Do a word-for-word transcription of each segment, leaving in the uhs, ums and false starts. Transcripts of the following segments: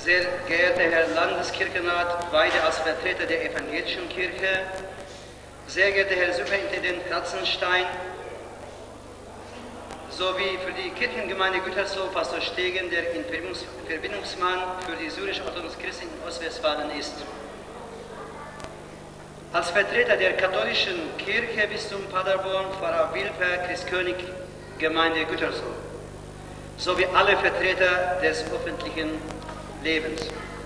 sehr geehrter Herr Landeskirchenrat Weide als Vertreter der evangelischen Kirche, sehr geehrter Herr Superintendent Kratzenstein, sowie für die Kirchengemeinde Gütersloh Pastor Stegen, der Verbindungsmann für die syrisch-orthodoxe Christen in Ostwestfalen ist. Als Vertreter der katholischen Kirche Bistum Paderborn, Pfarrer Wilper, Christkönig, Gemeinde Gütersloh, sowie alle Vertreter des öffentlichen Lebens.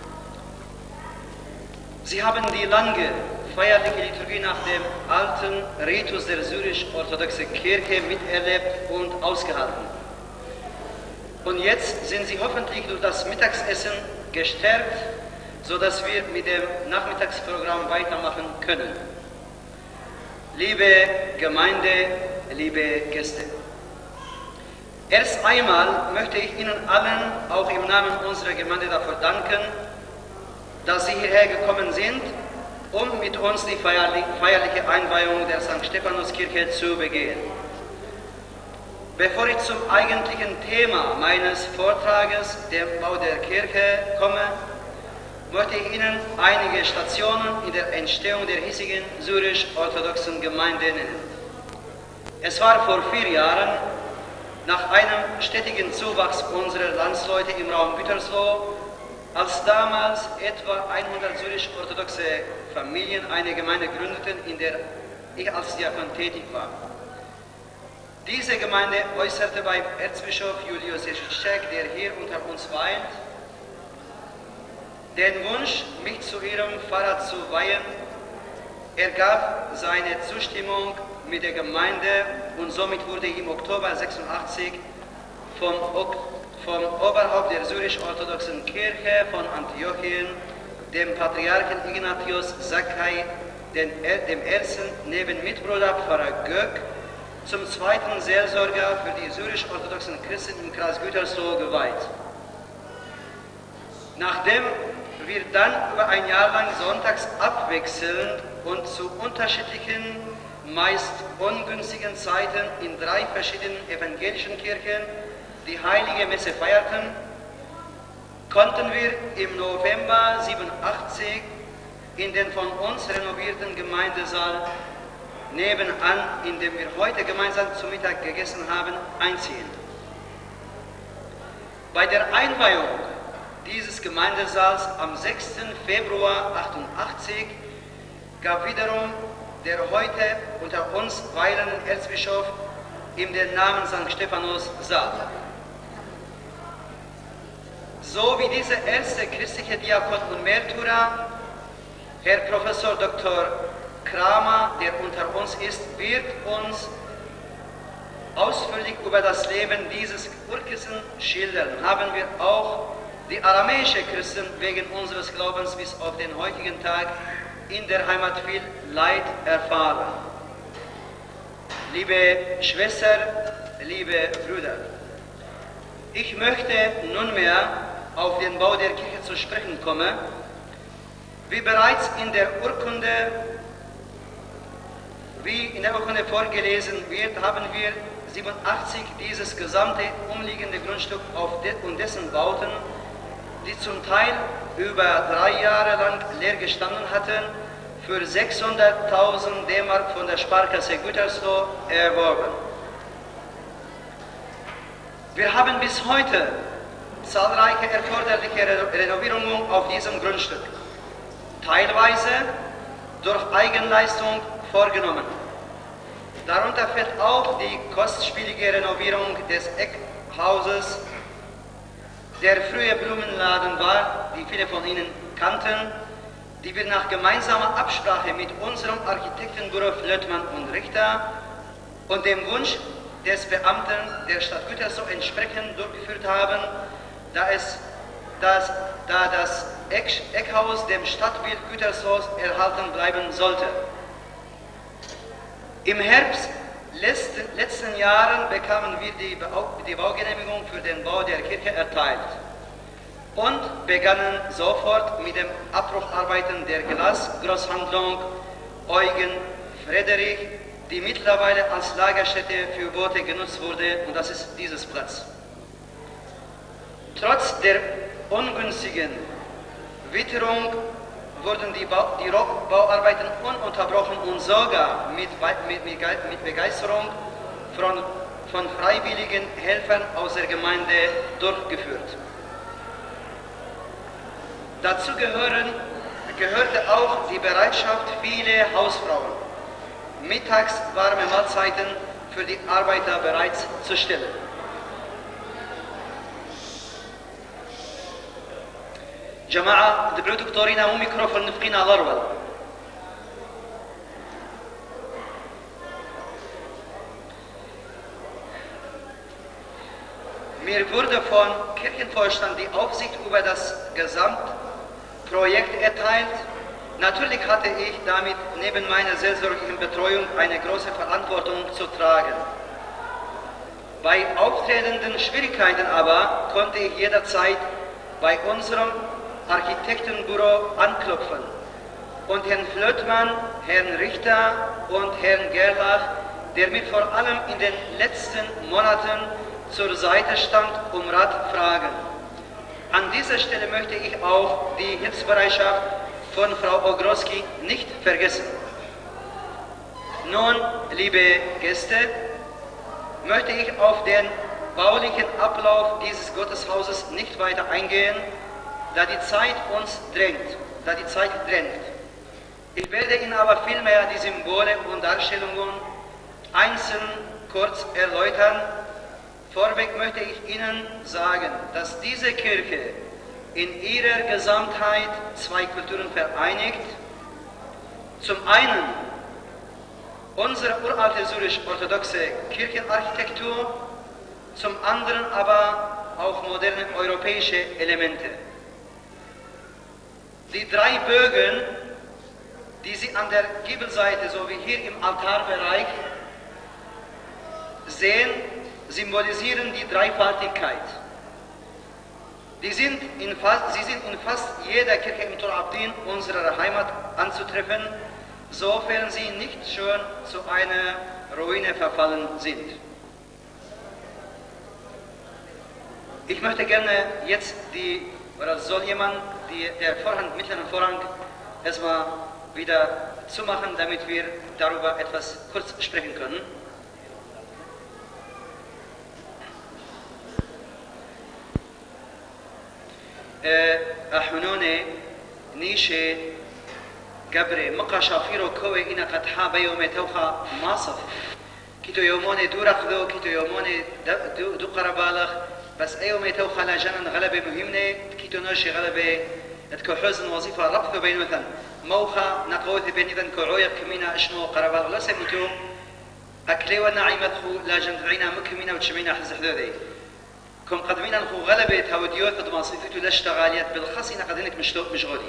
Sie haben die lange feierliche Liturgie nach dem alten Ritus der syrisch-orthodoxen Kirche miterlebt und ausgehalten. Und jetzt sind Sie hoffentlich durch das Mittagsessen gestärkt, sodass wir mit dem Nachmittagsprogramm weitermachen können. Liebe Gemeinde, liebe Gäste, erst einmal möchte ich Ihnen allen, auch im Namen unserer Gemeinde, dafür danken, dass Sie hierher gekommen sind, um mit uns die feierliche Einweihung der Sankt Stephanuskirche zu begehen. Bevor ich zum eigentlichen Thema meines Vortrages, dem Bau der Kirche, komme, möchte ich Ihnen einige Stationen in der Entstehung der hiesigen syrisch-orthodoxen Gemeinde nennen. Es war vor vier Jahren, nach einem stetigen Zuwachs unserer Landsleute im Raum Gütersloh, als damals etwa hundert syrisch-orthodoxe Familien eine Gemeinde gründeten, in der ich als Diakon tätig war. Diese Gemeinde äußerte beim Erzbischof Julius Jeschitschek, der hier unter uns weilt, den Wunsch, mich zu ihrem Pfarrer zu weihen. Er gab seine Zustimmung mit der Gemeinde und somit wurde im Oktober sechsundachtzig vom, vom Oberhaupt der syrisch-orthodoxen Kirche von Antiochien, dem Patriarchen Ignatius Sakai, den, dem ersten neben Mitbruder Pfarrer Göck, zum zweiten Seelsorger für die syrisch-orthodoxen Christen im Kreis Gütersloh geweiht. Nachdem wir dann über ein Jahr lang sonntags abwechselnd und zu unterschiedlichen, meist ungünstigen Zeiten in drei verschiedenen evangelischen Kirchen die Heilige Messe feierten, konnten wir im November siebenundachtzig in den von uns renovierten Gemeindesaal nebenan, in dem wir heute gemeinsam zu Mittag gegessen haben, einziehen. Bei der Einweihung dieses Gemeindesaals am sechsten Februar achtundachtzig gab wiederum der heute unter uns weilende Erzbischof ihm den Namen Sankt Stephanus Saal. So wie dieser erste christliche Diakon und Märtyrer, Herr Professor Doktor Kramer, der unter uns ist, wird uns ausführlich über das Leben dieses Urchristen schildern. Haben wir auch die aramäischen Christen wegen unseres Glaubens bis auf den heutigen Tag in der Heimat viel Leid erfahren. Liebe Schwestern, liebe Brüder, ich möchte nunmehr auf den Bau der Kirche zu sprechen kommen. Wie bereits in der Urkunde, wie in der Urkunde vorgelesen wird, haben wir siebenundachtzig dieses gesamte umliegende Grundstück auf de und dessen Bauten, die zum Teil über drei Jahre lang leer gestanden hatten, für sechshunderttausend D-Mark von der Sparkasse Gütersloh erworben. Wir haben bis heute zahlreiche erforderliche Renovierungen auf diesem Grundstück, teilweise durch Eigenleistung vorgenommen. Darunter fällt auch die kostspielige Renovierung des Eckhauses, der früher Blumenladen war, die viele von Ihnen kannten, die wir nach gemeinsamer Absprache mit unserem Architektenbüro Flötmann und Richter und dem Wunsch des Beamten der Stadt Gütersloh entsprechend durchgeführt haben, da, es, das, da das Eck, Eckhaus dem Stadtbild Güterslohs erhalten bleiben sollte. Im Herbst letzten, letzten Jahren bekamen wir die, die Baugenehmigung für den Bau der Kirche erteilt und begannen sofort mit dem Abbrucharbeiten der Glasgroßhandlung Eugen Frederich, die mittlerweile als Lagerstätte für Boote genutzt wurde, und das ist dieses Platz. Trotz der ungünstigen Witterung wurden die, Bau, die Bauarbeiten ununterbrochen und sogar mit, mit, mit Begeisterung von, von freiwilligen Helfern aus der Gemeinde durchgeführt. Dazu gehören, gehörte auch die Bereitschaft vieler Hausfrauen, mittags warme Mahlzeiten für die Arbeiter bereitzustellen. جماعة دبلو دكتورينا مو ميكروفون نفقينا ضربة. Mir wurde von Kirchenvorstand die Aufsicht über das Gesamtprojekt erteilt. Natürlich hatte ich damit neben meiner seelsorglichen Betreuung eine große Verantwortung zu tragen. Bei auftretenden Schwierigkeiten aber konnte ich jederzeit bei unserem Architektenbüro anklopfen und Herrn Flötmann, Herrn Richter und Herrn Gerlach, der mir vor allem in den letzten Monaten zur Seite stand, um Rat fragen. An dieser Stelle möchte ich auch die Hilfsbereitschaft von Frau Ogroski nicht vergessen. Nun, liebe Gäste, möchte ich auf den baulichen Ablauf dieses Gotteshauses nicht weiter eingehen, da die Zeit uns drängt, da die Zeit drängt. Ich werde Ihnen aber vielmehr die Symbole und Darstellungen einzeln kurz erläutern. Vorweg möchte ich Ihnen sagen, dass diese Kirche in ihrer Gesamtheit zwei Kulturen vereinigt. Zum einen unsere uralte syrisch-orthodoxe Kirchenarchitektur, zum anderen aber auch moderne europäische Elemente. Die drei Bögen, die Sie an der Giebelseite sowie hier im Altarbereich sehen, symbolisieren die Dreifaltigkeit. Die sind in fast, sie sind in fast jeder Kirche im Tur Abdin unserer Heimat anzutreffen, sofern sie nicht schon zu einer Ruine verfallen sind. Ich möchte gerne jetzt die, oder soll jemand die, der Vorhang, mittleren Vorhang erstmal wieder zumachen, damit wir darüber etwas kurz sprechen können. أحنوني نيشي قبري مقا شافيرو كوي إنا قد حاب يومي توخا ماصف كيتو يوموني دورق ذو كيتو يوموني دو, دو قربالخ بس أيومي توخا لا جنن غلبة مهمني كيتو نوشي غلبة تكو حزن وظيفة ربثو بين مثلا موخا نقوثي بين إذن كعويق كمينا اشنو قربالغ لا سيمتو أكلي ونعيمتخو لا جنتعينا مكمينا وتشمينا حزح ذو كم قدمينا نخو غلبة هوديوت قد ما صيفتو لاشتغاليات بالخاص إنا قدينك مشتوق مشغولي.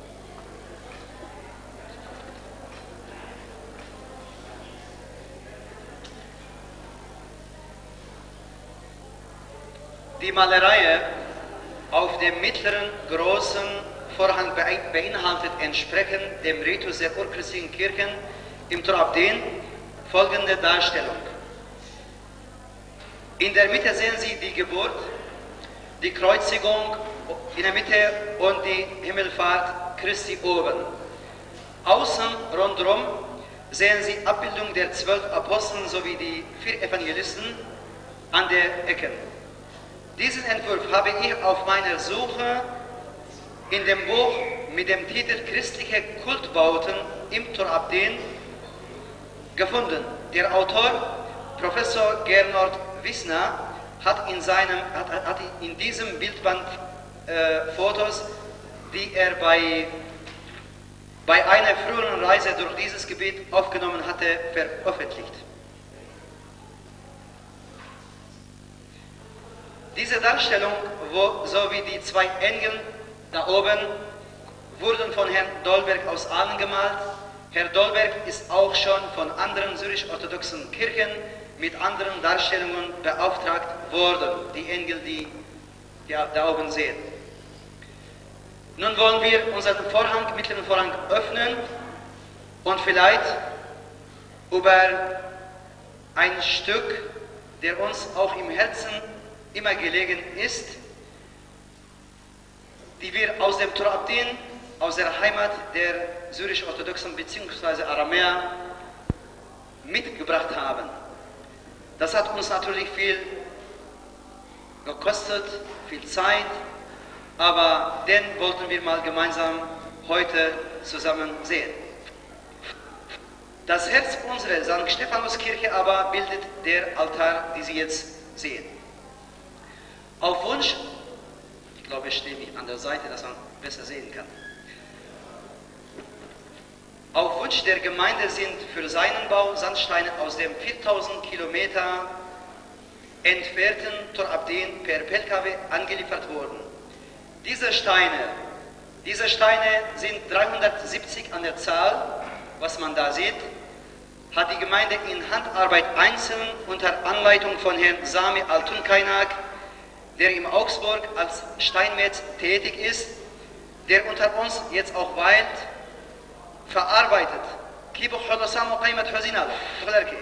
Die Malerei auf dem mittleren großen Vorhang beinhaltet entsprechend dem Ritus der urchristlichen Kirchen im Tur Abdin folgende Darstellung. In der Mitte sehen Sie die Geburt, die Kreuzigung in der Mitte und die Himmelfahrt Christi oben. Außen rundherum sehen Sie Abbildung der zwölf Aposteln sowie die vier Evangelisten an der Ecke. Diesen Entwurf habe ich auf meiner Suche in dem Buch mit dem Titel Christliche Kultbauten im Tur Abdin gefunden. Der Autor, Professor Gernot Wissner, hat in, seinem, hat, hat in diesem Bildband äh, Fotos, die er bei, bei einer früheren Reise durch dieses Gebiet aufgenommen hatte, veröffentlicht. Diese Darstellung wo, sowie die zwei Engel da oben wurden von Herrn Dolberg aus Aalen gemalt. Herr Dolberg ist auch schon von anderen syrisch-orthodoxen Kirchen mit anderen Darstellungen beauftragt worden, die Engel, die, die da oben sehen. Nun wollen wir unseren Vorhang, mittleren Vorhang öffnen und vielleicht über ein Stück, der uns auch im Herzen immer gelegen ist, die wir aus dem Tur Abdin, aus der Heimat der syrisch-orthodoxen bzw. Aramäer mitgebracht haben. Das hat uns natürlich viel gekostet, viel Zeit, aber den wollten wir mal gemeinsam heute zusammen sehen. Das Herz unserer Sankt Stephanuskirche aber bildet der Altar, den Sie jetzt sehen. Auf Wunsch, ich glaube, ich stehe nicht an der Seite, dass man besser sehen kann. Auf Wunsch der Gemeinde sind für seinen Bau Sandsteine aus dem viertausend Kilometer entfernten Tur Abdin per P K W angeliefert worden. Diese Steine, diese Steine sind dreihundertsiebzig an der Zahl, was man da sieht, hat die Gemeinde in Handarbeit einzeln unter Anleitung von Herrn Sami Altunkaynak, der in Augsburg als Steinmetz tätig ist, der unter uns jetzt auch weilt, verarbeitet. Kibu Kholosan Muqaymat Husinal, Tughlarki.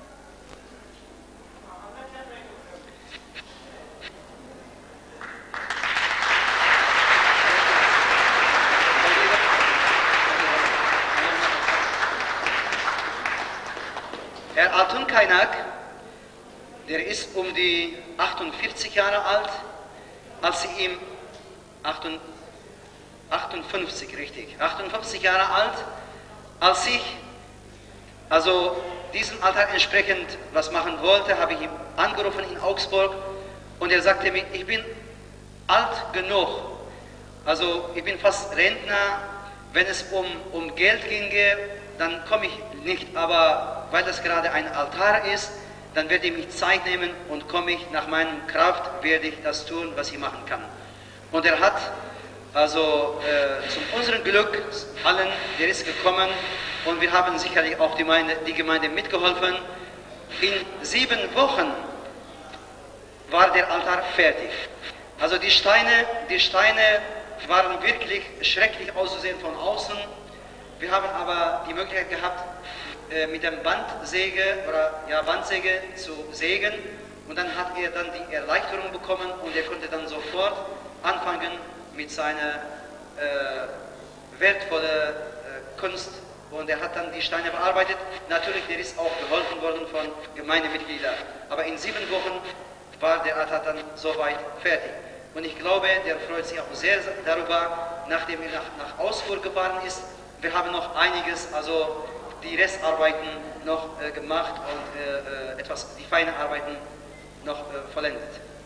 Herr Altunkaynak, der ist um die achtundvierzig Jahre alt, als sie ihm achtundfünfzig, richtig, achtundfünfzig Jahre alt, als ich also diesem Altar entsprechend was machen wollte, habe ich ihn angerufen in Augsburg und er sagte mir, ich bin alt genug, also ich bin fast Rentner, wenn es um, um Geld ginge, dann komme ich nicht, aber weil das gerade ein Altar ist, dann werde ich mich Zeit nehmen und komme ich nach meiner Kraft, werde ich das tun, was ich machen kann. Und er hat also äh, zu unserem Glück allen, der ist gekommen und wir haben sicherlich auch die Gemeinde, die Gemeinde mitgeholfen. In sieben Wochen war der Altar fertig. Also die Steine, die Steine waren wirklich schrecklich auszusehen von außen. Wir haben aber die Möglichkeit gehabt, äh, mit dem Bandsäge oder ja, Bandsäge zu sägen und dann hat er dann die Erleichterung bekommen und er konnte dann sofort anfangen mit seiner äh, wertvollen äh, Kunst und er hat dann die Steine bearbeitet. Natürlich, der ist auch geholfen worden von Gemeindemitgliedern. Aber in sieben Wochen war der Altar dann soweit fertig. Und ich glaube, der freut sich auch sehr darüber, nachdem er nach, nach Augsburg gefahren ist. Wir haben noch einiges, also die Restarbeiten noch äh, gemacht und äh, äh, etwas, die feinen Arbeiten noch äh, vollendet.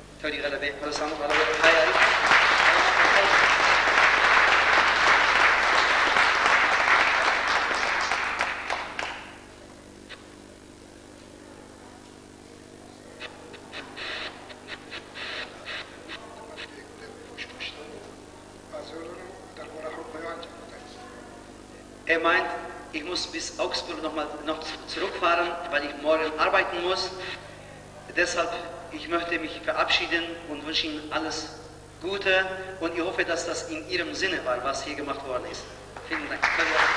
Er meint, ich muss bis Augsburg noch mal noch zurückfahren, weil ich morgen arbeiten muss. Deshalb, ich möchte mich verabschieden und wünsche Ihnen alles Gute und ich hoffe, dass das in Ihrem Sinne war, was hier gemacht worden ist. Vielen Dank.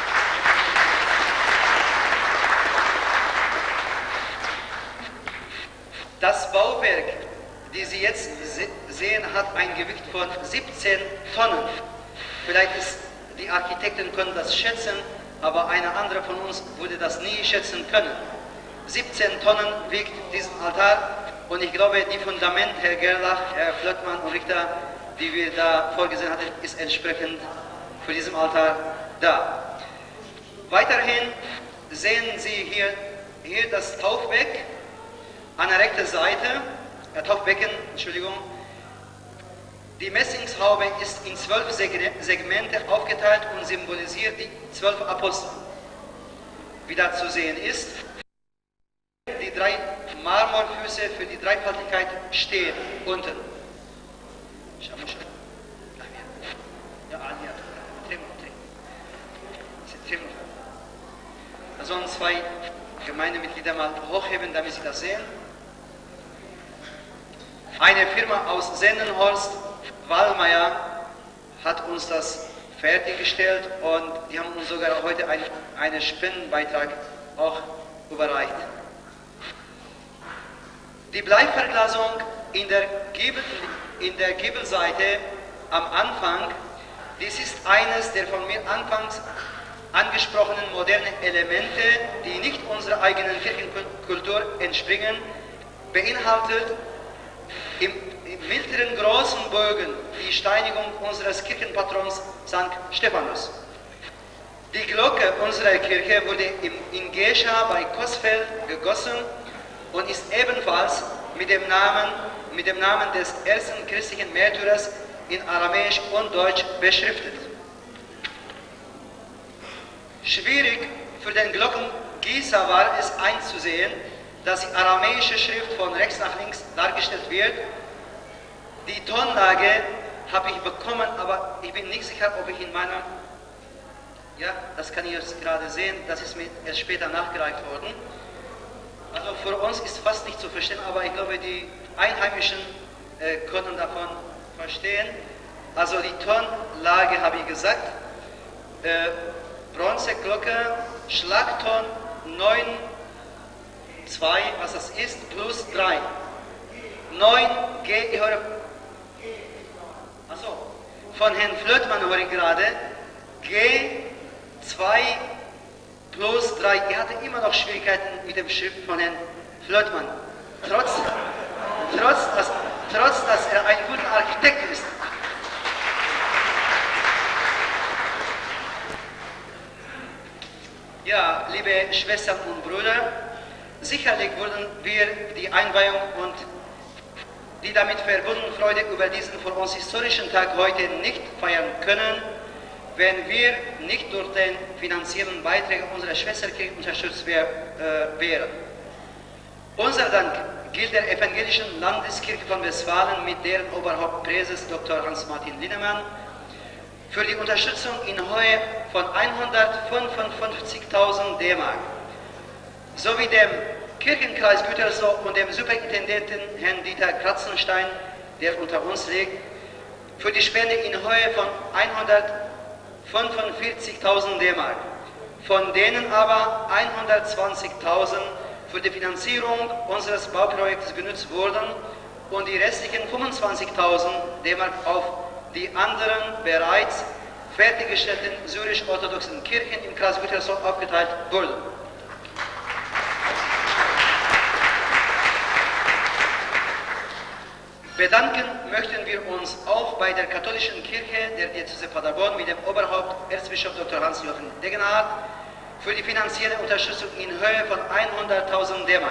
Das Bauwerk, das Sie jetzt sehen, hat ein Gewicht von siebzehn Tonnen. Vielleicht ist, die Architekten können das schätzen, aber einer andere von uns würde das nie schätzen können. siebzehn Tonnen wiegt diesen Altar und ich glaube, die Fundament, Herr Gerlach, Herr Flöckmann und Richter, die wir da vorgesehen hatten, ist entsprechend für diesen Altar da. Weiterhin sehen Sie hier, hier das Taufbecken an der rechten Seite, der Taufbecken, Entschuldigung. Die Messingshaube ist in zwölf Segmente aufgeteilt und symbolisiert die zwölf Apostel. Wie da zu sehen ist, die drei Marmorfüße für die Dreifaltigkeit stehen unten. Da sollen zwei Gemeindemitglieder mal hochheben, damit sie das sehen. Eine Firma aus Sennenhorst, Wallmeier, hat uns das fertiggestellt und die haben uns sogar heute ein, einen Spendenbeitrag auch überreicht. Die Bleiverglasung in der, Giebel, in der Giebelseite am Anfang Dies ist eines der von mir anfangs angesprochenen modernen Elemente, die nicht unserer eigenen Kirchenkultur entspringen, beinhaltet im, im mittleren großen Bogen die Steinigung unseres Kirchenpatrons Sankt Stephanus. Die Glocke unserer Kirche wurde im, in Gescha bei Coesfeld gegossen und ist ebenfalls mit dem Namen, mit dem Namen des ersten christlichen Märtyrers in Aramäisch und Deutsch beschriftet. Schwierig für den Glockengießer war es einzusehen, dass die aramäische Schrift von rechts nach links dargestellt wird. Die Tonlage habe ich bekommen, aber ich bin nicht sicher, ob ich in meiner... Ja, das kann ich jetzt gerade sehen, das ist mir erst später nachgereicht worden. Also für uns ist fast nicht zu verstehen, aber ich glaube, die Einheimischen äh, können davon verstehen. Also die Tonlage habe ich gesagt. Äh, Bronzeglocke, Schlagton neun, zwei, was das ist, plus drei. neun G, ich höre... Achso, von Herrn Flötmann höre ich gerade, G, zwei plus drei. Er hatte immer noch Schwierigkeiten mit dem Schrift von Herrn Flötmann. Trotz, trotz, dass, trotz, dass er ein guter Architekt ist. Ja, liebe Schwestern und Brüder, sicherlich würden wir die Einweihung und die damit verbundene Freude über diesen für uns historischen Tag heute nicht feiern können, wenn wir nicht durch den finanziellen Beitrag unserer Schwesterkirche unterstützt wär, äh, wären. Unser Dank gilt der Evangelischen Landeskirche von Westfalen mit deren Oberhaupt Präses Doktor Hans-Martin Linnemann für die Unterstützung in Höhe von hundertfünfundfünfzigtausend D-Mark sowie dem Kirchenkreis Gütersloh und dem Superintendenten Herrn Dieter Kratzenstein, der unter uns liegt, für die Spende in Höhe von hundertfünfundvierzigtausend D-Mark, von denen aber hundertzwanzigtausend für die Finanzierung unseres Bauprojekts genutzt wurden und die restlichen fünfundzwanzigtausend D-Mark auf die anderen bereits fertiggestellten syrisch-orthodoxen Kirchen im Kreis Gütersloh aufgeteilt wurden. Bedanken möchten wir uns auch bei der katholischen Kirche der Diözese Paderborn mit dem Oberhaupt Erzbischof Doktor Hans-Jochen Degenhardt für die finanzielle Unterstützung in Höhe von hunderttausend D-Mark.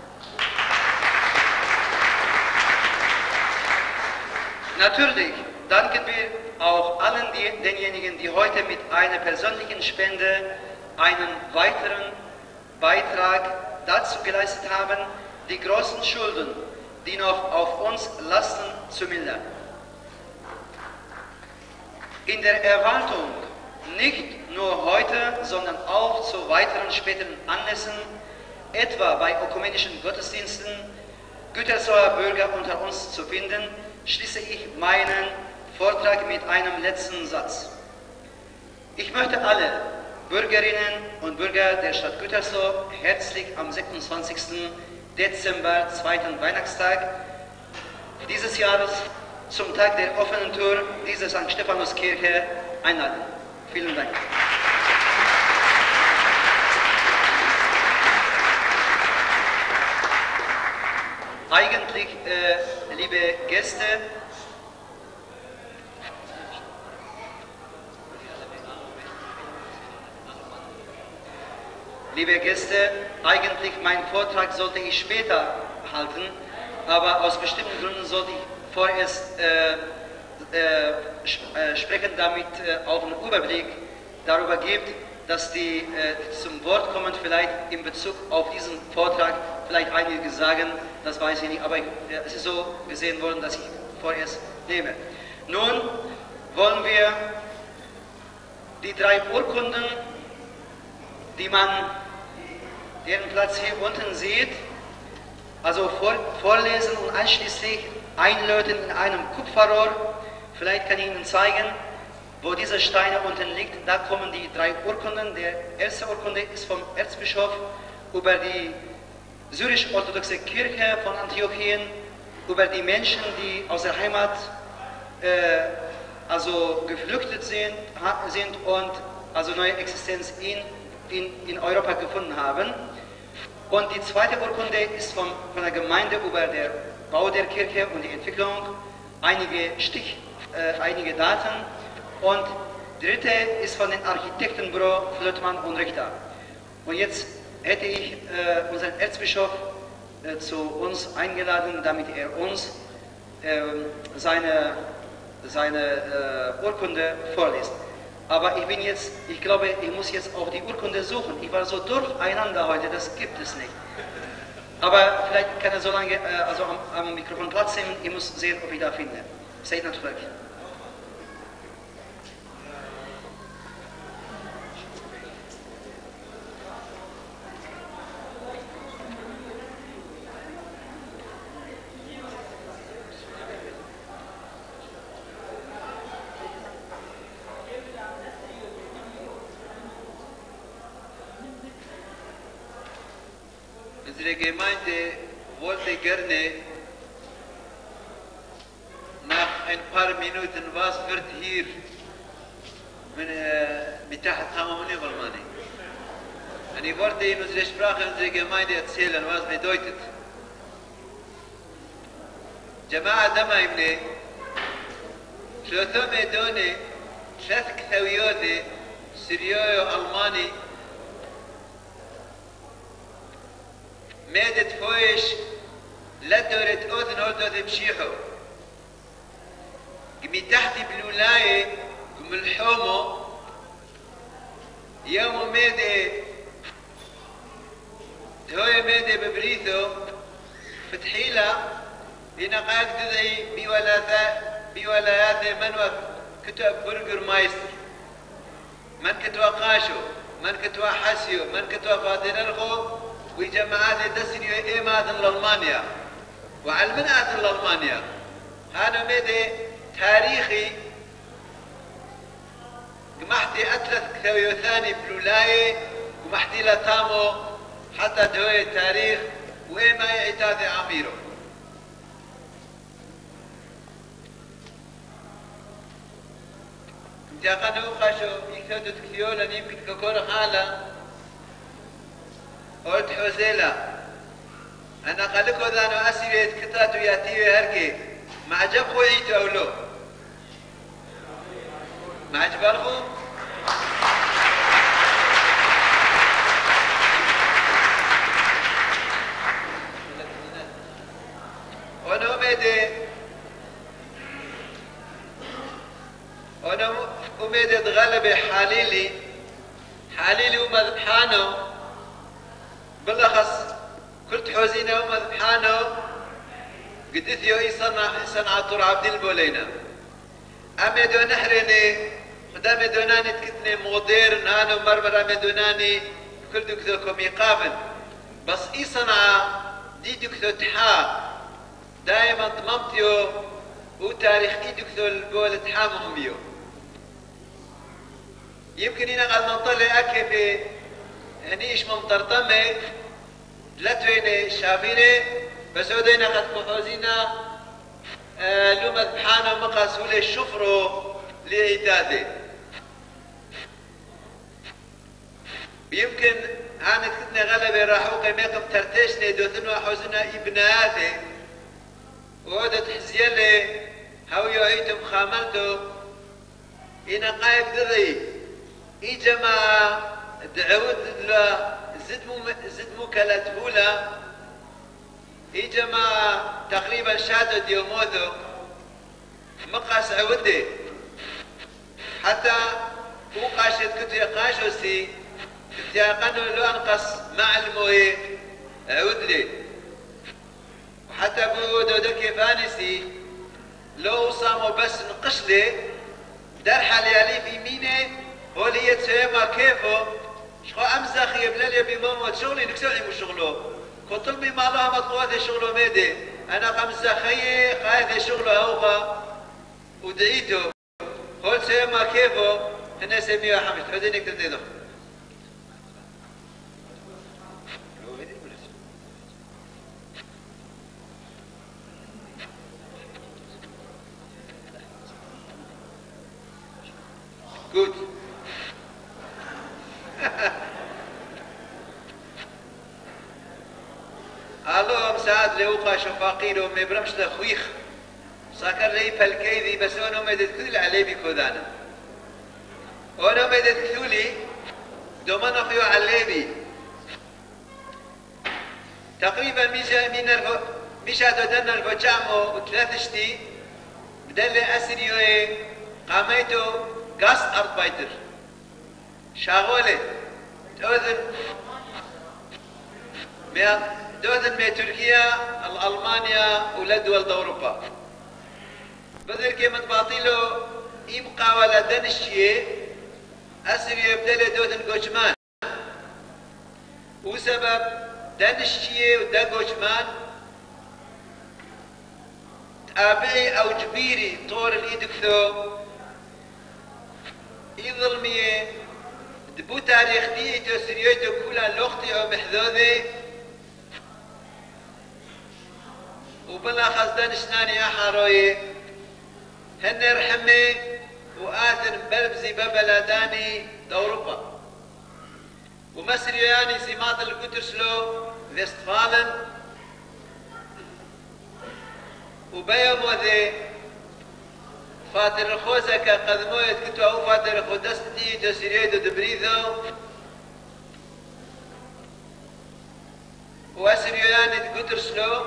Natürlich danken wir auch allen die, denjenigen, die heute mit einer persönlichen Spende einen weiteren Beitrag dazu geleistet haben, die großen Schulden, die noch auf uns lasten, zu mildern. In der Erwartung, nicht nur heute, sondern auch zu weiteren späteren Anlässen, etwa bei ökumenischen Gottesdiensten, Gütersloher Bürger unter uns zu finden, schließe ich meinen Vortrag mit einem letzten Satz. Ich möchte alle Bürgerinnen und Bürger der Stadt Gütersloh herzlich am sechsundzwanzigsten Dezember, zweiten Weihnachtstag dieses Jahres, zum Tag der offenen Tür dieser Sankt Stephanus Kirche einladen. Vielen Dank. Eigentlich, äh, liebe Gäste, liebe Gäste, eigentlich mein Vortrag sollte ich später halten, aber aus bestimmten Gründen sollte ich vorerst äh, äh, sprechen, damit äh, auch einen Überblick darüber gibt, dass die äh, zum Wort kommen, vielleicht in Bezug auf diesen Vortrag, vielleicht einige sagen, das weiß ich nicht, aber ich, äh, es ist so gesehen worden, dass ich vorerst nehme. Nun wollen wir die drei Urkunden, die man, deren Platz hier unten sieht, also vor, vorlesen und anschließend einlöten in einem Kupferrohr. Vielleicht kann ich Ihnen zeigen, wo diese Steine unten liegt. Da kommen die drei Urkunden. Der erste Urkunde ist vom Erzbischof über die syrisch-orthodoxe Kirche von Antiochien, über die Menschen, die aus der Heimat äh, also geflüchtet sind, sind und also neue Existenz in, in, in Europa gefunden haben. Und die zweite Urkunde ist von, von der Gemeinde über den Bau der Kirche und die Entwicklung, einige Stich, äh, einige Daten. Und dritte ist von den Architektenbüro Flötmann und Richter. Und jetzt hätte ich äh, unseren Erzbischof äh, zu uns eingeladen, damit er uns äh, seine, seine äh, Urkunde vorliest. Aber ich bin jetzt, ich glaube, ich muss jetzt auch die Urkunde suchen. Ich war so durcheinander heute, das gibt es nicht. Aber vielleicht kann er so lange äh, also am, am Mikrofon Platz nehmen, ich muss sehen, ob ich da finde. Seid natürlich. Unsere Gemeinde wollte gerne nach ein paar Minuten, was wird hier mit تحت خاموني بالماني. Und ich wollte in unserer Sprache unsere Gemeinde erzählen, was bedeutet. جماعة دمائمني ثلاثة ميدوني ثلاث كثويوتي سريوي ألماني مادت فويش لدورت أوثن هولدو تمشيحو قمي تحت بلولاي قم الحومو يومو مادي تهوي مادي ببريثو فتحيلا هنا قاعد تدعي بولايات من كتب برجر مايستر من كتوا قاشو من كتوا حسيو من كتوا فاتنرخو وجماعات تسري إيمات لألمانيا وعلمنات لألمانيا هذا مدى تاريخي محتي أثلث كثوي ثاني بلولاي ومحتي لتامو حتى دوي التاريخ وإيما يعتاد عميرو جاقنو قاشو يكتودو تكثيولا يمكن ككورة خالة قلت حوزيلا أنا قالكو ذانو أسيبيت كتاتو ياتيوي هركي ما عجبخو عيتو أو لو ما عجبالخو ونو ميدي ونو ميدي تغلبي حاليلي حاليلي ومذبحانو بالأخص كنت حوزينه ومذبحانه قدث يوي صنع صنع طور عبد البولينا أمي دو نحرني خدامي دوناني تكتني مودير نانو مرمرة مدوناني كل دكتو كومي قابل بس إي صنع دي دكتو تحا دائما ضممتيو وتاريخ إي دكتو البول تحا مهميو يمكن هنا قد نطلع أكي في هنيش ممطرطمة لتوين شابينة بس ودينا قد كحوزينا آه لو مذبحانا مقاسولي الشفرو لإعداده يمكن هانت كتنا غلبة راحو قيميقم ترتشني دوثنو حوزنا ابناته وعودة تحزيالي هاو يوهيتم خاملتو إنا قايب دري إي جماعة دعوت لا زد مو زد مكلته لا إي جماعة تقريبا شادو ديومودو مقاس عودي حتى وقاشت كنت يقاشوسي كنت يقانو لو أنقص مع الموي عودلي وحتى بودو دكي فانسي لو صامو بس نقشلي دار حالي في ميني هولي يتسويما كيفو شخو أمزخي بلالي بمامو شغلي نكسوني مو شغلو كطلبي ما الله مطقوات شغلو ميدي أنا قمزخي قايد شغلو هوغا ودعيتو هول سويما كيفو هنا سميو حمد حدينك تنيدو Gut. الله مساعد لي وقاش فقير وما يبرمش لخويخ ساكر لي فالكيدي بس انا ما يدكل علي بكودانا وانا ما يدكلولي دوما نخيو علي تقريبا ميشا من الفو ميشا دودنا الفجامو وثلاث شتي بدل اسريو قاميتو غاست اربايتر شاغولي دوذن دوذن من تركيا الألمانيا ولا دول أوروبا بدل كي من باطيلو يبقى ولا دنشيه أسر يبدل دوذن قوشمان وسبب دنشيه ودا قوشمان تابعي أو جبيري طور الإيدكثو يظلميه دبو تاريخ ديتو سريوتو كولا لوختي أو محذوذي وبلا خزدان شناني أحاروي هن رحمي وآثن بلبزي ببلداني دأوروبا ومسرياني سيمات الكترسلو فيستفالن وبيوم وذي فاتر الخوزة كقدمو يتكتو أو فاتر الخودستي تسريدو دبريدو وأسرياني تكترسلو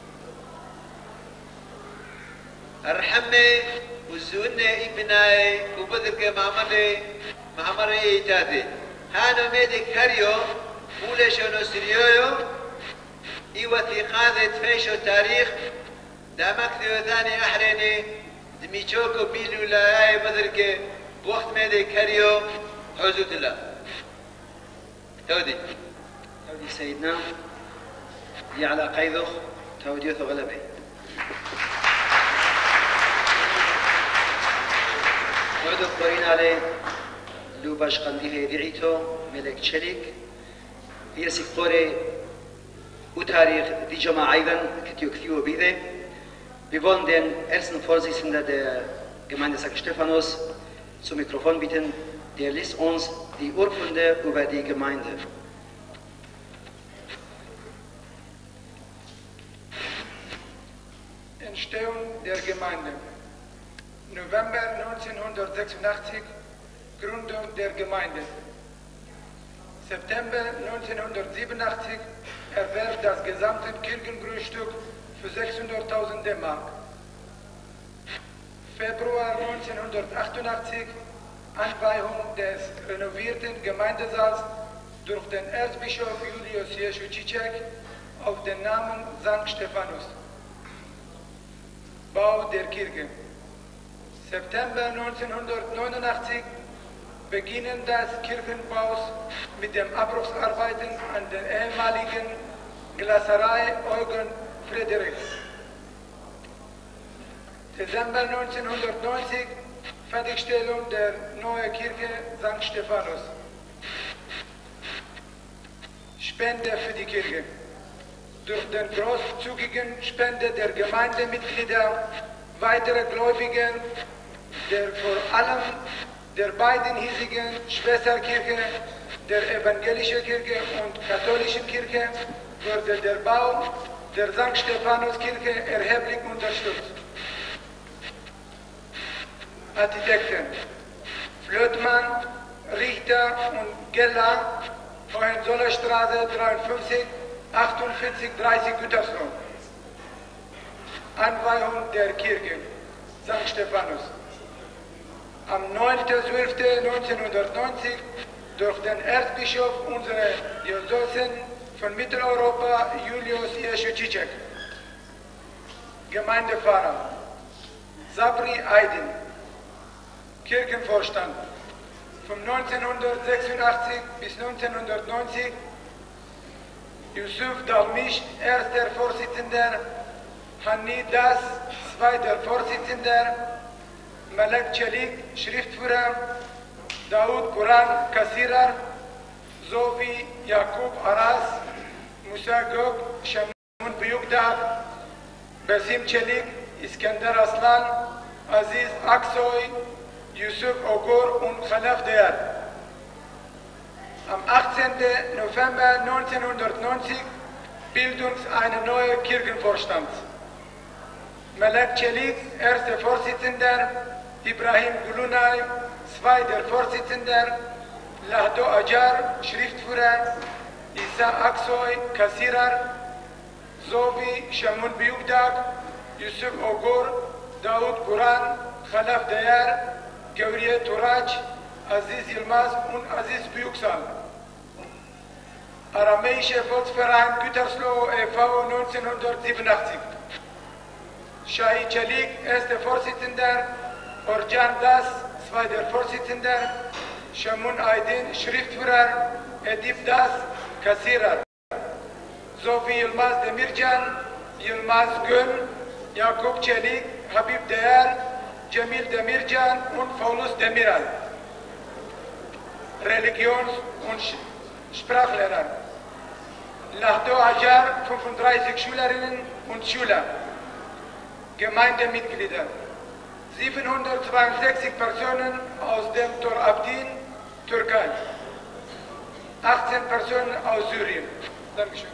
الرحمة والزونة ابنائي وبذلك معمري معمري تاتي هانو ميدي كاريو مولشو نسريويو إيوثيقاذة فيشو تاريخ دامك ثاني أحريني دميشوكو بيلو لاي بذلك بوقت ميدي كاريو حوزوت الله تودي تودي سيدنا يعلى قيدخ توديوث غلبي نعود قرين عليه لو باش قنديه دعيتو ملك شريك يرسي قوري وتاريخ دي جماعة أيضا كتيو كثيو بيده بيفون den ersten Vorsitzender der Gemeinde Sankt Stephanus zum Mikrofon bitten, der liest uns die Urkunde über die Gemeinde. Entstehung der Gemeinde. November neunzehnhundertsechsundachtzig, Gründung der Gemeinde. September neunzehnhundertsiebenundachtzig, Erwerb das gesamte Kirchengrundstück für sechshunderttausend D-Mark. Februar neunzehnhundertachtundachtzig, Anweihung des renovierten Gemeindesaals durch den Erzbischof Julius Jesu Cicek auf den Namen Sankt Stephanus. Bau der Kirche. September neunzehnhundertneunundachtzig, Beginn des Kirchenbaus mit den Abbruchsarbeiten an der ehemaligen Glaserei Eugen Friedrichs. Dezember neunzehnhundertneunzig, Fertigstellung der neuen Kirche Sankt Stephanus. Spende für die Kirche. Durch den großzügigen Spende der Gemeindemitglieder, weitere Gläubigen, der vor allem der beiden hiesigen Schwesterkirche, der evangelischen Kirche und katholischen Kirche, wurde der Bau der Sankt Stephanus-Kirche erheblich unterstützt. Architekten: Flötmann, Richter und Geller, Hohenzollernstraße dreiundfünfzig, achtundvierzig dreißig Gütersloh. Anweihung der Kirche Sankt Stephanus. Am neunten zwölften neunzehnhundertneunzig durch den Erzbischof unserer Diözesen von Mitteleuropa, Julius Jesu Cicek. Gemeindepfarrer Sabri Aydin. Kirchenvorstand von neunzehnhundertsechsundachtzig bis neunzehnhundertneunzig, Yusuf Dalmish, erster Vorsitzender, Hani Das, zweiter Vorsitzender, Malek Çelik, Schriftführer, Daud Kuran, Kassierer, sowie Jakub Aras, Musa Gök, Shamun Buyukdar, Basim Çelik, Iskender Aslan, Aziz Aksoy, Yusuf Ogor und Khalaf Dayar. Am achtzehnten November neunzehnhundertneunzig bildet uns eine neue Kirchenvorstand. Melek Çelik, erster Vorsitzender, Ibrahim Gulunay, zweiter Vorsitzender, Lahdo Acar, Schriftführer, Isa Aksoy, Kassierer, sowie Shamun Biubdak, Yusuf Ogor, Daoud Guran, Khalaf Dayar, Gevriye Turaj, Aziz Yilmaz und Aziz Büyüksal. Aramäischer Volksverein Gütersloh e V neunzehnhundertsiebenundachtzig. Shahi Çelik, erster Vorsitzender, Orcan Das, zweiter Vorsitzender, Shamun Aydin, Schriftführer, Edip Das, Kassierer, sowie Yilmaz Demircan, Yilmaz Gül, Jakub Çelik, Habib Dayar, Cemil Demircan und Paulus Demiral. Religions- und Sprachlehrer. Lahdo Acar, fünfunddreißig Schülerinnen und Schüler. Gemeindemitglieder. siebenhundertzweiundsechzig Personen aus dem Tor Abdin, Türkei. achtzehn Personen aus Syrien. Dankeschön.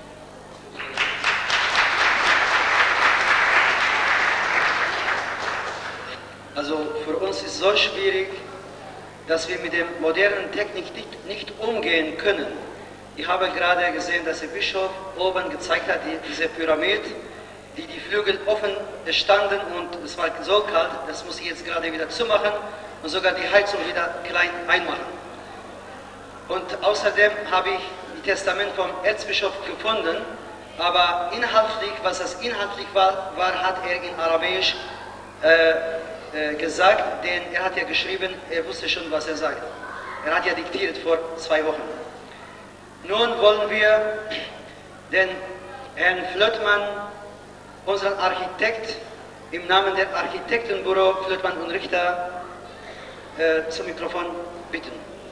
Also für uns ist es so schwierig, dass wir mit der modernen Technik nicht, nicht umgehen können. Ich habe gerade gesehen, dass der Bischof oben gezeigt hat, die, diese Pyramide, die die Flügel offen standen und es war so kalt, das muss ich jetzt gerade wieder zumachen und sogar die Heizung wieder klein einmachen. Und außerdem habe ich das Testament vom Erzbischof gefunden, aber inhaltlich, was das inhaltlich war, war hat er in Arabisch äh, äh, gesagt, denn er hat ja geschrieben, er wusste schon, was er sagt. Er hat ja diktiert vor zwei Wochen. Nun wollen wir den Herrn Flöttmann, unseren Architekt, im Namen der Architektenbüro Flöttmann und Richter äh, zum Mikrofon bitten.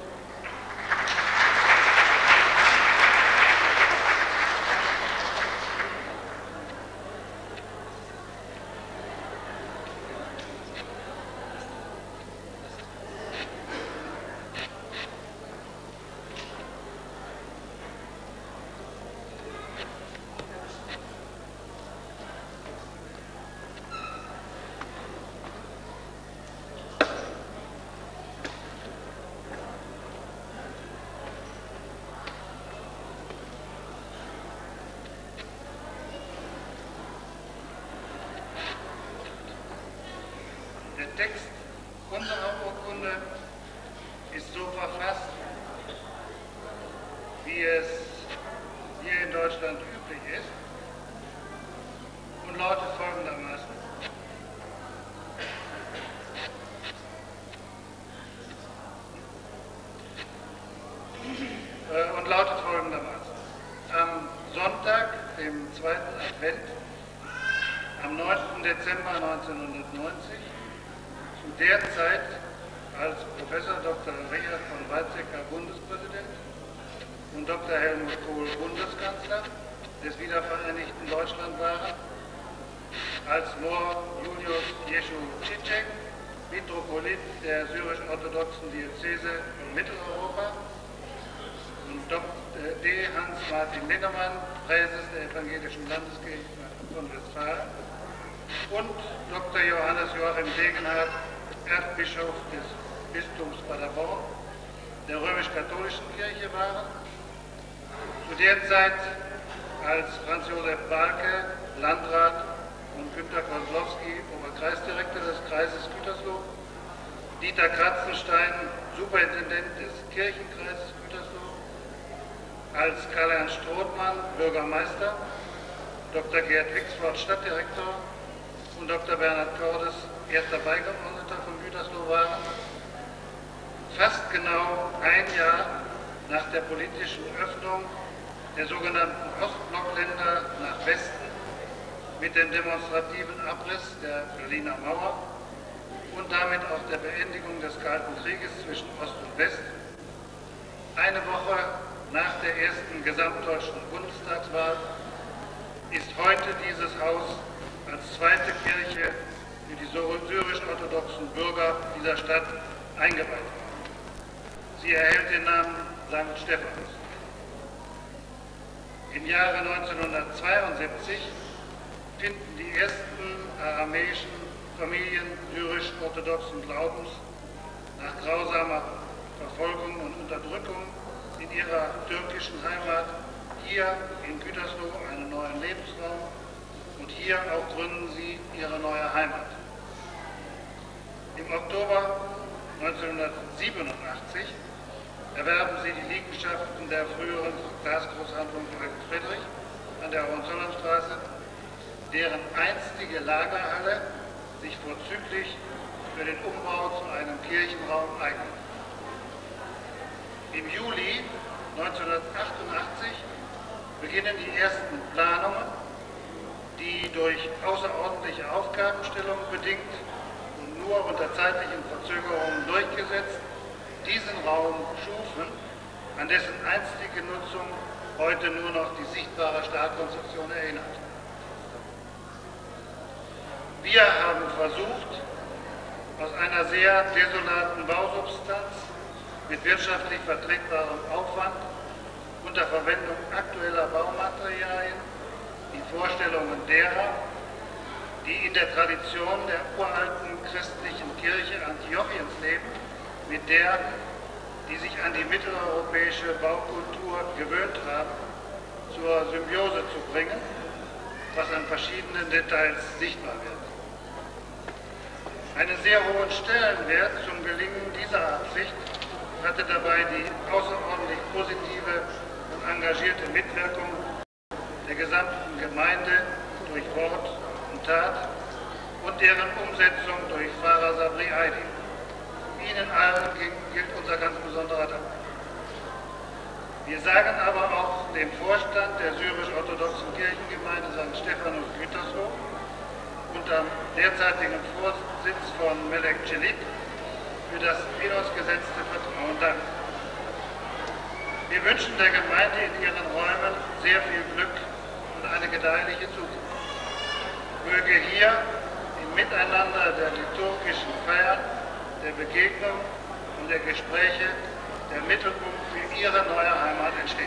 Der Text unserer Urkunde ist so verfasst, wie es hier in Deutschland üblich ist und lautet folgendermaßen. Äh, und lautet folgendermaßen. Am Sonntag, dem zweiten Advent, am neunten Dezember neunzehnhundertneunzig, zu der Zeit, als Professor Doktor Richard von Weizsäcker Bundespräsident und Doktor Helmut Kohl Bundeskanzler des wiedervereinigten Deutschland waren, als Mor Julius Jeschu Cicek, Metropolit der syrisch-orthodoxen Diözese von Mitteleuropa, und Doktor D. Hans-Martin Linnemann, Präses der Evangelischen Landeskirche von Westfalen, und Doktor Johannes Joachim Degenhardt, Erzbischof des Bistums Paderborn, der römisch-katholischen Kirche waren, zu der Zeit, als Franz Josef Balke, Landrat, und Günter Kozlowski, Oberkreisdirektor des Kreises Gütersloh, Dieter Kratzenstein, Superintendent des Kirchenkreises Gütersloh, als Karl-Ernst Strothmann, Bürgermeister, Doktor Gerd Wixford, Stadtdirektor, und Doktor Bernhard Cordes, erster Beigeordneter von Gütersloh waren, fast genau ein Jahr nach der politischen Öffnung der sogenannten Ostblockländer nach Westen mit dem demonstrativen Abriss der Berliner Mauer und damit auch der Beendigung des Kalten Krieges zwischen Ost und West, eine Woche nach der ersten gesamtdeutschen Bundestagswahl, ist heute dieses Haus als zweite Kirche für die syrisch-orthodoxen Bürger dieser Stadt eingeweiht worden. Sie erhält den Namen Sankt Stephanus. Im Jahre neunzehnhundertzweiundsiebzig finden die ersten aramäischen Familien syrisch-orthodoxen Glaubens nach grausamer Verfolgung und Unterdrückung in ihrer türkischen Heimat hier in Gütersloh einen neuen Lebensraum und hier auch gründen sie ihre neue Heimat. Im Oktober neunzehnhundertsiebenundachtzig erwerben sie die Liegenschaften der früheren Glasgroßhandlung Friedrich an der Hohenzollernstraße, deren einstige Lagerhalle sich vorzüglich für den Umbau zu einem Kirchenraum eignet. Im Juli neunzehnhundertachtundachtzig beginnen die ersten Planungen, die durch außerordentliche Aufgabenstellung bedingt und nur unter zeitlichen Verzögerungen durchgesetzt diesen Raum schufen, an dessen einstige Nutzung heute nur noch die sichtbare Stahlkonstruktion erinnert. Wir haben versucht, aus einer sehr desolaten Bausubstanz mit wirtschaftlich vertretbarem Aufwand unter Verwendung aktueller Baumaterialien die Vorstellungen derer, die in der Tradition der uralten christlichen Kirche Antiochiens leben, mit der, die sich an die mitteleuropäische Baukultur gewöhnt haben, zur Symbiose zu bringen, was an verschiedenen Details sichtbar wird. Einen sehr hohen Stellenwert zum Gelingen dieser Absicht hatte dabei die außerordentlich positive und engagierte Mitwirkung der gesamten Gemeinde durch Wort und Tat und deren Umsetzung durch Pfarrer Sabri Aydin. Ihnen allen gilt unser ganz besonderer Dank. Wir sagen aber auch dem Vorstand der syrisch-orthodoxen Kirchengemeinde Sankt Stephanus Gütersloh unter derzeitigen Vorsitz von Melek Çelik für das in uns gesetzte Vertrauen Dank. Wir wünschen der Gemeinde in ihren Räumen sehr viel Glück und eine gedeihliche Zukunft. Möge hier im Miteinander der liturgischen Feiern, der Begegnung und der Gespräche der Mittelpunkt für ihre neue Heimat entstehen.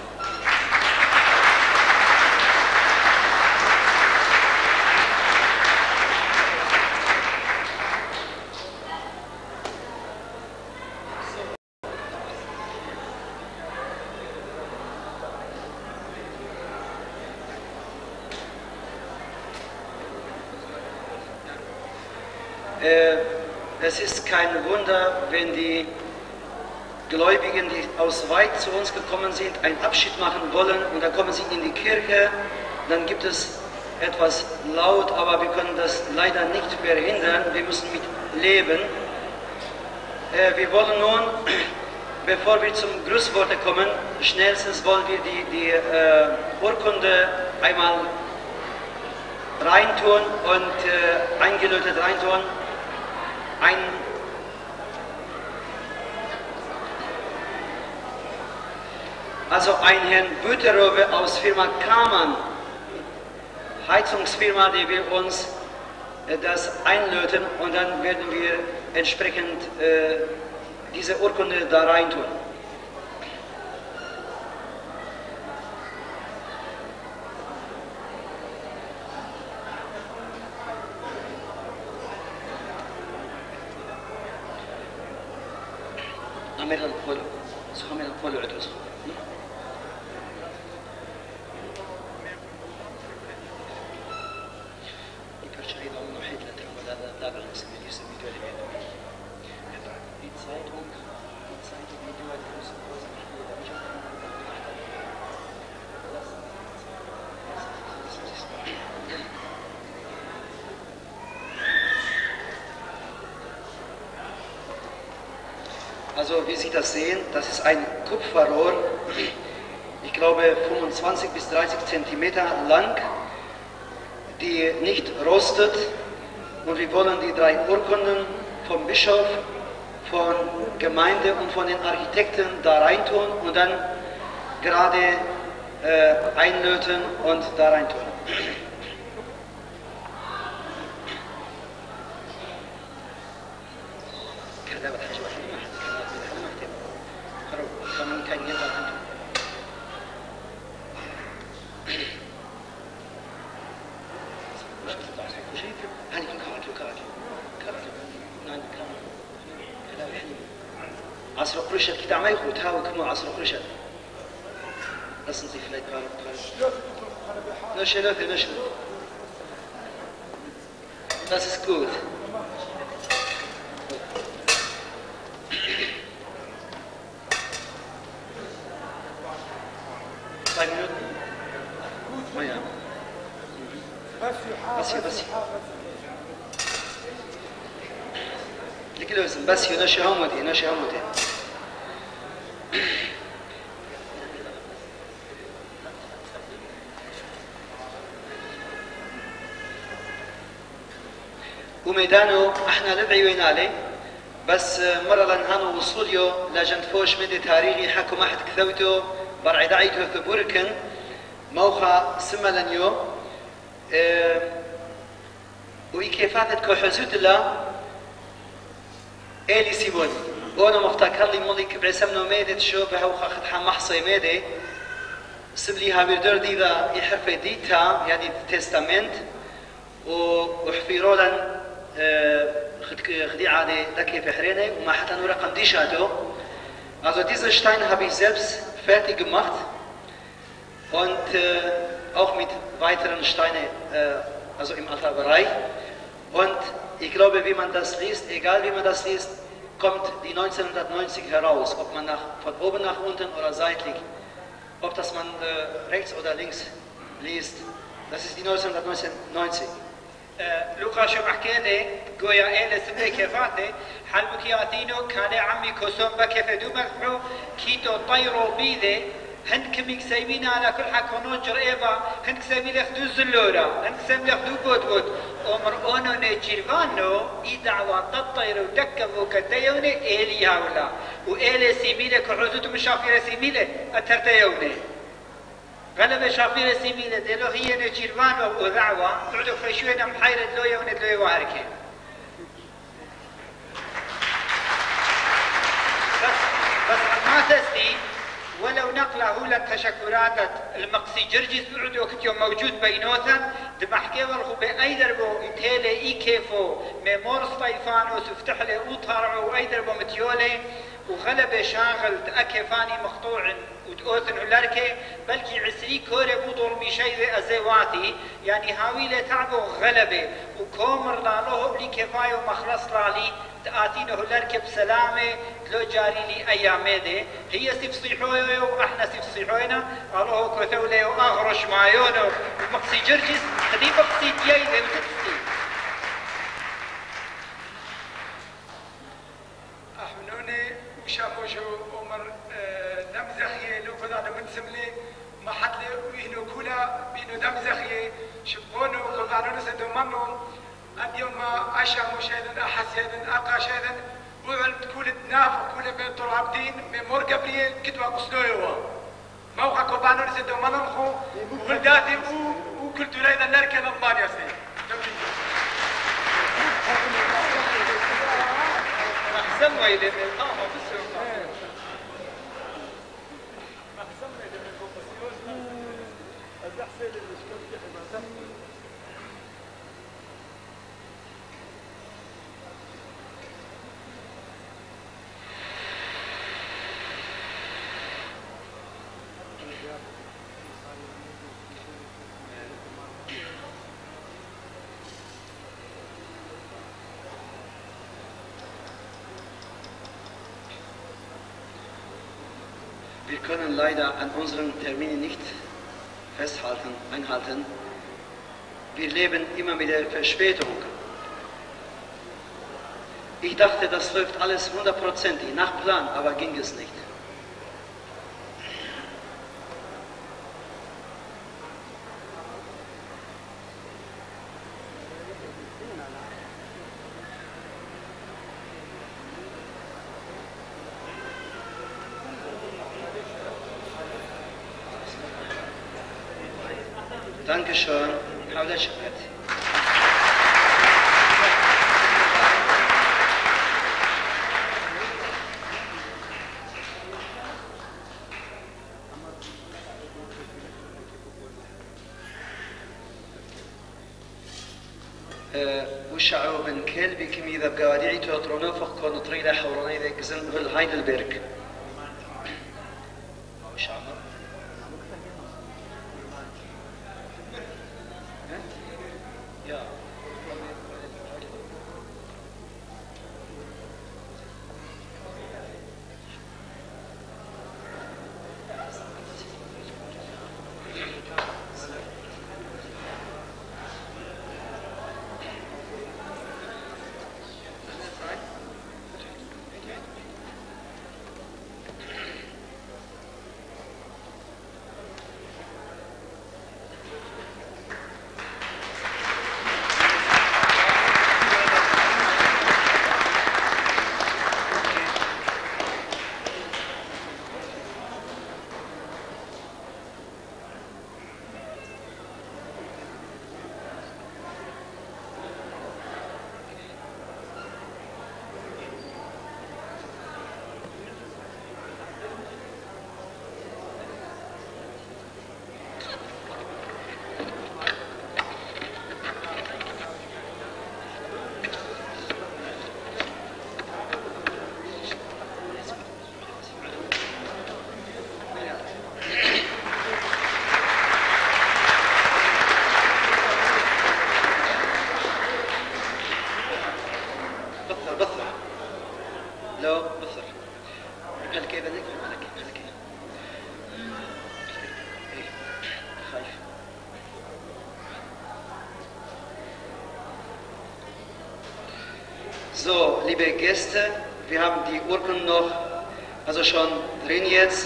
Es ist kein Wunder, wenn die Gläubigen, die aus weit zu uns gekommen sind, einen Abschied machen wollen und dann kommen sie in die Kirche, dann gibt es etwas laut, aber wir können das leider nicht verhindern, wir müssen mit leben. Wir wollen nun, bevor wir zum Grußworte kommen, schnellstens wollen wir die, die äh, Urkunde einmal reintun und äh, eingelötet reintun. Ein also ein Herrn Büteröwe aus Firma Kamann, Heizungsfirma, die will uns äh, das einlöten und dann werden wir entsprechend äh, diese Urkunde da reintun. Amerikan Polo, so Amerikan Polo etwas. Also wie Sie das sehen, das ist ein Kupferrohr, ich glaube fünfundzwanzig bis dreißig Zentimeter lang, die nicht rostet. Und wir wollen die drei Urkunden vom Bischof, von Gemeinde und von den Architekten da reintun und dann gerade äh, einlöten und da reintun. كذا عصر قرشت كده عم يخوت هاو كمو عصر قرشت بس نضيف لك نشي لوثي نشي Das ist gut. Zwei Minuten? Oh ja. بس بس لكن لازم بس ينشي همودي ينشي همودي وميدانو احنا نبعي وين عليه بس مرة لنهانو وصوليو لجنت فوش مدي تاريخي حكو ما حد كثوتو برعي دعيتو في بوركن موخا سملنيو اه وإكيفاتت كوحزوت الله إلي سيبوني وانا مفتكر لي مولي كبري سمنو ميدي تشو بهو خاخد حا محصي ميدي سبلي هابيردور ديدا يحرفي ديتا يعني تستامنت وحفيرولا خدي عادي دكي في حريني وما حتى نور رقم دي شاتو also diese Steine habe ich selbst fertig gemacht und äh, auch mit weiteren Steinen äh, also im Altarbereich und ich glaube wie man das liest egal wie man das liest kommt die neunzehnhundertneunzig heraus ob man nach, von oben nach unten oder seitlich ob das man äh, rechts oder links liest das ist die neunzehnhundertneunzig لوقا شو حكيتي قويا إيه لسبلي كيفاتي حلبكياتينو كان عمي كوسوم بكيف دومرحو كيتو طيرو بيدي هند كميك سايبين على كل حكونو جريبا هند كسايبين ياخدو زلورا هند كسايبين ياخدو بود بود عمر اونو نيجيرفانو اي دعوة تطيرو دكفو كتيوني إيلي هاولا وإيلي سيميلي كعودتو مشافيرة سيميلي أترتيوني غلبة شافيرة سيميلة دلو هي نجيرفان ودعوة تعدو فشوينا محيرة لويا وندلويا واركي بس بس ما تسدي ولو نقله للتشكرات المقصي جرجس بعدو كتيو موجود بينوثا دمحكي والخو بأيدربو انتهيلي اي كيفو ميمور سطيفانو سفتح لي اوطارعو وأيدربو متيولي وغلبة شاغل تأكفاني مقطوع وتأوثن هلاركي بلكي عسري كوري بوضور ميشي أزيواتي يعني هاويلة تعبو غلبة وكومر لالوه بلي كفايو مخلص لالي تآتينه هلاركي بسلامة تلو جاري لي أيامي دي هي سيفصيحوية وإحنا سيفصيحوينا قالوه كثولي وأغرش مايونو ومقصي جرجس هدي بقصي دياي ذي وتقصي شافوشو عمر دمزخيه لو كذا من سملي ما حد وينو كولا بينو دمزخيه شبونو كذا نسدو مامو اليوم عشا مشاهدن احسيدن اقاشيدن وعند كل ناف كل بين طرابدين مور جبريل كتوا قصدويوا موقع كوبانو نسدو مامو ولداتي وكل دولينا نركن المانيا سي أحسن ويلي القامة بس Wir können leider an unseren Terminen nicht festhalten, einhalten. Wir leben immer mit der Verspätung. Ich dachte, das läuft alles hundertprozentig nach Plan, aber ging es nicht. Dankeschön. حاول شكرا. والشعب من كلبي كم إذا بقواديعي تطرونه فكون طريلة حوراني ذا جزن بالهايدلبرغ. So, liebe Gäste, wir haben die Urkunden noch, also schon drin jetzt.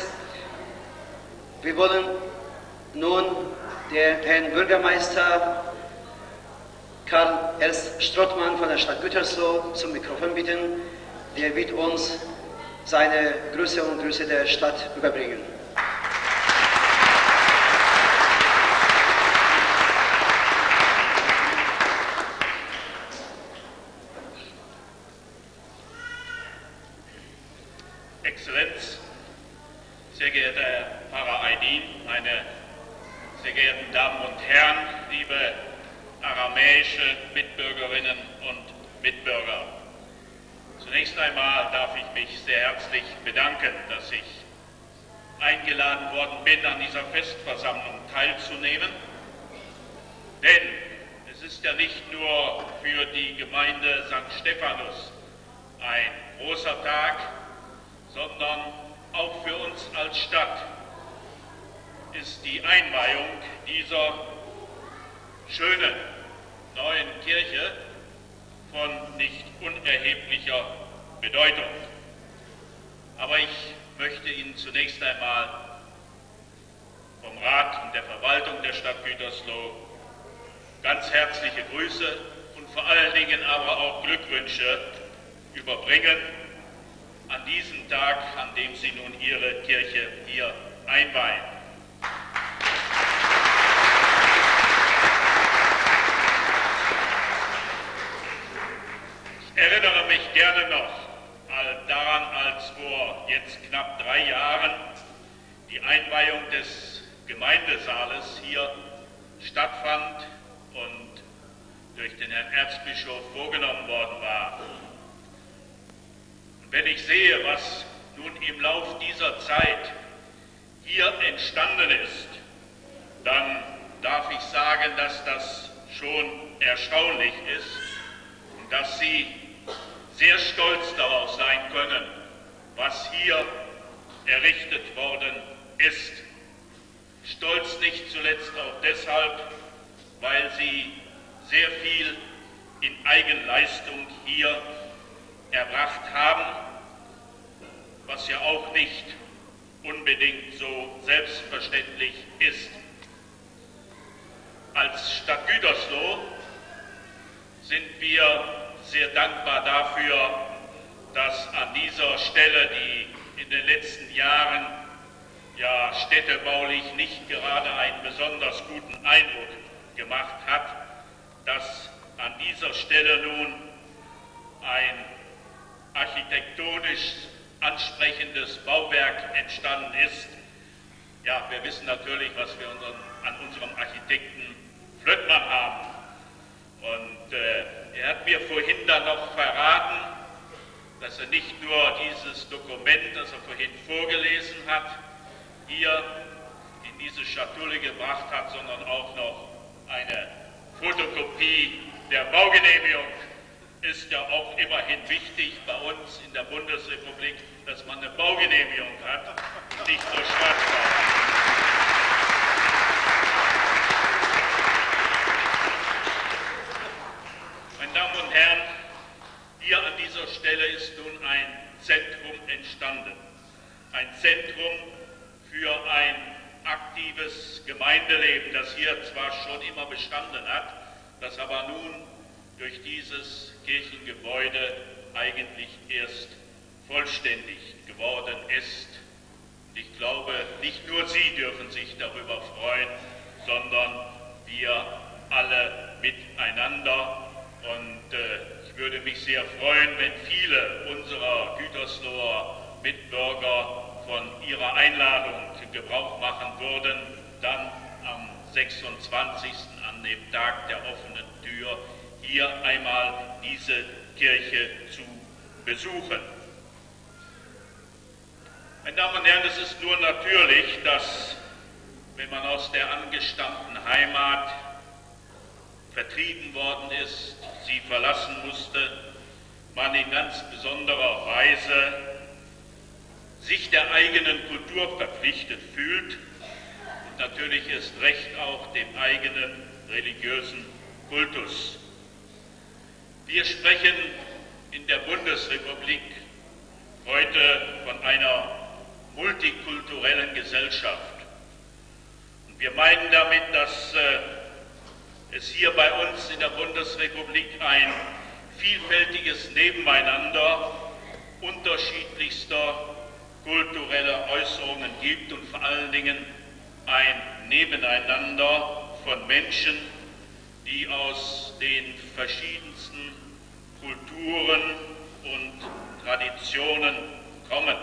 Wir wollen nun den Herrn Bürgermeister Karl Ernst Strothmann von der Stadt Gütersloh zum Mikrofon bitten. Der wird uns seine Grüße und Grüße der Stadt überbringen. Exzellenz, sehr geehrter Herr Pfarrer Aydin, meine sehr geehrten Damen und Herren, liebe aramäische Mitbürgerinnen und Mitbürger. Zunächst einmal darf ich mich sehr herzlich bedanken, dass ich eingeladen worden bin, an dieser Festversammlung teilzunehmen. Denn es ist ja nicht nur für die Gemeinde Sankt Stephanus ein großer Tag, sondern auch für uns als Stadt ist die Einweihung dieser schönen neuen Kirche von nicht unerheblicher Bedeutung. Aber ich möchte Ihnen zunächst einmal vom Rat und der Verwaltung der Stadt Gütersloh ganz herzliche Grüße und vor allen Dingen aber auch Glückwünsche überbringen an diesem Tag, an dem Sie nun Ihre Kirche hier einweihen. Ich erinnere mich gerne noch daran, als vor jetzt knapp drei Jahren die Einweihung des Gemeindesaales hier stattfand und durch den Herrn Erzbischof vorgenommen worden war. Und wenn ich sehe, was nun im Lauf dieser Zeit hier entstanden ist, dann darf ich sagen, dass das schon erstaunlich ist und dass Sie sehr stolz darauf sein können, was hier errichtet worden ist. Stolz nicht zuletzt auch deshalb, weil Sie sehr viel in Eigenleistung hier erbracht haben, was ja auch nicht unbedingt so selbstverständlich ist. Als Stadt Gütersloh sind wir sehr dankbar dafür, dass an dieser Stelle, die in den letzten Jahren ja städtebaulich nicht gerade einen besonders guten Eindruck gemacht hat, dass an dieser Stelle nun ein architektonisch ansprechendes Bauwerk entstanden ist. Ja, wir wissen natürlich, was wir unseren, an unserem Architekten Flöttmann haben. Und äh, mir vorhin dann noch verraten, dass er nicht nur dieses Dokument, das er vorhin vorgelesen hat, hier in diese Schatulle gebracht hat, sondern auch noch eine Fotokopie der Baugenehmigung. Ist ja auch immerhin wichtig bei uns in der Bundesrepublik, dass man eine Baugenehmigung hat und nicht nur Schwarzbau. Meine Damen und Herren, hier an dieser Stelle ist nun ein Zentrum entstanden. Ein Zentrum für ein aktives Gemeindeleben, das hier zwar schon immer bestanden hat, das aber nun durch dieses Kirchengebäude eigentlich erst vollständig geworden ist. Und ich glaube, nicht nur Sie dürfen sich darüber freuen, sondern wir alle miteinander. Und äh, ich würde mich sehr freuen, wenn viele unserer Gütersloher Mitbürger von ihrer Einladung Gebrauch machen würden, dann am sechsundzwanzigsten an dem Tag der offenen Tür hier einmal diese Kirche zu besuchen. Meine Damen und Herren, es ist nur natürlich, dass, wenn man aus der angestammten Heimat vertrieben worden ist, sie verlassen musste, man in ganz besonderer Weise sich der eigenen Kultur verpflichtet fühlt und natürlich erst recht auch dem eigenen religiösen Kultus. Wir sprechen in der Bundesrepublik heute von einer multikulturellen Gesellschaft. Und wir meinen damit, dass äh, es hier bei uns in der Bundesrepublik ein vielfältiges Nebeneinander unterschiedlichster kultureller Äußerungen gibt und vor allen Dingen ein Nebeneinander von Menschen, die aus den verschiedensten Kulturen und Traditionen kommen.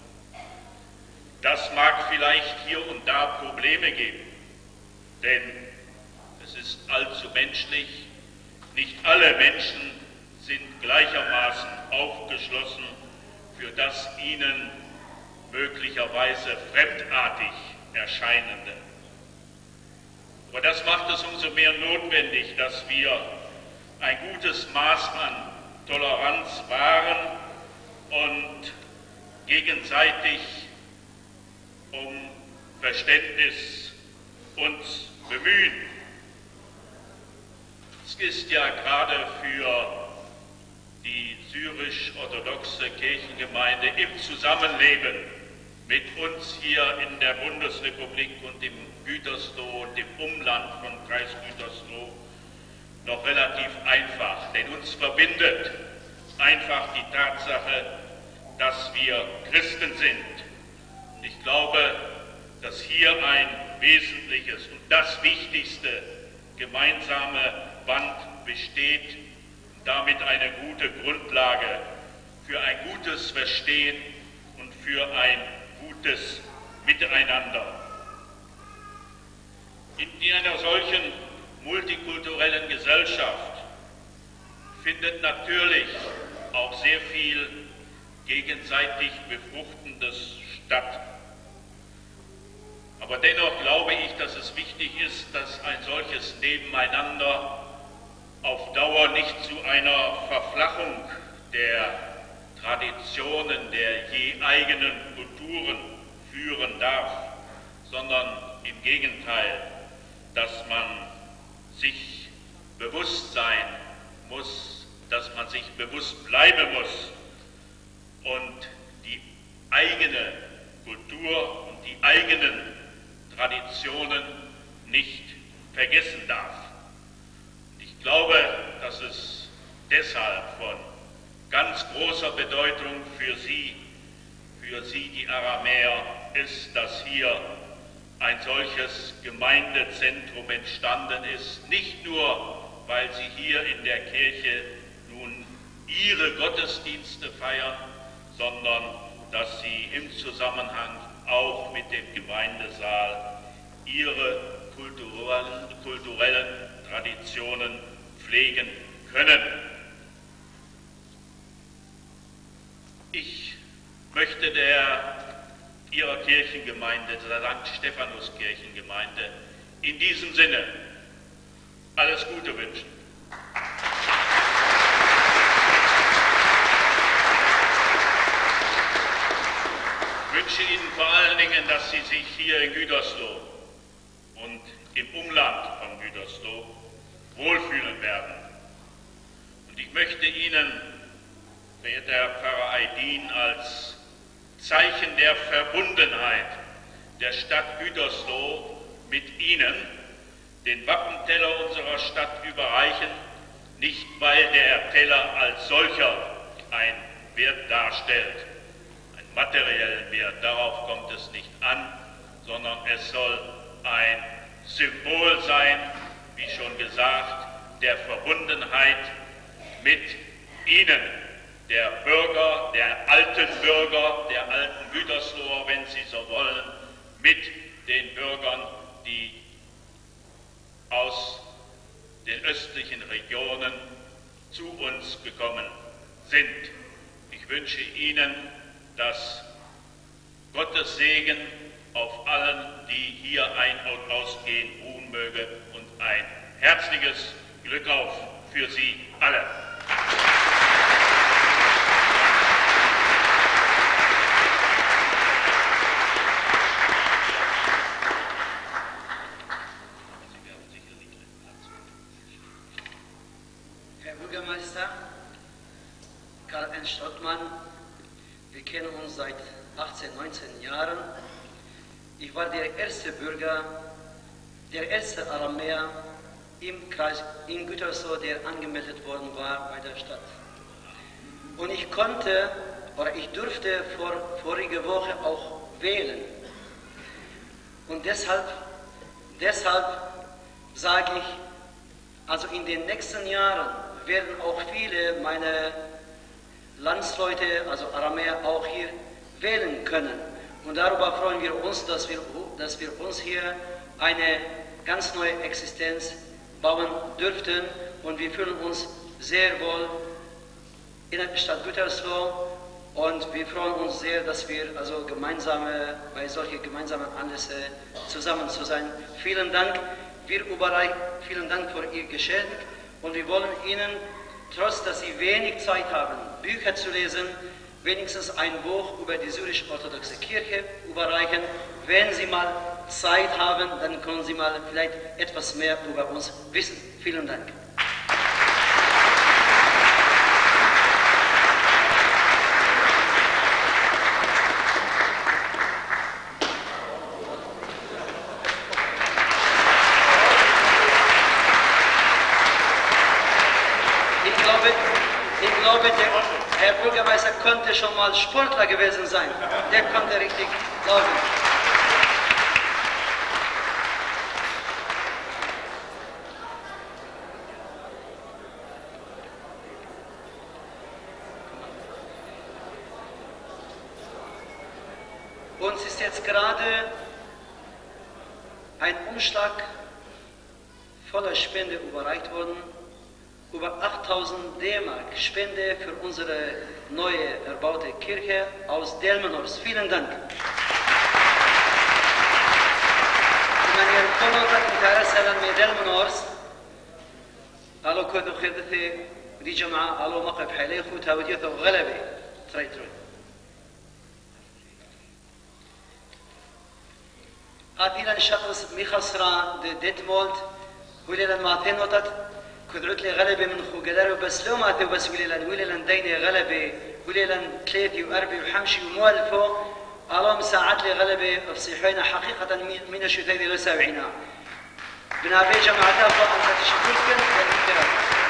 Das mag vielleicht hier und da Probleme geben, denn es ist allzu menschlich. Nicht alle Menschen sind gleichermaßen aufgeschlossen für das ihnen möglicherweise fremdartig Erscheinende. Aber das macht es umso mehr notwendig, dass wir ein gutes Maß an Toleranz wahren und gegenseitig um Verständnis uns bemühen. Es ist ja gerade für die syrisch-orthodoxe Kirchengemeinde im Zusammenleben mit uns hier in der Bundesrepublik und im Gütersloh und im Umland von Kreis Gütersloh noch relativ einfach, denn uns verbindet einfach die Tatsache, dass wir Christen sind. Und ich glaube, dass hier ein wesentliches und das wichtigste gemeinsame Band besteht und damit eine gute Grundlage für ein gutes Verstehen und für ein gutes Miteinander. In einer solchen multikulturellen Gesellschaft findet natürlich auch sehr viel gegenseitig Befruchtendes statt. Aber dennoch glaube ich, dass es wichtig ist, dass ein solches Nebeneinander auf Dauer nicht zu einer Verflachung der Traditionen, der je eigenen Kulturen führen darf, sondern im Gegenteil, dass man sich bewusst sein muss, dass man sich bewusst bleiben muss und die eigene Kultur und die eigenen Traditionen nicht vergessen darf. Und ich glaube, dass es deshalb von ganz großer Bedeutung für Sie, für Sie die Aramäer ist, dass hier ein solches Gemeindezentrum entstanden ist, nicht nur, weil Sie hier in der Kirche nun Ihre Gottesdienste feiern, sondern dass Sie im Zusammenhang auch mit dem Gemeindesaal Ihre kulturellen, kulturellen Traditionen pflegen können. möchte der Ihrer Kirchengemeinde, der Sankt Stephanus Kirchengemeinde, in diesem Sinne alles Gute wünschen. Ich wünsche Ihnen vor allen Dingen, dass Sie sich hier in Gütersloh und im Umland von Gütersloh wohlfühlen werden. Und ich möchte Ihnen, verehrter Herr Pfarrer Aydin, als Zeichen der Verbundenheit der Stadt Gütersloh mit Ihnen den Wappenteller unserer Stadt überreichen, nicht weil der Teller als solcher einen Wert darstellt, einen materiellen Wert, darauf kommt es nicht an, sondern es soll ein Symbol sein, wie schon gesagt, der Verbundenheit mit Ihnen, der Bürger, der alten Bürger, der alten Gütersloher, wenn Sie so wollen, mit den Bürgern, die aus den östlichen Regionen zu uns gekommen sind. Ich wünsche Ihnen, dass Gottes Segen auf allen, die hier ein- und ausgehen, ruhen möge und ein herzliches Glück auf für Sie alle. Herr Bürgermeister Karl-Heinz Strothmann, wir kennen uns seit achtzehn, neunzehn Jahren. Ich war der erste Bürger, der erste Aramäer im Kreis in Gütersloh, der angemeldet worden war bei der Stadt. Und ich konnte, oder ich durfte vor, vorige Woche auch wählen. Und deshalb, deshalb sage ich, also in den nächsten Jahren werden auch viele meiner Landsleute, also Aramäer, auch hier wählen können. Und darüber freuen wir uns, dass wir, dass wir uns hier eine ganz neue Existenz bauen dürften. Und wir fühlen uns sehr wohl in der Stadt Gütersloh. Und wir freuen uns sehr, dass wir also gemeinsame, bei solchen gemeinsamen Anlässen zusammen zu sein. Vielen Dank. Wir überreichen, vielen Dank für Ihr Geschenk. Und wir wollen Ihnen, trotz dass Sie wenig Zeit haben, Bücher zu lesen, wenigstens ein Buch über die syrisch-orthodoxe Kirche überreichen. Wenn Sie mal Zeit haben, dann können Sie mal vielleicht etwas mehr über uns wissen. Vielen Dank. Ich glaube, ich glaube, der Herr Bürgermeister könnte schon mal Sportler gewesen sein. Der konnte richtig laufen. Uns ist jetzt gerade ein Umschlag voller Spende überreicht worden. Über achttausend D-Mark Spende für unsere neue erbaute Kirche aus Delmenhorst. Vielen Dank. من يكونوا ترسلا من دلمنورس قالوا كذو خدثي دي جماعة قالوا مقف حليخ وتاوديته غلبي تريترون قاتلا شخص مخسرة ديتمولد وليلا ماتين وطت كذعت لي غلبة من خو قدر بس لو ماتوا بس وليلا وليلا ديني غلبة وليلا ثلاثي وأربي وحمشي وموالفو الله مساعد لي غلبة افصيحينا حقيقة من الشتاء لو سابعنا بنابي جماعتها فأنت تشكركم بالإكرام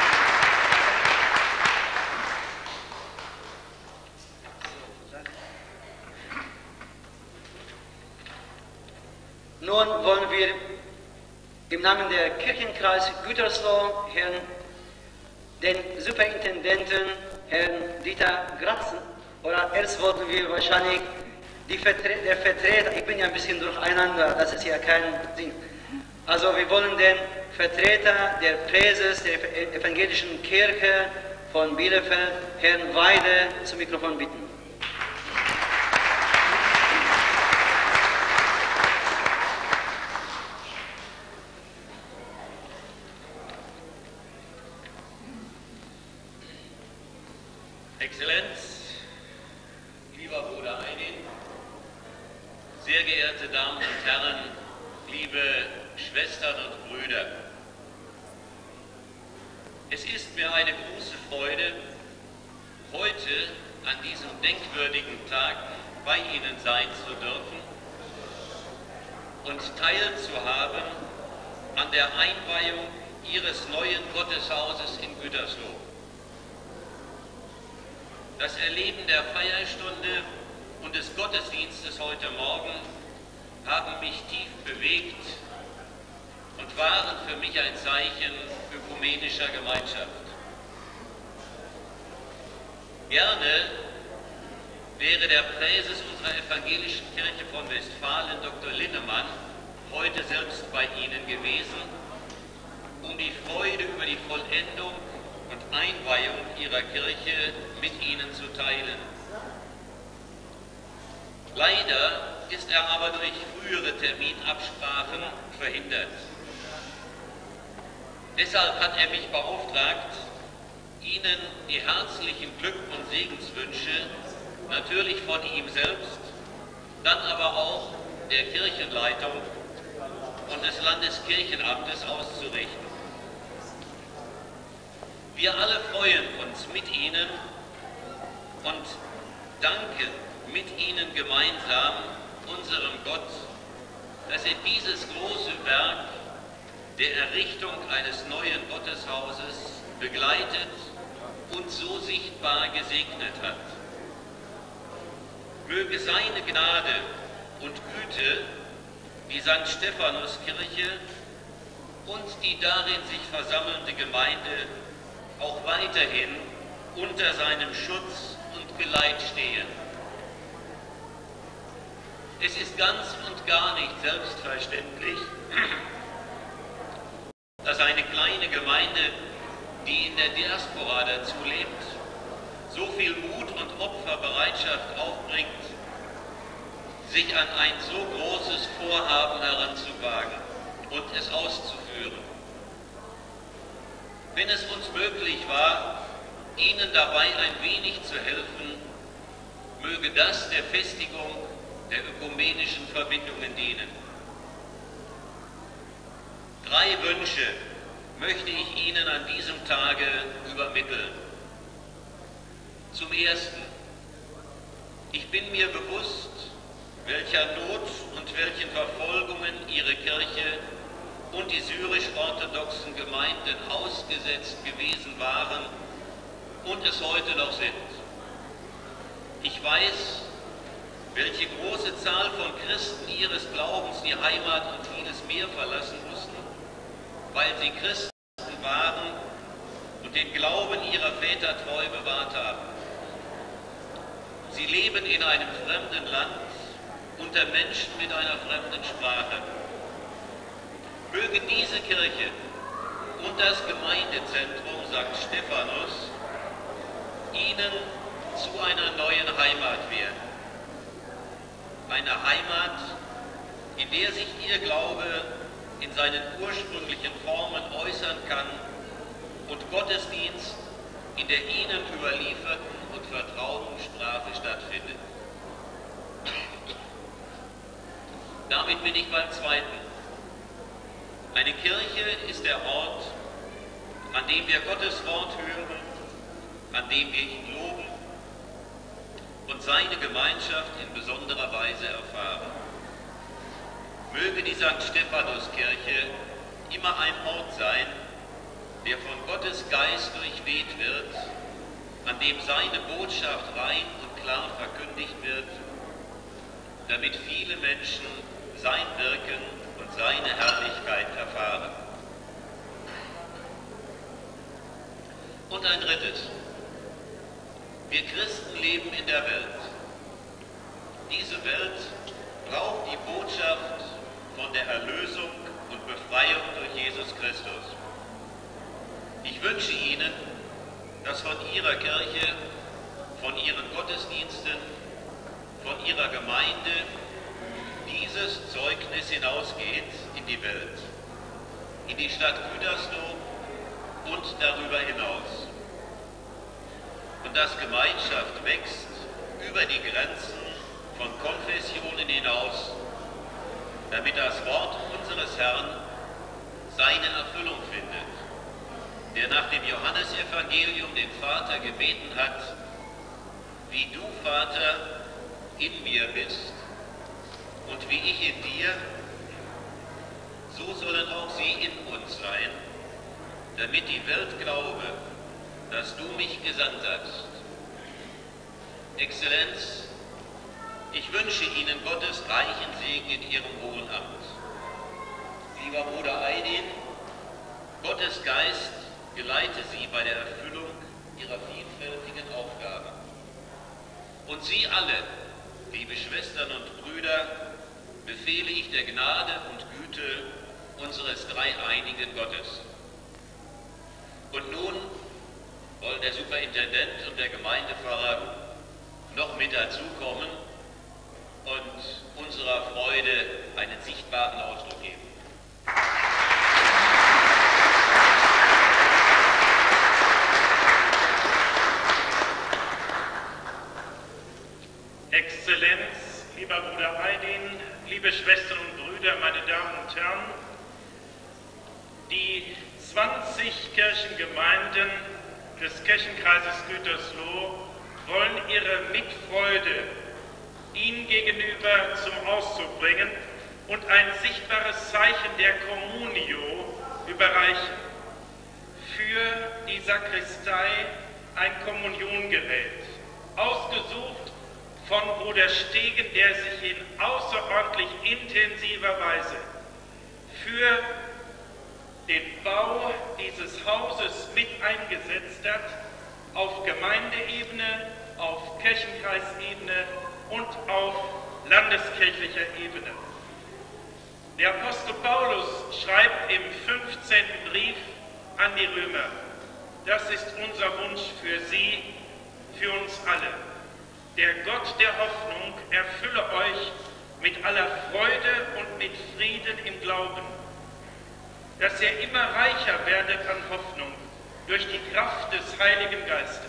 Nun wollen wir im Namen der Kirchenkreis Gütersloh Herrn, den Superintendenten, Herrn Dieter Gratzen, oder erst wollten wir wahrscheinlich die Vertre der Vertreter, ich bin ja ein bisschen durcheinander, das ist ja kein Ding. Also wir wollen den Vertreter der Präses der evangelischen Kirche von Bielefeld, Herrn Weide, zum Mikrofon bitten. Exzellenz, lieber Bruder Aydin, sehr geehrte Damen und Herren, liebe Schwestern und Brüder, es ist mir eine große Freude, heute an diesem denkwürdigen Tag bei Ihnen sein zu dürfen und teilzuhaben an der Einweihung Ihres neuen Gotteshauses in Gütersloh. Das Erleben der Feierstunde und des Gottesdienstes heute Morgen haben mich tief bewegt und waren für mich ein Zeichen ökumenischer Gemeinschaft. Gerne wäre der Präses unserer evangelischen Kirche von Westfalen, Doktor Linnemann, heute selbst bei Ihnen gewesen, um die Freude über die Vollendung und Einweihung Ihrer Kirche mit Ihnen zu teilen. Leider ist er aber durch frühere Terminabsprachen verhindert. Deshalb hat er mich beauftragt, Ihnen die herzlichen Glück- und Segenswünsche natürlich von ihm selbst, dann aber auch der Kirchenleitung und des Landeskirchenamtes auszurichten. Wir alle freuen uns mit Ihnen und danken mit Ihnen gemeinsam unserem Gott, dass er dieses große Werk der Errichtung eines neuen Gotteshauses begleitet und so sichtbar gesegnet hat. Möge seine Gnade und Güte die Sankt Stephanus-Kirche und die darin sich versammelnde Gemeinde auch weiterhin unter seinem Schutz und Geleit stehen. Es ist ganz und gar nicht selbstverständlich, dass eine kleine Gemeinde, die in der Diaspora dazu lebt, so viel Mut und Opferbereitschaft aufbringt, sich an ein so großes Vorhaben heranzuwagen und es auszuführen. Wenn es uns möglich war, Ihnen dabei ein wenig zu helfen, möge das der Festigung der ökumenischen Verbindungen dienen. Drei Wünsche möchte ich Ihnen an diesem Tage übermitteln. Zum Ersten, ich bin mir bewusst, welcher Not und welchen Verfolgungen Ihre Kirche und die syrisch-orthodoxen Gemeinden ausgesetzt gewesen waren und es heute noch sind. Ich weiß, welche große Zahl von Christen ihres Glaubens die Heimat und vieles mehr verlassen mussten, weil sie Christen waren und den Glauben ihrer Väter treu bewahrt haben. Sie leben in einem fremden Land unter Menschen mit einer fremden Sprache. Möge diese Kirche und das Gemeindezentrum Sankt Stephanus Ihnen zu einer neuen Heimat werden. Eine Heimat, in der sich Ihr Glaube in seinen ursprünglichen Formen äußern kann und Gottesdienst in der Ihnen überlieferten und vertrauten Sprache stattfindet. Damit bin ich beim Zweiten. Eine Kirche ist der Ort, an dem wir Gottes Wort hören, an dem wir ihn loben und seine Gemeinschaft in besonderer Weise erfahren. Möge die Sankt Stephanus-Kirche immer ein Ort sein, der von Gottes Geist durchweht wird, an dem seine Botschaft rein und klar verkündigt wird, damit viele Menschen sein Wirken und seine Herrlichkeit erfahren. Und ein drittes. Wir Christen leben in der Welt. Diese Welt braucht die Botschaft von der Erlösung und Befreiung durch Jesus Christus. Ich wünsche Ihnen, dass von Ihrer Kirche, von Ihren Gottesdiensten, von Ihrer Gemeinde dieses Zeugnis hinausgeht in die Welt, in die Stadt Gütersloh und darüber hinaus. und dass Gemeinschaft wächst über die Grenzen von Konfessionen hinaus, damit das Wort unseres Herrn seine Erfüllung findet, der nach dem Johannesevangelium den Vater gebeten hat: Wie du, Vater, in mir bist und wie ich in dir, so sollen auch sie in uns sein, damit die Welt glaube, dass du mich gesandt hast. Exzellenz, ich wünsche Ihnen Gottes reichen Segen in Ihrem hohen Amt. Lieber Bruder Aydin, Gottes Geist geleite Sie bei der Erfüllung Ihrer vielfältigen Aufgaben. Und Sie alle, liebe Schwestern und Brüder, befehle ich der Gnade und Güte unseres dreieinigen Gottes. Und nun wollen der Superintendent und der Gemeindepfarrer noch mit dazukommen und unserer Freude einen sichtbaren Ausdruck geben. Exzellenz, lieber Bruder Aydin, liebe Schwestern und Brüder, meine Damen und Herren, die zwanzig Kirchengemeinden des Kirchenkreises Gütersloh wollen ihre Mitfreude Ihnen gegenüber zum Ausdruck bringen und ein sichtbares Zeichen der Communio überreichen. Für die Sakristei ein Kommuniongerät, ausgesucht von Bruder Stegen, der sich in außerordentlich intensiver Weise für den Bau dieses Hauses mit eingesetzt hat, auf Gemeindeebene, auf Kirchenkreisebene und auf landeskirchlicher Ebene. Der Apostel Paulus schreibt im fünfzehnten Brief an die Römer: Das ist unser Wunsch für Sie, für uns alle. Der Gott der Hoffnung erfülle euch mit aller Freude und mit Frieden im Glauben, dass ihr immer reicher werdet an Hoffnung durch die Kraft des Heiligen Geistes.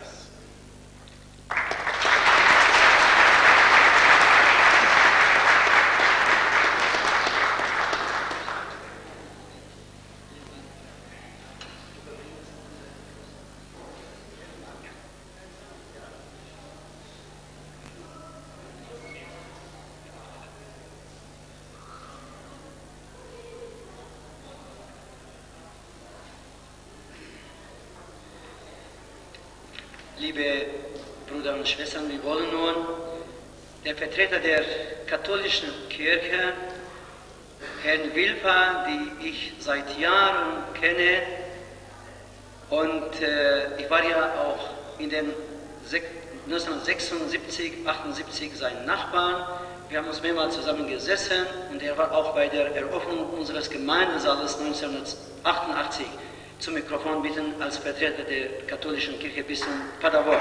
Liebe Brüder und Schwestern, wir wollen nun der Vertreter der katholischen Kirche, Herrn Wilpa, die ich seit Jahren kenne, und äh, ich war ja auch in den neunzehnhundertsechsundsiebzig, achtundsiebzig sein Nachbar. Wir haben uns mehrmals zusammen gesessen und er war auch bei der Eröffnung unseres Gemeindesaales neunzehnhundertachtundachtzig. Zum Mikrofon bitten als Vertreter der katholischen Kirche Bistum Paderborn.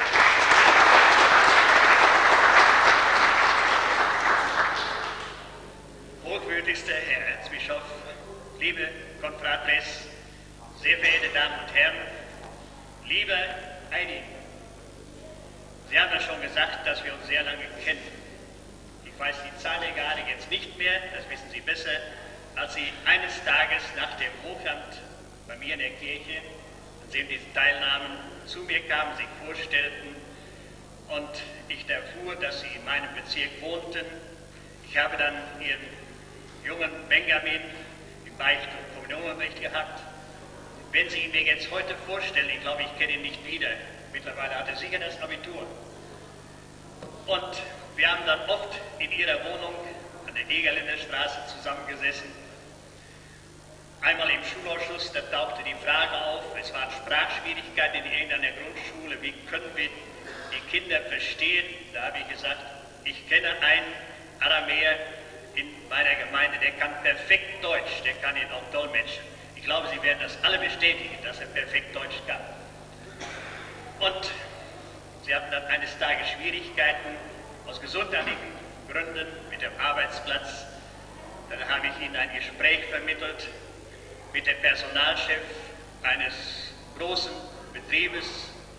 Hochwürdigster Herr Erzbischof, liebe Confratres, sehr verehrte Damen und Herren, lieber Aydin, Sie haben ja schon gesagt, dass wir uns sehr lange kennen. Ich weiß die Zahl der Jahre jetzt nicht mehr, das wissen Sie besser, als Sie eines Tages nach dem Hochamt bei mir in der Kirche, an dem Sie teilnahmen, zu mir kamen, sich vorstellten und ich erfuhr, dass Sie in meinem Bezirk wohnten. Ich habe dann Ihren jungen Benjamin im Beicht- und Kommunionunterricht gehabt. Wenn Sie ihn mir jetzt heute vorstellen, ich glaube, ich kenne ihn nicht wieder, mittlerweile hat er sicher das Abitur. Und wir haben dann oft in Ihrer Wohnung an der Egerländer Straße zusammengesessen. Einmal im Schulausschuss, da tauchte die Frage auf, es waren Sprachschwierigkeiten in irgendeiner Grundschule, wie können wir die Kinder verstehen? Da habe ich gesagt, ich kenne einen Aramäer in meiner Gemeinde, der kann perfekt Deutsch, der kann ihn auch dolmetschen. Ich glaube, Sie werden das alle bestätigen, dass er perfekt Deutsch kann. Und Sie hatten dann eines Tages Schwierigkeiten aus gesundheitlichen Gründen mit dem Arbeitsplatz. Dann habe ich Ihnen ein Gespräch vermittelt mit dem Personalchef eines großen Betriebes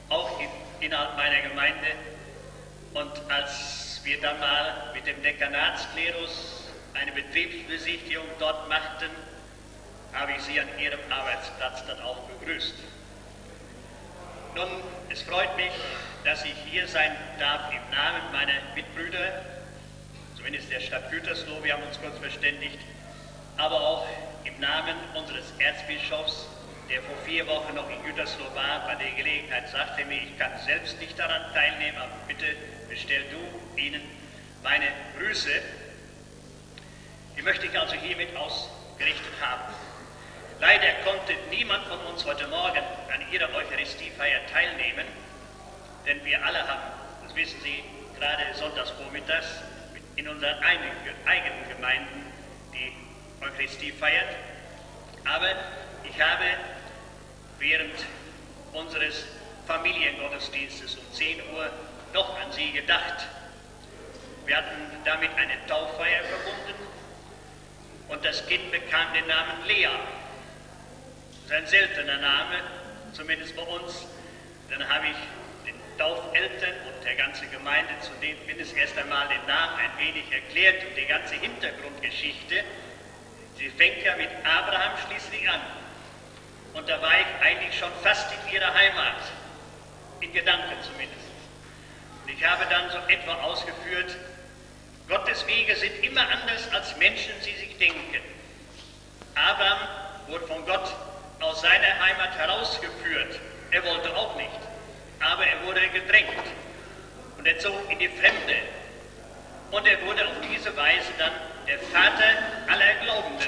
auch innerhalb meiner Gemeinde. Und als wir dann mal mit dem Dekanatsklerus eine Betriebsbesichtigung dort machten, habe ich Sie an Ihrem Arbeitsplatz dann auch begrüßt. Nun, es freut mich, dass ich hier sein darf im Namen meiner Mitbrüder, zumindest der Stadt Gütersloh, wir haben uns kurz verständigt, aber auch im Namen unseres Erzbischofs, der vor vier Wochen noch in Gütersloh war. Bei der Gelegenheit sagte er mir, ich kann selbst nicht daran teilnehmen, aber bitte bestell du ihnen meine Grüße. Die möchte ich also hiermit ausgerichtet haben. Leider konnte niemand von uns heute Morgen an ihrer Eucharistiefeier teilnehmen, denn wir alle haben, das wissen Sie, gerade sonntagsvormittags in unseren eigenen Gemeinden die Eucharistie feiert. Aber ich habe während unseres Familiengottesdienstes um zehn Uhr noch an Sie gedacht. Wir hatten damit eine Tauffeier verbunden und das Kind bekam den Namen Lea. Das ist ein seltener Name, zumindest bei uns. Dann habe ich den Taufeltern und der ganzen Gemeinde zumindest erst einmal den Namen ein wenig erklärt und die ganze Hintergrundgeschichte. Sie fängt ja mit Abraham schließlich an. Und da war ich eigentlich schon fast in ihrer Heimat, in Gedanken zumindest. Und ich habe dann so etwa ausgeführt, Gottes Wege sind immer anders, als Menschen sie sich denken. Abraham wurde von Gott aus seiner Heimat herausgeführt. Er wollte auch nicht, aber er wurde gedrängt und er zog in die Fremde. Und er wurde auf diese Weise dann der Vater aller Glaubenden.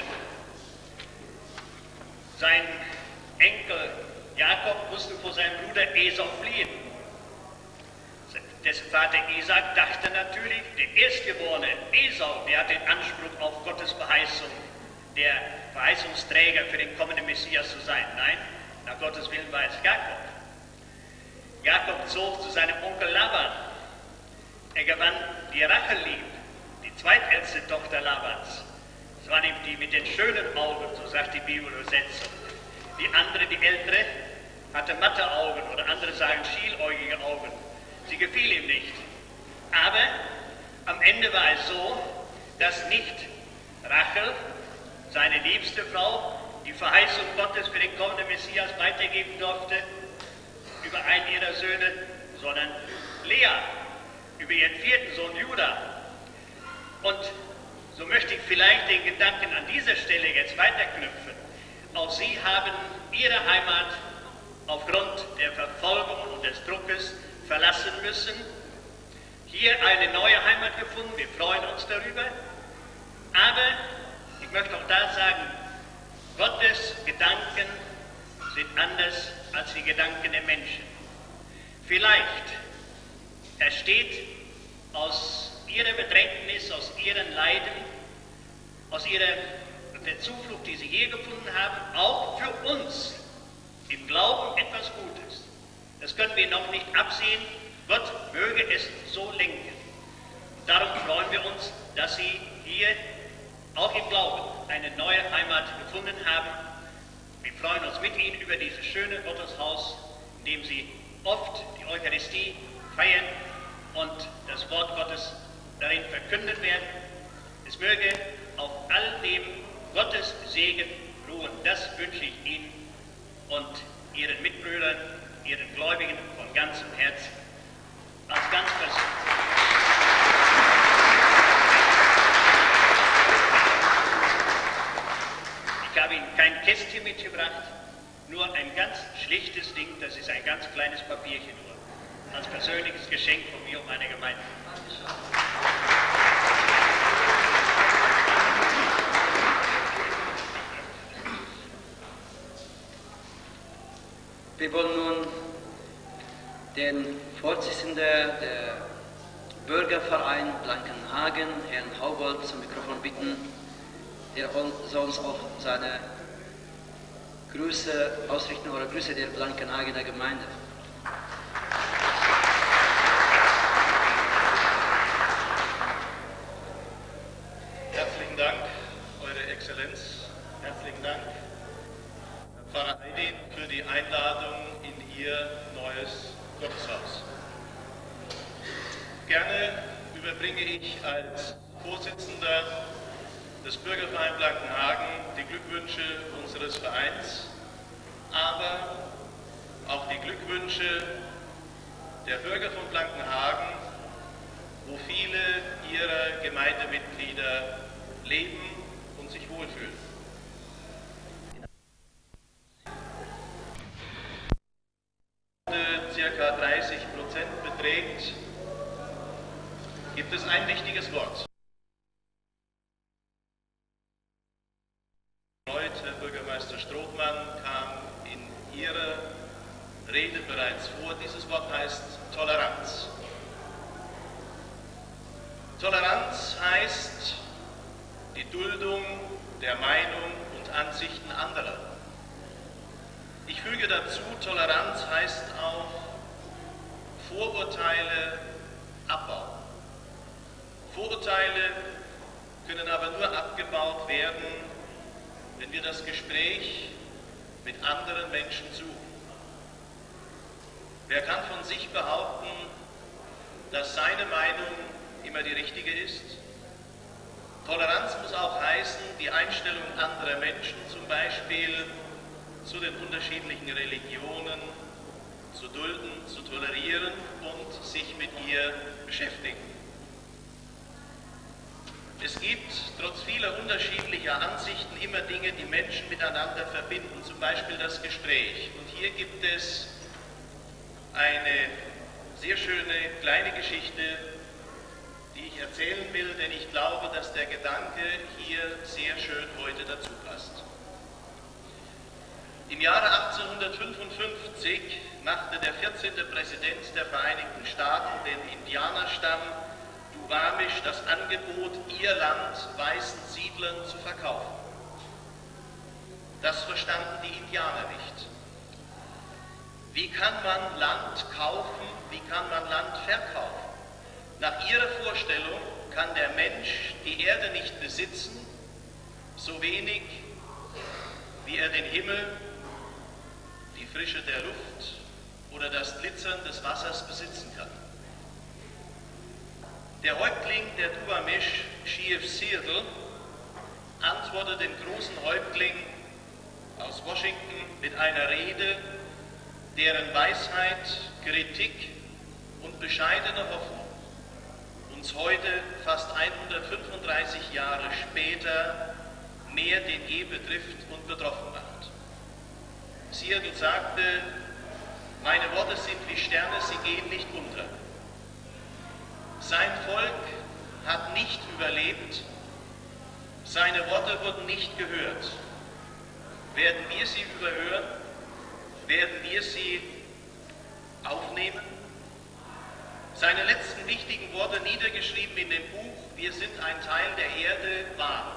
Sein Enkel Jakob musste vor seinem Bruder Esau fliehen. Dessen Vater Isaac dachte natürlich, der Erstgeborene Esau, der hat den Anspruch auf Gottes Verheißung, der Verheißungsträger für den kommenden Messias zu sein. Nein, nach Gottes Willen war es Jakob. Jakob zog zu seinem Onkel Laban. Er gewann die Rachel, die zweitälteste Tochter Labans. Das war nämlich die mit den schönen Augen, so sagt die Bibelübersetzung. Die andere, die ältere, hatte matte Augen oder andere sagen schieläugige Augen. Sie gefiel ihm nicht. Aber am Ende war es so, dass nicht Rachel, seine liebste Frau, die Verheißung Gottes für den kommenden Messias weitergeben durfte über einen ihrer Söhne, sondern Lea über ihren vierten Sohn Judah. Und so möchte ich vielleicht den Gedanken an dieser Stelle jetzt weiterknüpfen. Auch sie haben ihre Heimat aufgrund der Verfolgung und des Druckes verlassen müssen, hier eine neue Heimat gefunden, wir freuen uns darüber, aber ich möchte auch da sagen, Gottes Gedanken sind anders als die Gedanken der Menschen. Vielleicht entsteht aus ihrer Bedrängnis, aus ihren Leiden, aus ihrer der Zuflucht, die sie hier gefunden haben, auch für uns im Glauben etwas Gutes. Das können wir noch nicht absehen. Gott möge es so lenken. Und darum freuen wir uns, dass Sie hier auch im Glauben eine neue Heimat gefunden haben. Wir freuen uns mit Ihnen über dieses schöne Gotteshaus, in dem Sie oft die Eucharistie feiern und das Wort Gottes darin verkündet werden. Es möge auf all dem Gottes Segen ruhen. Das wünsche ich Ihnen und Ihren Mitbrüdern, Ihren Gläubigen von ganzem Herzen, als ganz persönlich. Ich habe Ihnen kein Kästchen mitgebracht, nur ein ganz schlichtes Ding, das ist ein ganz kleines Papierchen nur, als persönliches Geschenk von mir und meiner Gemeinde. Wir wollen nun den Vorsitzenden der Bürgerverein Blankenhagen, Herrn Haubold, zum Mikrofon bitten. Er soll uns auch seine Grüße ausrichten oder Grüße der Blankenhagener Gemeinde. Herzlichen Dank, Eure Exzellenz. Herzlichen Dank, Pfarrer Aydin, für die Einladung in Ihr neues Gotteshaus. Gerne überbringe ich als Vorsitzender des Bürgervereins Blankenhagen die Glückwünsche unseres Vereins, aber auch die Glückwünsche der Bürger von Blankenhagen, wo viele ihrer Gemeindemitglieder leben und sich wohlfühlen. Circa dreißig Prozent beträgt, gibt es ein wichtiges Wort. Herr Bürgermeister Strothmann kam in Ihrer Rede bereits vor. Dieses Wort heißt Toleranz. Toleranz heißt die Duldung der Meinung und Ansichten anderer. Ich füge dazu, Toleranz heißt auch Vorurteile abbauen. Vorurteile können aber nur abgebaut werden, wenn wir das Gespräch mit anderen Menschen suchen. Wer kann von sich behaupten, dass seine Meinung immer die richtige ist? Toleranz muss auch heißen, die Einstellung anderer Menschen, zum Beispiel zu den unterschiedlichen Religionen, zu dulden, zu tolerieren und sich mit ihr beschäftigen. Es gibt trotz vieler unterschiedlicher Ansichten immer Dinge, die Menschen miteinander verbinden, zum Beispiel das Gespräch. Und hier gibt es eine sehr schöne kleine Geschichte, die ich erzählen will, denn ich glaube, dass der Gedanke hier sehr schön heute dazu passt. Im Jahre achtzehnhundertfünfundfünfzig machte der vierzehnte Präsident der Vereinigten Staaten, dem Indianerstamm Duwamish, das Angebot, ihr Land weißen Siedlern zu verkaufen. Das verstanden die Indianer nicht. Wie kann man Land kaufen, wie kann man Land verkaufen? Nach ihrer Vorstellung kann der Mensch die Erde nicht besitzen, so wenig wie er den Himmel, die Frische der Luft oder das Glitzern des Wassers besitzen kann. Der Häuptling der Duwamish, Chief Seattle, antwortet dem großen Häuptling aus Washington mit einer Rede, deren Weisheit, Kritik und bescheidene Hoffnung uns heute, fast hundertfünfunddreißig Jahre später, mehr denn je betrifft und betroffen macht. Seattle sagte, meine Worte sind wie Sterne, sie gehen nicht unter. Sein Volk hat nicht überlebt, seine Worte wurden nicht gehört. Werden wir sie überhören? Werden wir sie aufnehmen? Seine letzten wichtigen Worte, niedergeschrieben in dem Buch Wir sind ein Teil der Erde, waren: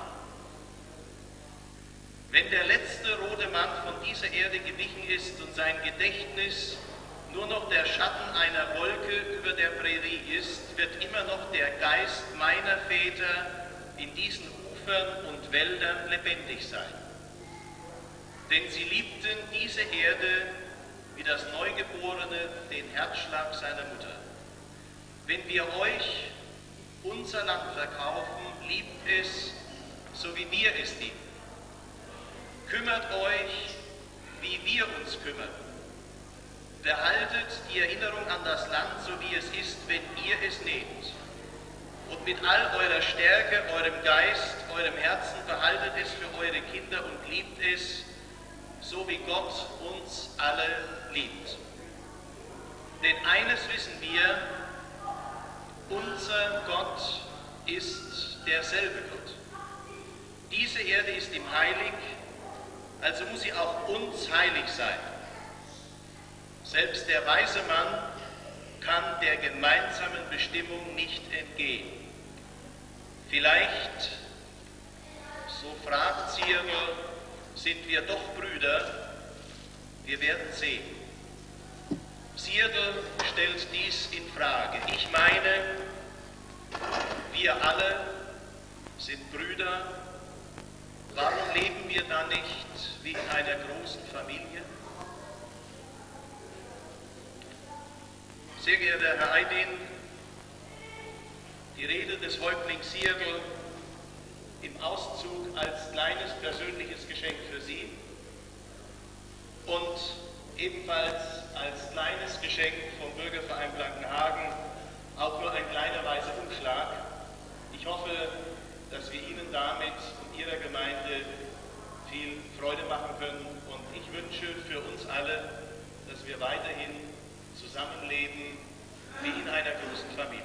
Wenn der letzte rote Mann von dieser Erde gewichen ist und sein Gedächtnis nur noch der Schatten einer Wolke über der Prärie ist, wird immer noch der Geist meiner Väter in diesen Ufern und Wäldern lebendig sein. Denn sie liebten diese Erde wie das Neugeborene den Herzschlag seiner Mutter. Wenn wir euch unser Land verkaufen, liebt es, so wie wir es lieben. Kümmert euch, wie wir uns kümmern. Behaltet die Erinnerung an das Land, so wie es ist, wenn ihr es nehmt. Und mit all eurer Stärke, eurem Geist, eurem Herzen behaltet es für eure Kinder und liebt es, so wie Gott uns alle liebt. Denn eines wissen wir, unser Gott ist derselbe Gott. Diese Erde ist ihm heilig, also muss sie auch uns heilig sein. Selbst der weise Mann kann der gemeinsamen Bestimmung nicht entgehen. Vielleicht, so fragt Seattle, sind wir doch Brüder, wir werden sehen. Seattle stellt dies in Frage. Ich meine, wir alle sind Brüder. Warum leben wir dann nicht wie in einer großen Familie? Sehr geehrter Herr Aydin, die Rede des Häuptlings Siegel im Auszug als kleines persönliches Geschenk für Sie und ebenfalls als kleines Geschenk vom Bürgerverein Blankenhagen auch nur ein kleiner weißer Umschlag. Ich hoffe, dass wir Ihnen damit und Ihrer Gemeinde viel Freude machen können und ich wünsche für uns alle, dass wir weiterhin zusammenleben wie in einer großen Familie.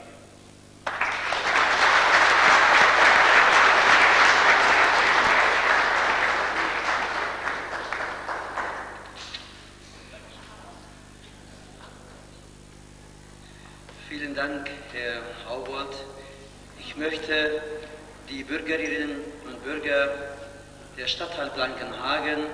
Vielen Dank, Herr Haubold. Ich möchte die Bürgerinnen und Bürger der Stadtteil Blankenhagen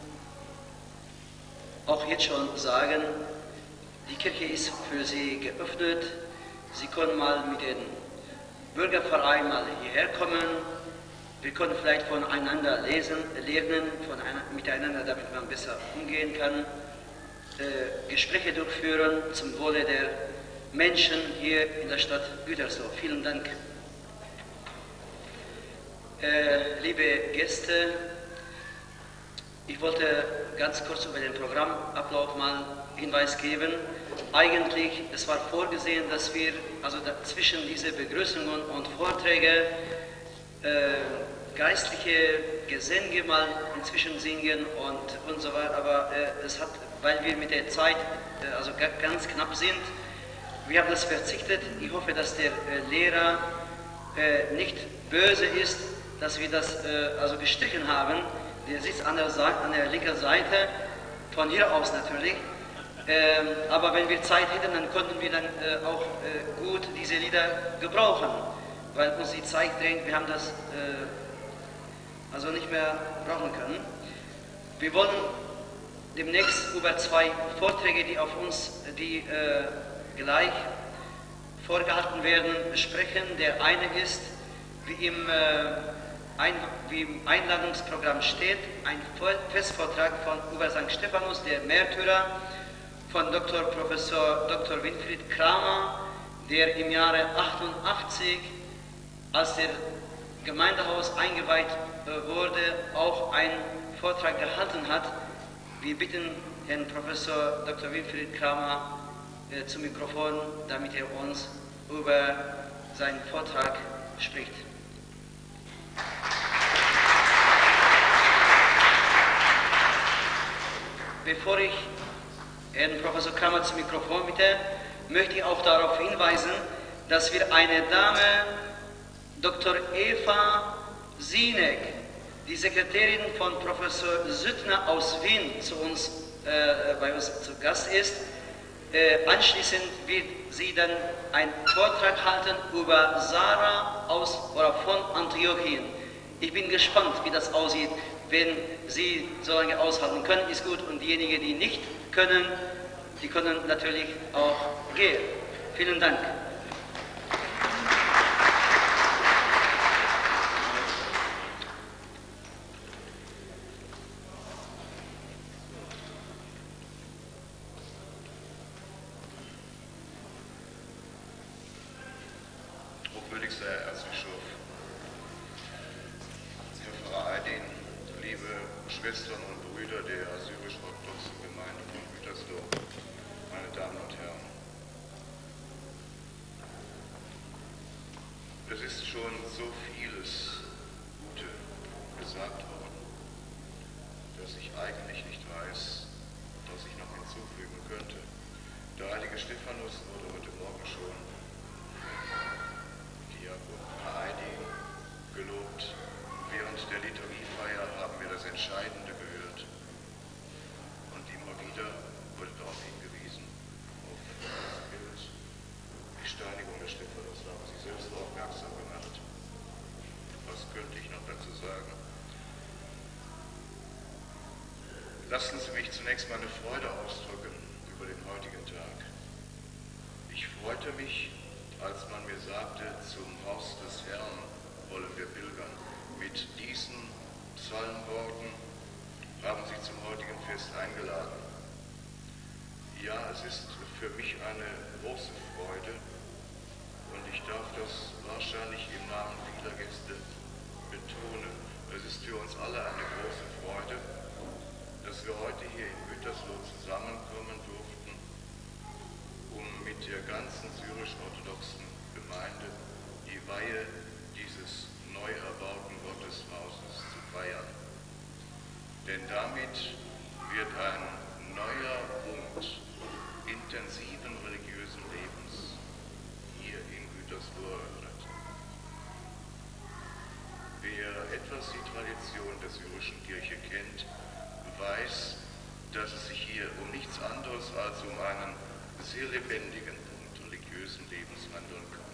auch jetzt schon sagen, die Kirche ist für Sie geöffnet. Sie können mal mit dem Bürgerverein mal hierher kommen. Wir können vielleicht voneinander lesen, lernen, von einer, miteinander, damit man besser umgehen kann. Äh, Gespräche durchführen zum Wohle der Menschen hier in der Stadt Gütersloh. Vielen Dank. Äh, liebe Gäste, ich wollte ganz kurz über den Programmablauf mal Hinweis geben. Eigentlich, es war vorgesehen, dass wir also zwischen diese Begrüßungen und Vorträge äh, geistliche Gesänge mal inzwischen singen und, und so weiter, aber äh, es hat, weil wir mit der Zeit äh, also ganz knapp sind, wir haben das verzichtet. Ich hoffe, dass der äh, Lehrer äh, nicht böse ist, dass wir das äh, also gestrichen haben. Der sitzt an der, Seite, an der linken Seite, von hier aus natürlich. Ähm, aber wenn wir Zeit hätten, dann könnten wir dann äh, auch äh, gut diese Lieder gebrauchen, weil uns die Zeit drängt, wir haben das äh, also nicht mehr brauchen können. Wir wollen demnächst über zwei Vorträge, die auf uns, die äh, gleich vorgehalten werden, sprechen. Der eine ist, wie im, äh, ein, wie im Einladungsprogramm steht, ein Festvortrag von über Sankt Stephanus, der Märtyrer, von Doktor Professor Doktor Winfried Kramer, der im Jahre achtundachtzig, als der Gemeindehaus eingeweiht äh, wurde, auch einen Vortrag gehalten hat. Wir bitten Herrn Professor Doktor Winfried Kramer äh, zum Mikrofon, damit er uns über seinen Vortrag spricht. Bevor ich Herrn Professor Kramer zum Mikrofon bitte, möchte ich auch darauf hinweisen, dass wir eine Dame, Doktor Eva Sienek, die Sekretärin von Professor Süttner aus Wien, zu uns, äh, bei uns zu Gast ist. Äh, anschließend wird sie dann einen Vortrag halten über Sarah aus oder von Antiochien. Ich bin gespannt, wie das aussieht. Wenn Sie so lange aushalten können, ist gut, und diejenigen, die nicht können, die können natürlich auch gehen. Vielen Dank. Hochwürdigster Herr Erzbischof, Herr Pfarrer Aydin, liebe Schwestern und Brüder der assyrisch-orthodoxen Gemeinde von Gütersloh, meine Damen und Herren. Es ist schon so vieles Gute gesagt worden, dass ich eigentlich nicht weiß, was ich noch hinzufügen könnte. Der heilige Stephanus wurde heute Morgen schon Herr Aydin gelobt. Während der Liturgiefeier haben wir das Entscheidende gehört. Und immer wieder wurde darauf hingewiesen, auf das Bild, die Steinigung des Stephanus, da haben Sie selbst aufmerksam gemacht. Was könnte ich noch dazu sagen? Lassen Sie mich zunächst meine Freude ausdrücken über den heutigen Tag. Ich freute mich, als man mir sagte, zum Haus des Herrn wollen wir pilgern. Mit diesen Psalmworten haben Sie zum heutigen Fest eingeladen. Ja, es ist für mich eine große Freude und ich darf das wahrscheinlich im Namen vieler Gäste betonen. Es ist für uns alle eine große Freude, dass wir heute hier in Gütersloh zusammenkommen durften, um mit der ganzen syrisch-orthodoxen Gemeinde die Weihe dieses neu erbauten Gotteshauses zu feiern. Denn damit wird ein neuer Punkt intensiven religiösen Lebens hier in Gütersloh eröffnet. Wer etwas die Tradition der syrischen Kirche kennt, weiß, dass es sich hier um nichts anderes als um einen sehr lebendigen Punkt religiösen Lebens handeln kann.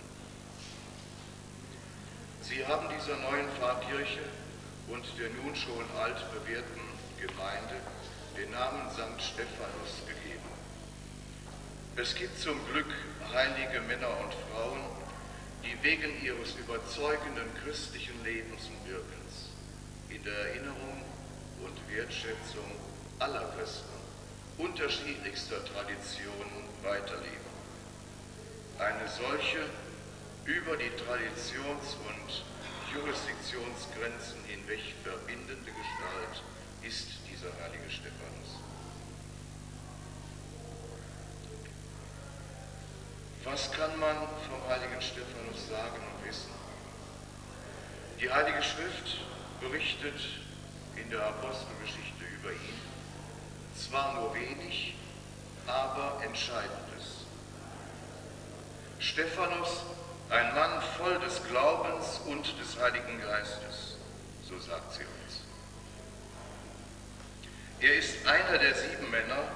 Sie haben dieser neuen Pfarrkirche und der nun schon altbewährten Gemeinde den Namen Sankt Stephanus gegeben. Es gibt zum Glück heilige Männer und Frauen, die wegen ihres überzeugenden christlichen Lebens und Wirkens in der Erinnerung und Wertschätzung aller Christen unterschiedlichster Traditionen weiterleben. Eine solche über die Traditions- und Jurisdiktionsgrenzen hinweg verbindende Gestalt ist dieser heilige Stephanus. Was kann man vom heiligen Stephanus sagen und wissen? Die Heilige Schrift berichtet in der Apostelgeschichte über ihn zwar nur wenig, aber Entscheidendes. Stephanus, ein Mann voll des Glaubens und des Heiligen Geistes, so sagt sie uns. Er ist einer der sieben Männer,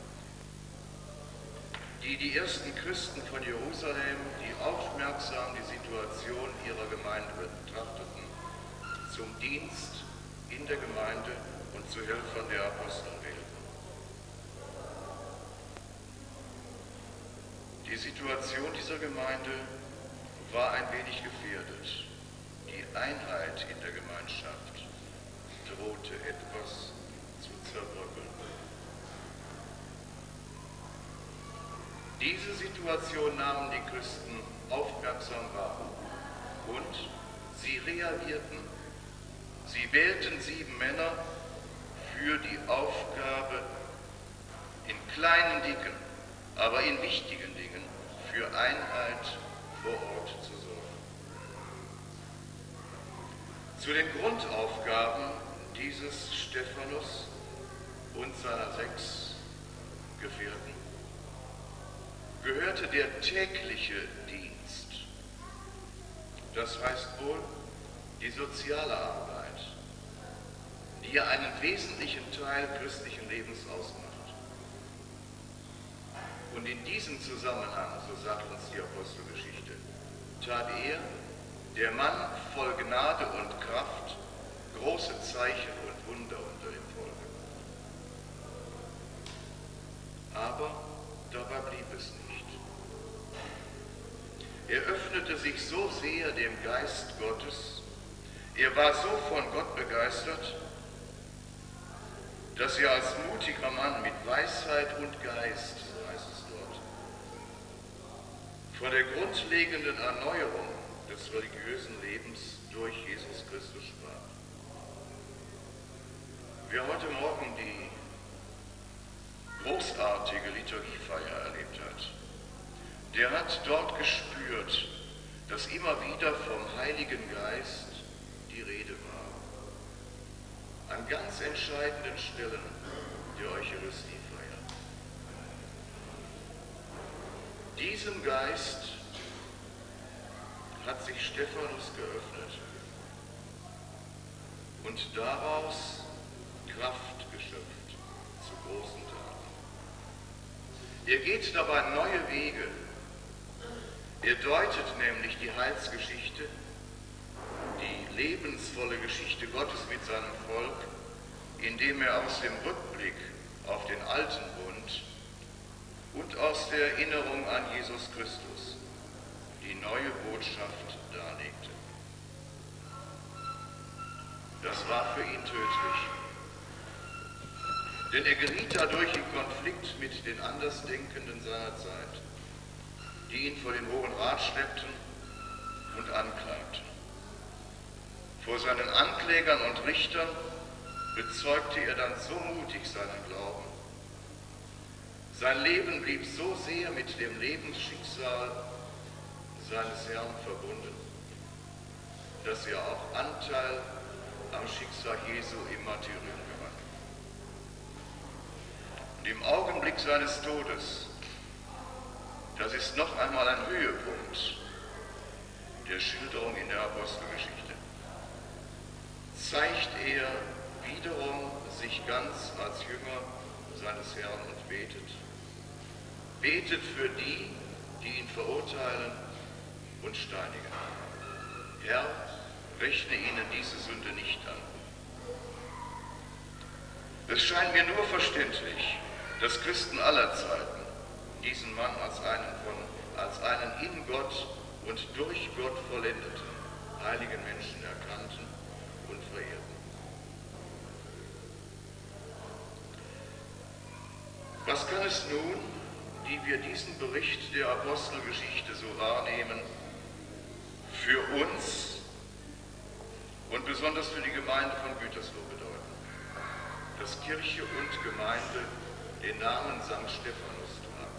die die ersten Christen von Jerusalem, die aufmerksam die Situation ihrer Gemeinde betrachteten, zum Dienst in der Gemeinde und zu Helfern der Apostel wählten. Die Situation dieser Gemeinde war ein wenig gefährdet. Die Einheit in der Gemeinschaft drohte etwas zu zerbröckeln. Diese Situation nahmen die Christen aufmerksam wahr und sie reagierten. Sie wählten sieben Männer für die Aufgabe, in kleinen Dingen, aber in wichtigen Dingen für Einheit vor Ort zu sorgen. Zu den Grundaufgaben dieses Stephanus und seiner sechs Gefährten gehörte der tägliche Dienst. Das heißt wohl die soziale Arbeit, die ja einen wesentlichen Teil christlichen Lebens ausmacht. Und in diesem Zusammenhang, so sagt uns die Apostelgeschichte, tat er, der Mann voll Gnade und Kraft, große Zeichen und Wunder unter dem Volke. Aber dabei blieb es nicht. Er öffnete sich so sehr dem Geist Gottes, er war so von Gott begeistert, dass er als mutiger Mann mit Weisheit und Geist, so heißt es dort, von der grundlegenden Erneuerung des religiösen Lebens durch Jesus Christus sprach. Wer heute Morgen die großartige Liturgiefeier erlebt hat, der hat dort gespürt, dass immer wieder vom Heiligen Geist die Rede war. An ganz entscheidenden Stellen der Eucharistiefeier. Diesem Geist hat sich Stephanus geöffnet und daraus Kraft geschöpft zu großen Taten. Er geht dabei neue Wege. Er deutet nämlich die Heilsgeschichte, die lebensvolle Geschichte Gottes mit seinem Volk, indem er aus dem Rückblick auf den alten Bund und aus der Erinnerung an Jesus Christus die neue Botschaft darlegte. Das war für ihn tödlich. Denn er geriet dadurch in Konflikt mit den Andersdenkenden seiner Zeit, die ihn vor den Hohen Rat schleppten und anklagten. Vor seinen Anklägern und Richtern bezeugte er dann so mutig seinen Glauben. Sein Leben blieb so sehr mit dem Lebensschicksal seines Herrn verbunden, dass er auch Anteil am Schicksal Jesu im Martyrium gewann. Und im Augenblick seines Todes, das ist noch einmal ein Höhepunkt der Schilderung in der Apostelgeschichte, zeigt er wiederum sich ganz als Jünger seines Herrn und betet. Betet für die, die ihn verurteilen und steinigen. Herr, rechne ihnen diese Sünde nicht an. Es scheint mir nur verständlich, dass Christen aller Zeiten diesen Mann als einen, von, als einen in Gott und durch Gott vollendeten, heiligen Menschen erkannten und verehrten. Was kann es nun, die wir diesen Bericht der Apostelgeschichte so wahrnehmen, für uns und besonders für die Gemeinde von Gütersloh bedeuten, dass Kirche und Gemeinde den Namen Sankt Stephanus tragen?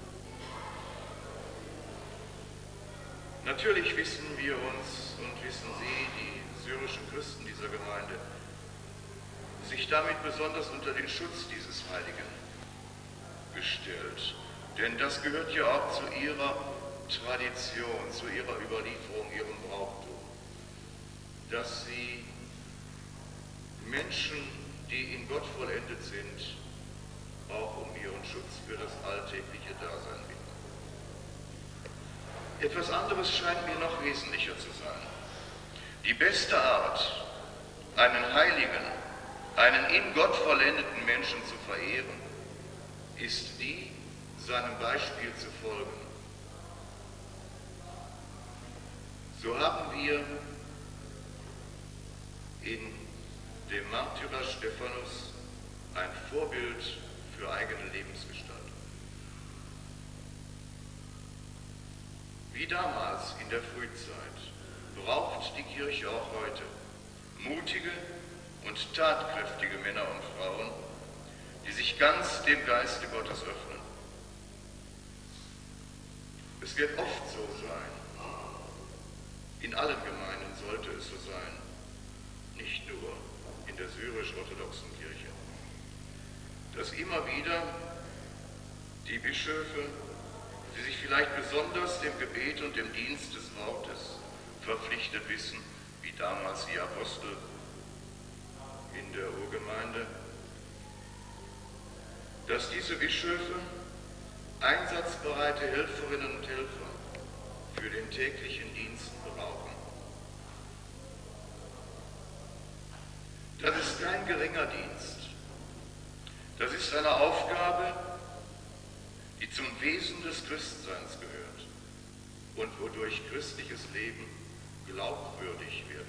Natürlich wissen wir uns und wissen Sie, die syrischen Christen dieser Gemeinde, sich damit besonders unter den Schutz dieses Heiligen gestellt. Denn das gehört ja auch zu ihrer Tradition, zu ihrer Überlieferung, ihrem Brauchtum, dass sie Menschen, die in Gott vollendet sind, auch um ihren Schutz für das alltägliche Dasein bitten. Etwas anderes scheint mir noch wesentlicher zu sein. Die beste Art, einen Heiligen, einen in Gott vollendeten Menschen zu verehren, ist die, seinem Beispiel zu folgen. So haben wir in dem Märtyrer Stephanus ein Vorbild für eigene Lebensgestaltung. Wie damals in der Frühzeit braucht die Kirche auch heute mutige und tatkräftige Männer und Frauen, die sich ganz dem Geiste Gottes öffnen. Es wird oft so sein, in allen Gemeinden sollte es so sein, nicht nur in der syrisch-orthodoxen Kirche, dass immer wieder die Bischöfe, die sich vielleicht besonders dem Gebet und dem Dienst des Wortes verpflichtet wissen, wie damals die Apostel in der Urgemeinde, dass diese Bischöfe einsatzbereite Helferinnen und Helfer für den täglichen Dienst brauchen. Das ist kein geringer Dienst. Das ist eine Aufgabe, die zum Wesen des Christseins gehört und wodurch christliches Leben glaubwürdig werden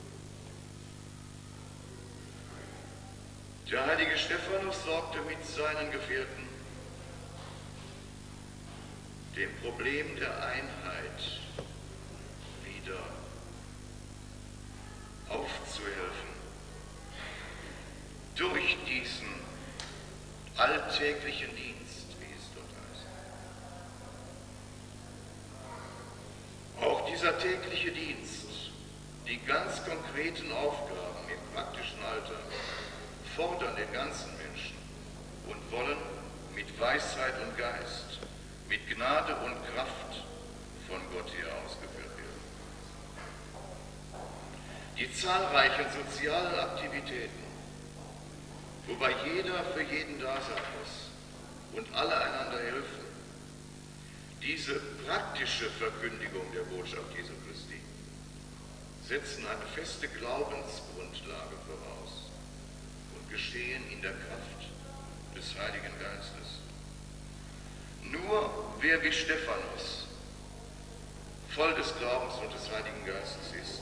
kann. Der heilige Stephanus sorgte mit seinen Gefährten dem Problem der Einheit wieder aufzuhelfen, durch diesen alltäglichen Dienst, wie es dort heißt. Auch dieser tägliche Dienst, die ganz konkreten Aufgaben im praktischen Alltag, fordern den ganzen Menschen und wollen mit Weisheit und Geist, mit Gnade und Kraft von Gott her ausgeführt werden. Die zahlreichen sozialen Aktivitäten, wobei jeder für jeden da sein muss und alle einander helfen, diese praktische Verkündigung der Botschaft Jesu Christi setzen eine feste Glaubensgrundlage voraus und geschehen in der Kraft des Heiligen Geistes. Nur wer wie Stephanus voll des Glaubens und des Heiligen Geistes ist,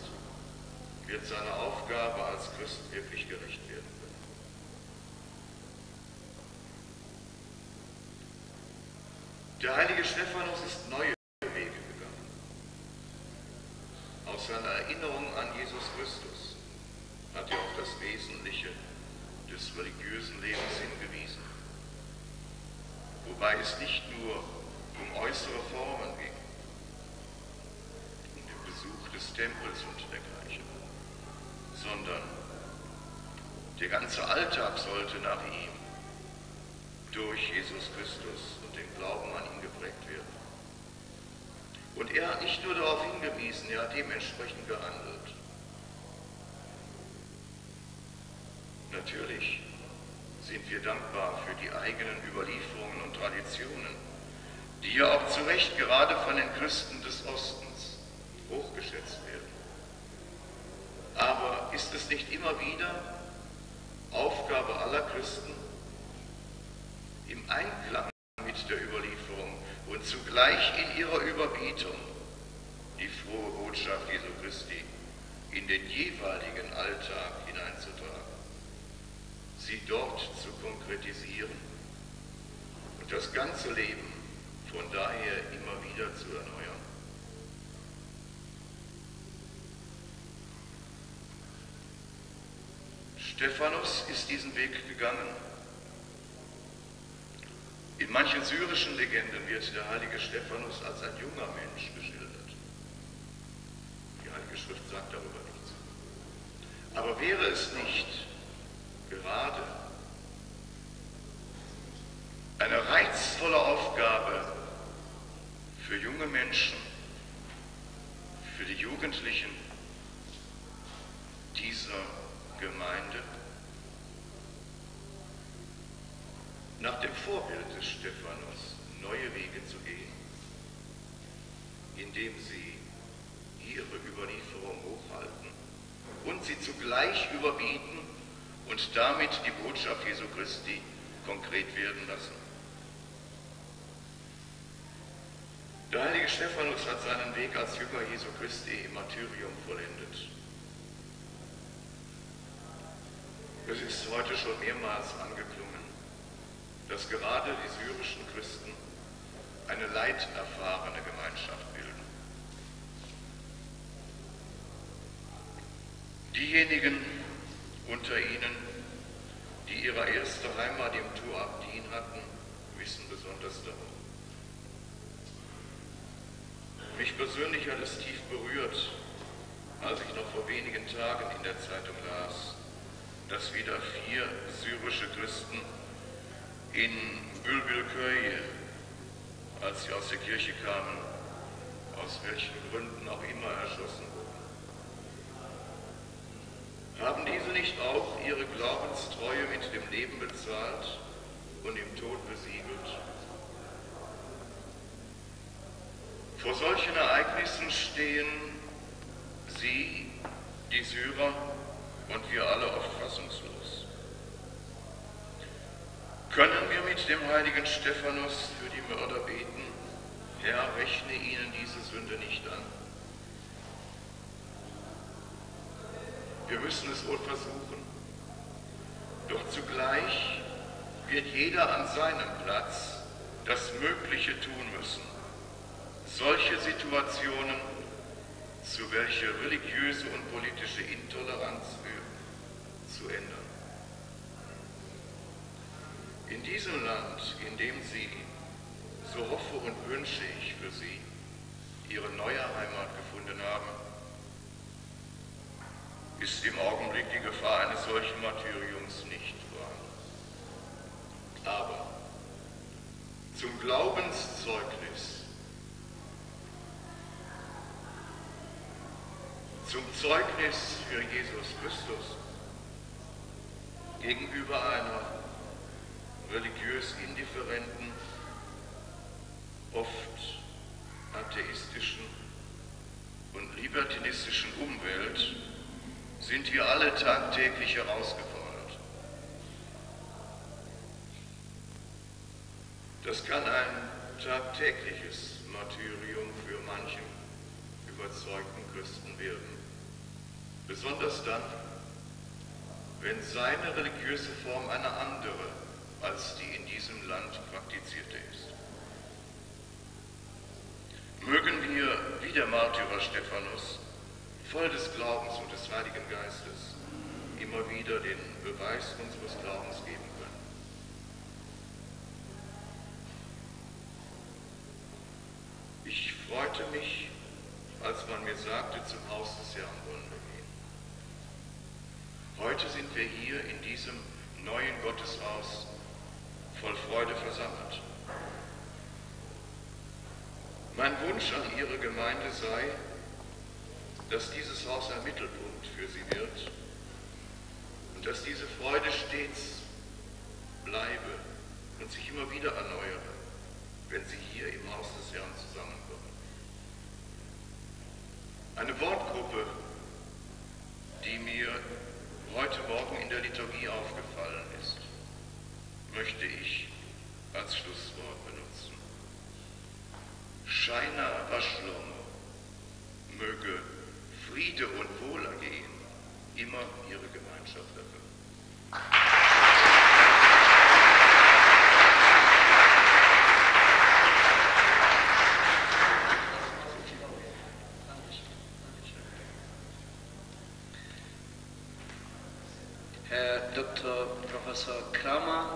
wird seiner Aufgabe als Christ wirklich gerecht werden können. Der heilige Stephanus ist neue Wege gegangen. Aus seiner Erinnerung an Jesus Christus hat er auf das Wesentliche des religiösen Lebens hingewiesen, wobei es nicht nur um äußere Formen ging, um den Besuch des Tempels und dergleichen, sondern der ganze Alltag sollte nach ihm durch Jesus Christus und den Glauben an ihn geprägt werden. Und er hat nicht nur darauf hingewiesen, er hat dementsprechend gehandelt. Natürlich sind wir dankbar für die eigenen Überlieferungen und Traditionen, die ja auch zu Recht gerade von den Christen des Ostens hochgeschätzt werden. Aber ist es nicht immer wieder Aufgabe aller Christen, im Einklang mit der Überlieferung und zugleich in ihrer Überbietung die frohe Botschaft Jesu Christi in den jeweiligen Alltag hineinzutragen, sie dort zu konkretisieren und das ganze Leben von daher immer wieder zu erneuern? Stephanus ist diesen Weg gegangen. In manchen syrischen Legenden wird der heilige Stephanus als ein junger Mensch geschildert. Die Heilige Schrift sagt darüber nichts. Aber wäre es nicht gerade eine reizvolle Aufgabe für junge Menschen, für die Jugendlichen dieser Gemeinde, nach dem Vorbild des Stephanus neue Wege zu gehen, indem sie ihre Überlieferung hochhalten und sie zugleich überbieten und damit die Botschaft Jesu Christi konkret werden lassen. Der heilige Stephanus hat seinen Weg als Jünger Jesu Christi im Martyrium vollendet. Es ist heute schon mehrmals angeklungen, dass gerade die syrischen Christen eine leiterfahrene Gemeinschaft bilden. Diejenigen unter ihnen, die ihre erste Heimat im Tur Abdin hatten, wissen besonders darum. Mich persönlich hat es tief berührt, als ich noch vor wenigen Tagen in der Zeitung las, dass wieder vier syrische Christen in Bülbülköy, als sie aus der Kirche kamen, aus welchen Gründen auch immer erschossen wurden. Haben diese nicht auch ihre Glaubenstreue mit dem Leben bezahlt und im Tod besiegelt? Vor solchen Ereignissen stehen sie, die Syrer, und wir alle oft fassungslos. Können wir mit dem heiligen Stephanus für die Mörder beten, Herr, rechne ihnen diese Sünde nicht an? Wir müssen es wohl versuchen, doch zugleich wird jeder an seinem Platz das Mögliche tun müssen, solche Situationen, zu welcher religiöse und politische Intoleranz führen, zu ändern. In diesem Land, in dem Sie, so hoffe und wünsche ich für Sie, Ihre neue Heimat gefunden haben, ist im Augenblick die Gefahr eines solchen Martyriums nicht vorhanden. Aber zum Glaubenszeugnis, zum Zeugnis für Jesus Christus gegenüber einer religiös indifferenten, oft atheistischen und libertinistischen Umwelt sind wir alle tagtäglich herausgefordert. Das kann ein tagtägliches Martyrium für manchen überzeugten Christen werden, besonders dann, wenn seine religiöse Form eine andere als die in diesem Land praktizierte ist. wie der Märtyrer Stephanus, voll des Glaubens und des Heiligen Geistes, immer wieder den Beweis unseres Glaubens geben können. Ich freute mich, als man mir sagte, zum Haus des Herrn wollen wir gehen. Heute sind wir hier in diesem neuen Gotteshaus voll Freude versammelt. Mein Wunsch an Ihre Gemeinde sei, dass dieses Haus ein Mittelpunkt für Sie wird und dass diese Freude stets bleibe und sich immer wieder erneuere, wenn Sie hier im Haus des Herrn zusammenkommen. Eine Wortgruppe, die mir heute Morgen in der Liturgie aufgefallen ist, möchte ich als Schlusswort benutzen. Shaina Vashlom, möge Friede und Wohlergehen immer ihre Gemeinschaft erfüllen. Herr Doktor Professor Kramer,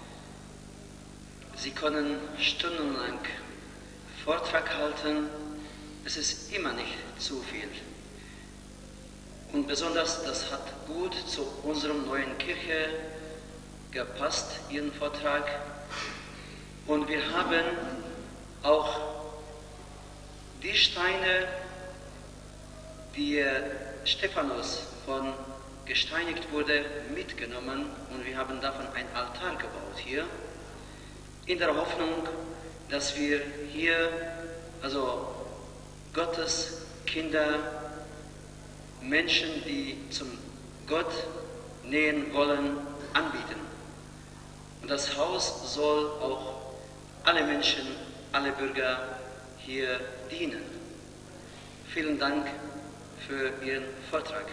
Sie können stundenlang Vortrag halten, es ist immer nicht zu viel. Und besonders, das hat gut zu unserer neuen Kirche gepasst, Ihren Vortrag. Und wir haben auch die Steine, die Stephanus von gesteinigt wurde, mitgenommen und wir haben davon ein Altar gebaut hier, in der Hoffnung, dass wir hier, also Gottes Kinder, Menschen, die zum Gott nähen wollen, anbieten. Und das Haus soll auch alle Menschen, alle Bürger hier dienen. Vielen Dank für Ihren Vortrag.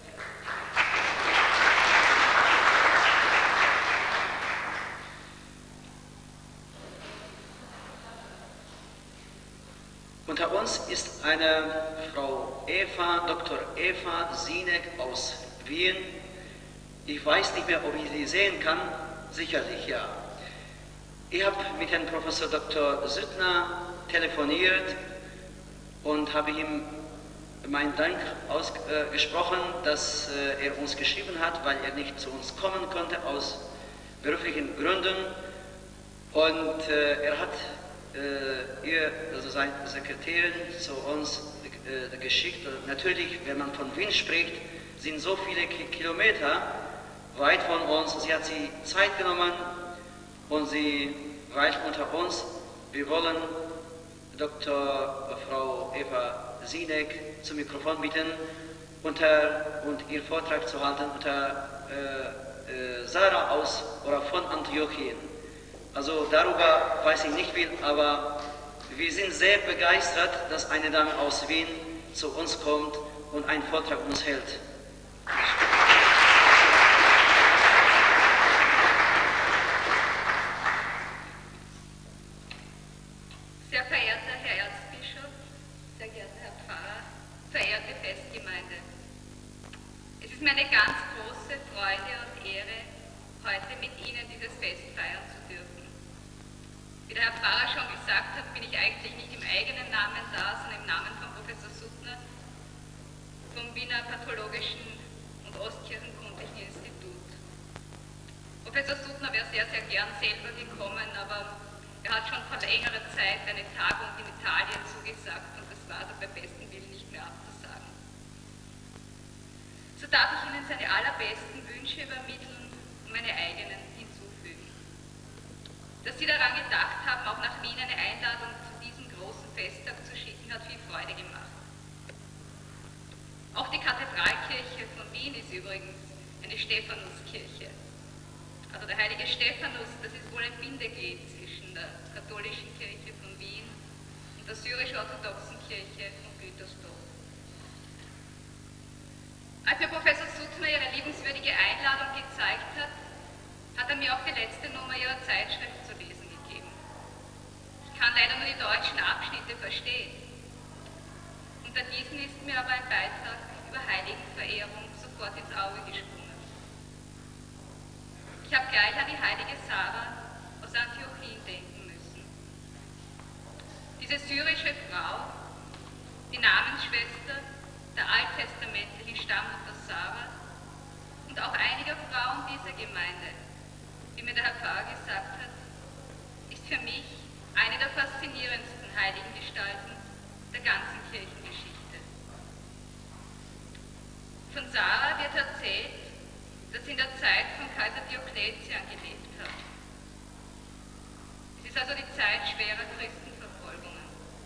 Unter uns ist eine Frau Eva, Doktor Eva Sienek aus Wien. Ich weiß nicht mehr, ob ich sie sehen kann. Sicherlich, ja. Ich habe mit Herrn Professor Doktor Süttner telefoniert und habe ihm meinen Dank ausgesprochen, dass äh, er uns geschrieben hat, weil er nicht zu uns kommen konnte aus beruflichen Gründen. Und äh, er hat äh, ihr, also seine Sekretärin, zu uns äh, geschickt. Und natürlich, wenn man von Wien spricht, sind so viele Ki Kilometer weit von uns. Sie hat sie Zeit genommen und sie weilt unter uns. Wir wollen Doktor Frau Eva Sienek zum Mikrofon bitten unter, und ihr Vortrag zu halten unter äh, äh, Sarah aus oder von Antiochien. Also darüber weiß ich nicht viel, aber wir sind sehr begeistert, dass eine Dame aus Wien zu uns kommt und einen Vortrag uns hält. Sehr verehrter Herr Erzbischof, sehr geehrter Herr Pfarrer, verehrte Festgemeinde. Es ist mir eine ganz große Freude und Ehre, heute mit Ihnen dieses Fest feiern zu dürfen. Wie der Herr Pfarrer schon gesagt hat, bin ich eigentlich nicht im eigenen Namen da, sondern im Namen von Professor Suttner vom Wiener Pathologischen und Ostkirchenkundlichen Institut. Professor Suttner wäre sehr, sehr gern selber gekommen, aber er hat schon vor längerer Zeit eine Tagung in Italien zugesagt und das war also beim besten Willen nicht mehr abzusagen. So darf ich Ihnen seine allerbesten Wünsche übermitteln und meine eigenen hinzufügen. Dass Sie daran gedacht haben, auch nach Wien eine Einladung zu diesem großen Festtag zu schicken, hat viel Freude gemacht. Auch die Kathedralkirche von Wien ist übrigens eine Stephanuskirche. Also der heilige Stephanus, das ist wohl ein Bindeglied zwischen der katholischen Kirche von Wien und der syrisch-orthodoxen Kirche von Gütersloh. Als mir Professor Suttner ihre liebenswürdige Einladung gezeigt hat, hat er mir auch die letzte Nummer ihrer Zeitschrift zu lesen gegeben. Ich kann leider nur die deutschen Abschnitte verstehen. Unter diesen ist mir aber ein Beitrag über Heiligenverehrung sofort ins Auge gesprungen. Ich habe gleich an die heilige Sarah aus Antiochien denken müssen. Diese syrische Frau, die Namensschwester der alttestamentlichen Stammmutter Sarah und auch einiger Frauen dieser Gemeinde, wie mir der Herr Pfarrer gesagt hat, ist für mich eine der faszinierendsten heiligen Gestalten der ganzen Kirchengeschichte. Von Sarah wird erzählt, dass sie in der Zeit von Kaiser Diokletian gelebt hat. Es ist also die Zeit schwerer Christenverfolgungen.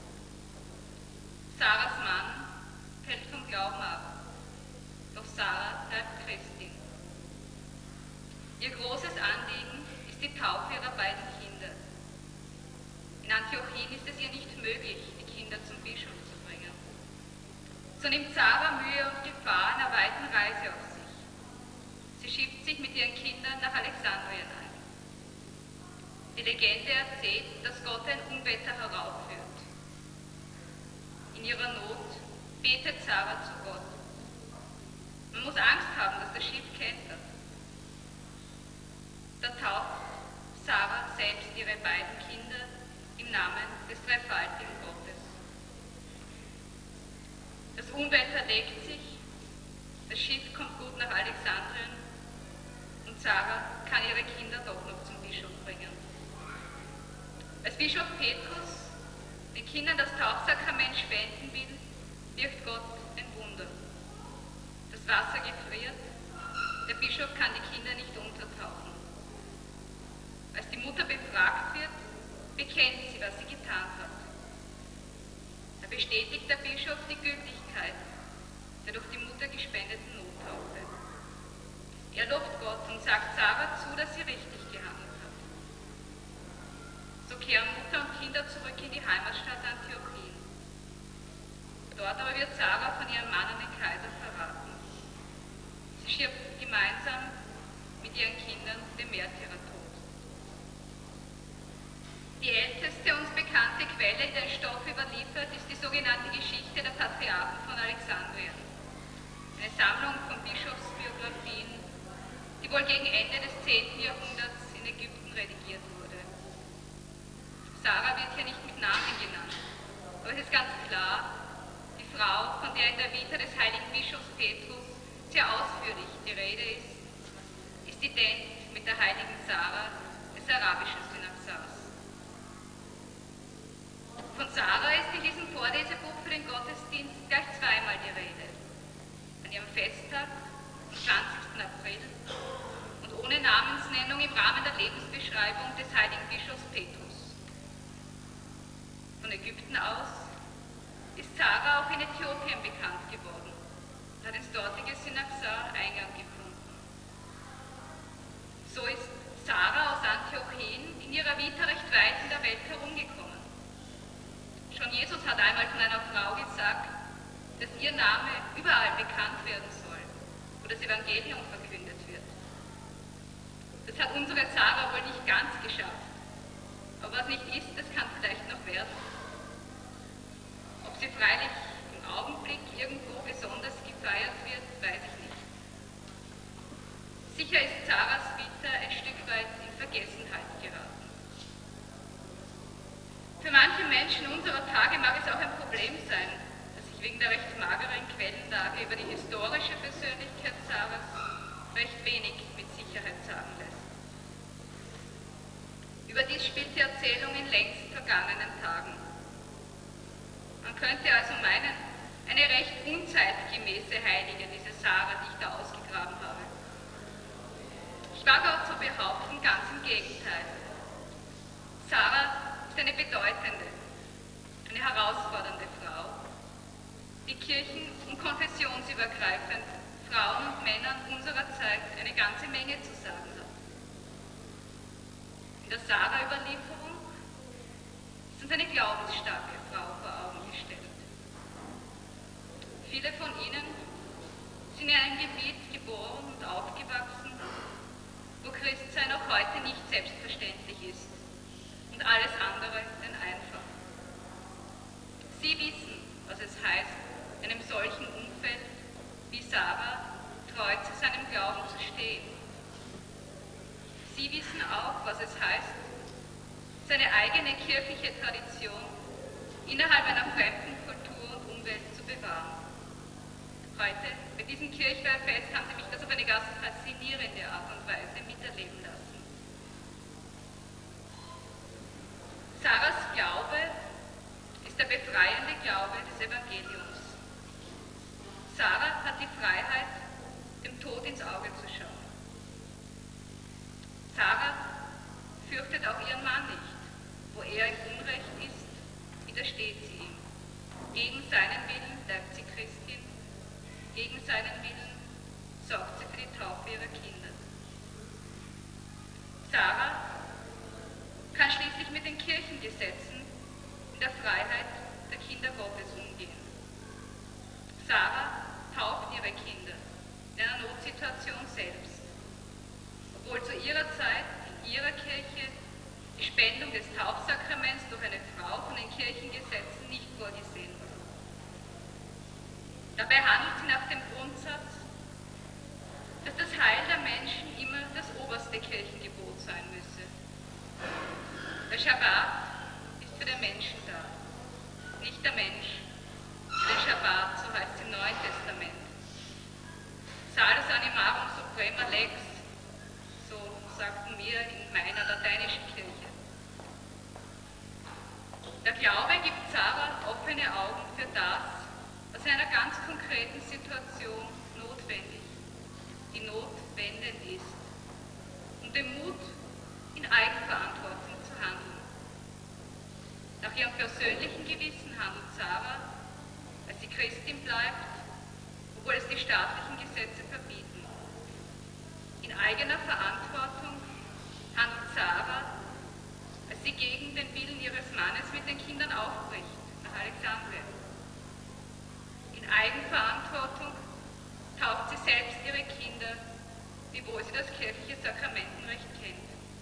Sarahs Mann fällt vom Glauben ab, doch Sarah bleibt Christin. Ihr großes Anliegen ist die Taufe ihrer beiden Kinder. In Antiochien ist es ihr nicht möglich, die Kinder zum Bischof zu bringen. So nimmt Sarah Mühe und Gefahr einer weiten Reise auf sich. Sie schifft sich mit ihren Kindern nach Alexandrien ein. Die Legende erzählt, dass Gott ein Unwetter heraufführt. In ihrer Not betet Sarah zu Gott. Man muss Angst haben, dass das Schiff kentert. Da tauft Sarah selbst ihre beiden Kinder im Namen des dreifaltigen Gottes. Das Unwetter legt sich, das Schiff kommt gut nach Alexandrien und Sarah kann ihre Kinder doch noch zum Bischof bringen. Als Bischof Petrus den Kindern das Taufsakrament spenden will, wirkt Gott ein Wunder. Das Wasser gefriert, der Bischof kann die Kinder nicht untertauchen. Als die Mutter befragt wird, bekennt sie, was sie getan hat. Da bestätigt der Bischof die Gültigkeit der durch die Mutter gespendeten Nottaufe. Er lobt Gott und sagt Sarah zu, dass sie richtig gehandelt hat. So kehren Mutter und Kinder zurück in die Heimatstadt Antiochien. Dort aber wird Sarah von ihrem Mann an den Kaiser verraten. Sie stirbt gemeinsam mit ihren Kindern dem Märtyrertod. Die älteste uns bekannte Quelle, die den Stoff überliefert, ist die sogenannte Geschichte der Patriarchen von Alexandrien. Eine Sammlung von Bischofsbiografien, die wohl gegen Ende des zehnten Jahrhunderts in Ägypten redigiert wurde. Sarah wird hier nicht mit Namen genannt, aber es ist ganz klar, die Frau, von der in der Vita des heiligen Bischofs Petrus sehr ausführlich die Rede ist, ist ident mit der heiligen Sarah des arabischen Synaxars. Von Sarah ist in diesem Vorlesebuch für den Gottesdienst gleich zweimal die Rede. An ihrem Festtag, am zwanzigsten April und ohne Namensnennung im Rahmen der Lebensbeschreibung des heiligen Bischofs Petrus. Von Ägypten aus ist Sarah auch in Äthiopien bekannt geworden und hat ins dortige Synaxar Eingang gefunden. So ist Sarah aus Antiochien in ihrer Vita recht weit in der Welt herumgekommen. Schon Jesus hat einmal von einer Frau gesagt, dass ihr Name überall bekannt werden soll, wo das Evangelium verkündet wird. Das hat unsere Sarah wohl nicht ganz geschafft, aber was nicht ist, das kann vielleicht noch werden. Ob sie freilich im Augenblick irgendwo besonders gefeiert wird, weiß ich nicht. Sicher ist Sarahs Vita ein Stück weit in Vergessenheit geraten. Für manche Menschen unserer Tage mag es auch ein Problem sein, dass sich wegen der recht mageren Quellenlage über die historische Persönlichkeit Sarahs recht wenig mit Sicherheit sagen lässt. Überdies spielt die Erzählung in längst vergangenen Tagen. Man könnte also meinen, eine recht unzeitgemäße Heilige, diese Sarah, die ich da ausgegraben habe. Ich wage auch zu behaupten, ganz im Gegenteil. Sarah ist eine bedeutende, eine herausfordernde Frau, die kirchen- und konfessionsübergreifend Frauen und Männern unserer Zeit eine ganze Menge zu sagen hat. In der Sarah-Überlieferung ist uns eine glaubensstarke Frau vor Augen gestellt. Viele von ihnen sind in einem Gebiet geboren und aufgewachsen, wo Christsein auch heute nicht selbstverständlich ist und alles andere denn einfach. Sie wissen, was es heißt, seine eigene kirchliche Tradition innerhalb einer fremden Kultur und Umwelt zu bewahren. Heute, bei diesem Kirchweihfest, haben Sie mich das auf eine ganz faszinierende Art und Weise miterleben lassen. Sarahs Glaube ist der befreiende Glaube des Evangeliums. Sarah hat die Freiheit, dem Tod ins Auge zu schauen. Sarah fürchtet auch ihren Mann nicht. Wo er im Unrecht ist, widersteht sie ihm. Gegen seinen Willen bleibt sie Christin, gegen seinen Willen sorgt sie für die Taufe ihrer Kinder. Sarah kann schließlich mit den Kirchengesetzen in der Freiheit der Kinder Gottes umgehen. Sarah tauft ihre Kinder in einer Notsituation selbst, obwohl zu ihrer Zeit in ihrer Kirche die Spendung des Taufsakraments durch eine Frau von den Kirchengesetzen nicht vorgesehen war. Dabei handelt sie nach dem Grundsatz, dass das Heil der Menschen immer das oberste Kirchengebot sein müsse. Der Schabbat ist für den Menschen da, nicht der Mensch für den Schabbat, so heißt es im Neuen Testament. Salus animarum suprema lex, so sagten wir in meiner lateinischen Kirche. Der Glaube gibt Sarah offene Augen für das, was in einer ganz konkreten Situation notwendig, die notwendend ist, und den Mut, in Eigenverantwortung zu handeln. Nach ihrem persönlichen Gewissen handelt Sarah, als sie Christin bleibt, obwohl es die staatlichen Gesetze verbieten. In eigener Verantwortung handelt Sarah, als sie gegen den Willen ihres Mannes mit den Kindern aufbricht, nach Alexandrien. In Eigenverantwortung tauft sie selbst ihre Kinder, wiewohl sie das kirchliche Sakramentenrecht kennt.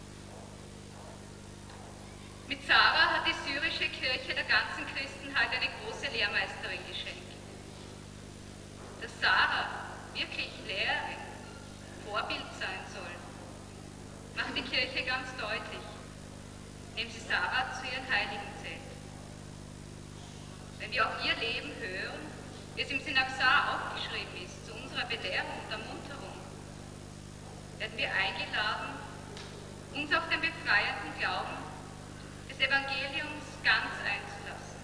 Mit Sarah hat die syrische Kirche der ganzen Christenheit eine große Lehrmeisterin geschenkt. Dass Sarah wirklich Lehrerin, Vorbild sein soll, macht die Kirche ganz deutlich, indem sie Sarah zu ihren Heiligen zählt. Wenn wir auf ihr Leben hören, wie es im Synaxar aufgeschrieben ist, zu unserer Belehrung und Ermunterung, werden wir eingeladen, uns auf den befreienden Glauben des Evangeliums ganz einzulassen.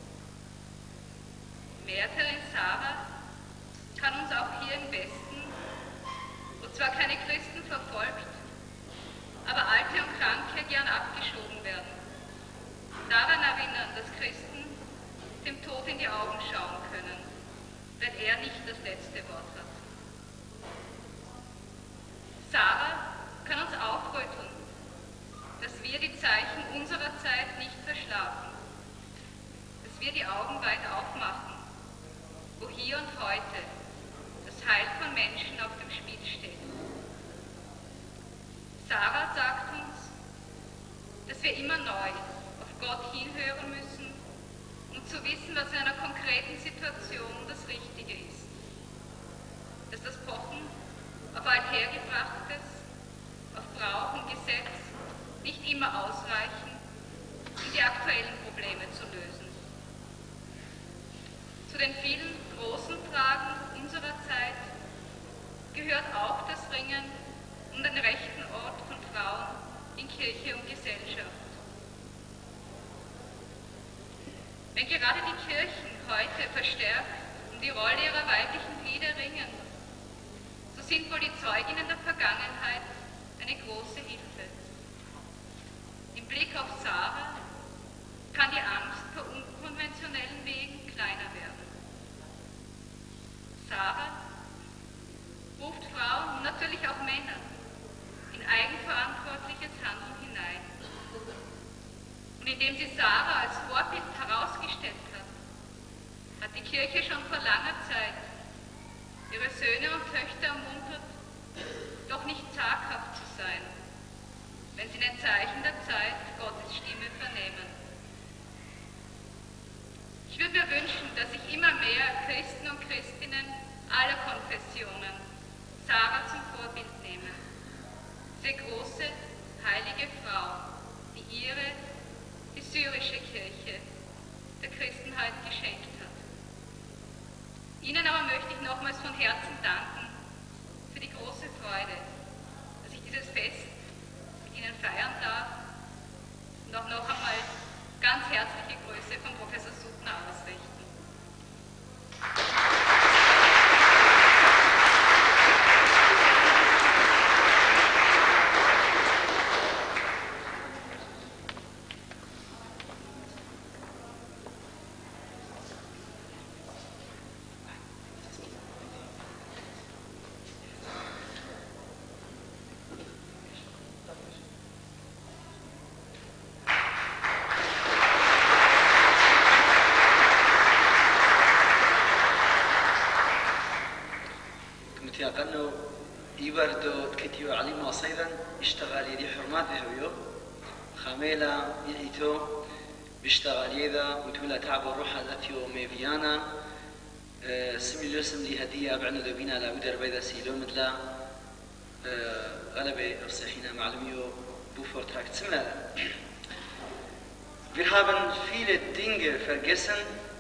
Die Märtyrin Sarah kann uns auch hier im Westen, wo zwar keine Christen verfolgt, aber Alte und Kranke gern abgeschoben werden, daran erinnern, dass Christen dem Tod in die Augen schauen können, wenn er nicht das letzte Wort hat. Sarah kann uns aufrütteln, dass wir die Zeichen unserer Zeit nicht verschlafen, dass wir die Augen weit aufmachen, wo hier und heute das Heil von Menschen auf dem Spiel steht. Sarah sagt uns, dass wir immer neu auf Gott hinhören müssen, um zu wissen, was in einer konkreten Situation das Richtige ist. Dass das Pochen auf Althergebrachtes, auf Brauch und Gesetz nicht immer ausreichen, um die aktuellen Probleme zu lösen. Zu den vielen großen Fragen unserer Zeit gehört auch das Ringen um den rechten Ort von Frauen in Kirche und Gesellschaft. Wenn gerade die Kirchen heute verstärkt um die Rolle ihrer weiblichen Glieder ringen, so sind wohl die Zeuginnen der Vergangenheit eine große Hilfe. Im Blick auf Sarah kann die Angst vor unkonventionellen Wegen kleiner werden. Sarah ruft Frauen und natürlich auch Männer in eigenverantwortliches Handeln hinein. Und indem sie Sarah als Vorbild herausgestellt hat, hat die Kirche schon vor langer Zeit ihre Söhne und Töchter ermuntert, doch nicht zaghaft zu sein, wenn sie in den Zeichen der Zeit Gottes Stimme vernehmen. Ich würde mir wünschen, dass sich immer mehr Christen und Christinnen aller Konfessionen Sarah zum Vorbild nehmen. Diese große, heilige Frau, die ihre syrische Kirche der Christenheit geschenkt hat. Ihnen aber möchte ich nochmals von Herzen danken für die große Freude, dass ich dieses Fest mit Ihnen feiern darf und auch noch einmal ganz herzliche Grüße von Professor Suttner ausrichten. قالوا يبردو كتيو عليما صيدا اشتغل يدي حرمات بهويو خاميلا يعيتو بيشتغل يذا وتولا تعب الروح الاتيو ميفيانا أه سمي لوسم لي هدية بعنا دوبينا لا ودر بيدا سيلو مثلا أه غلبة أفصحينا معلوميو بوفور تراكت سملا Wir haben viele Dinge vergessen.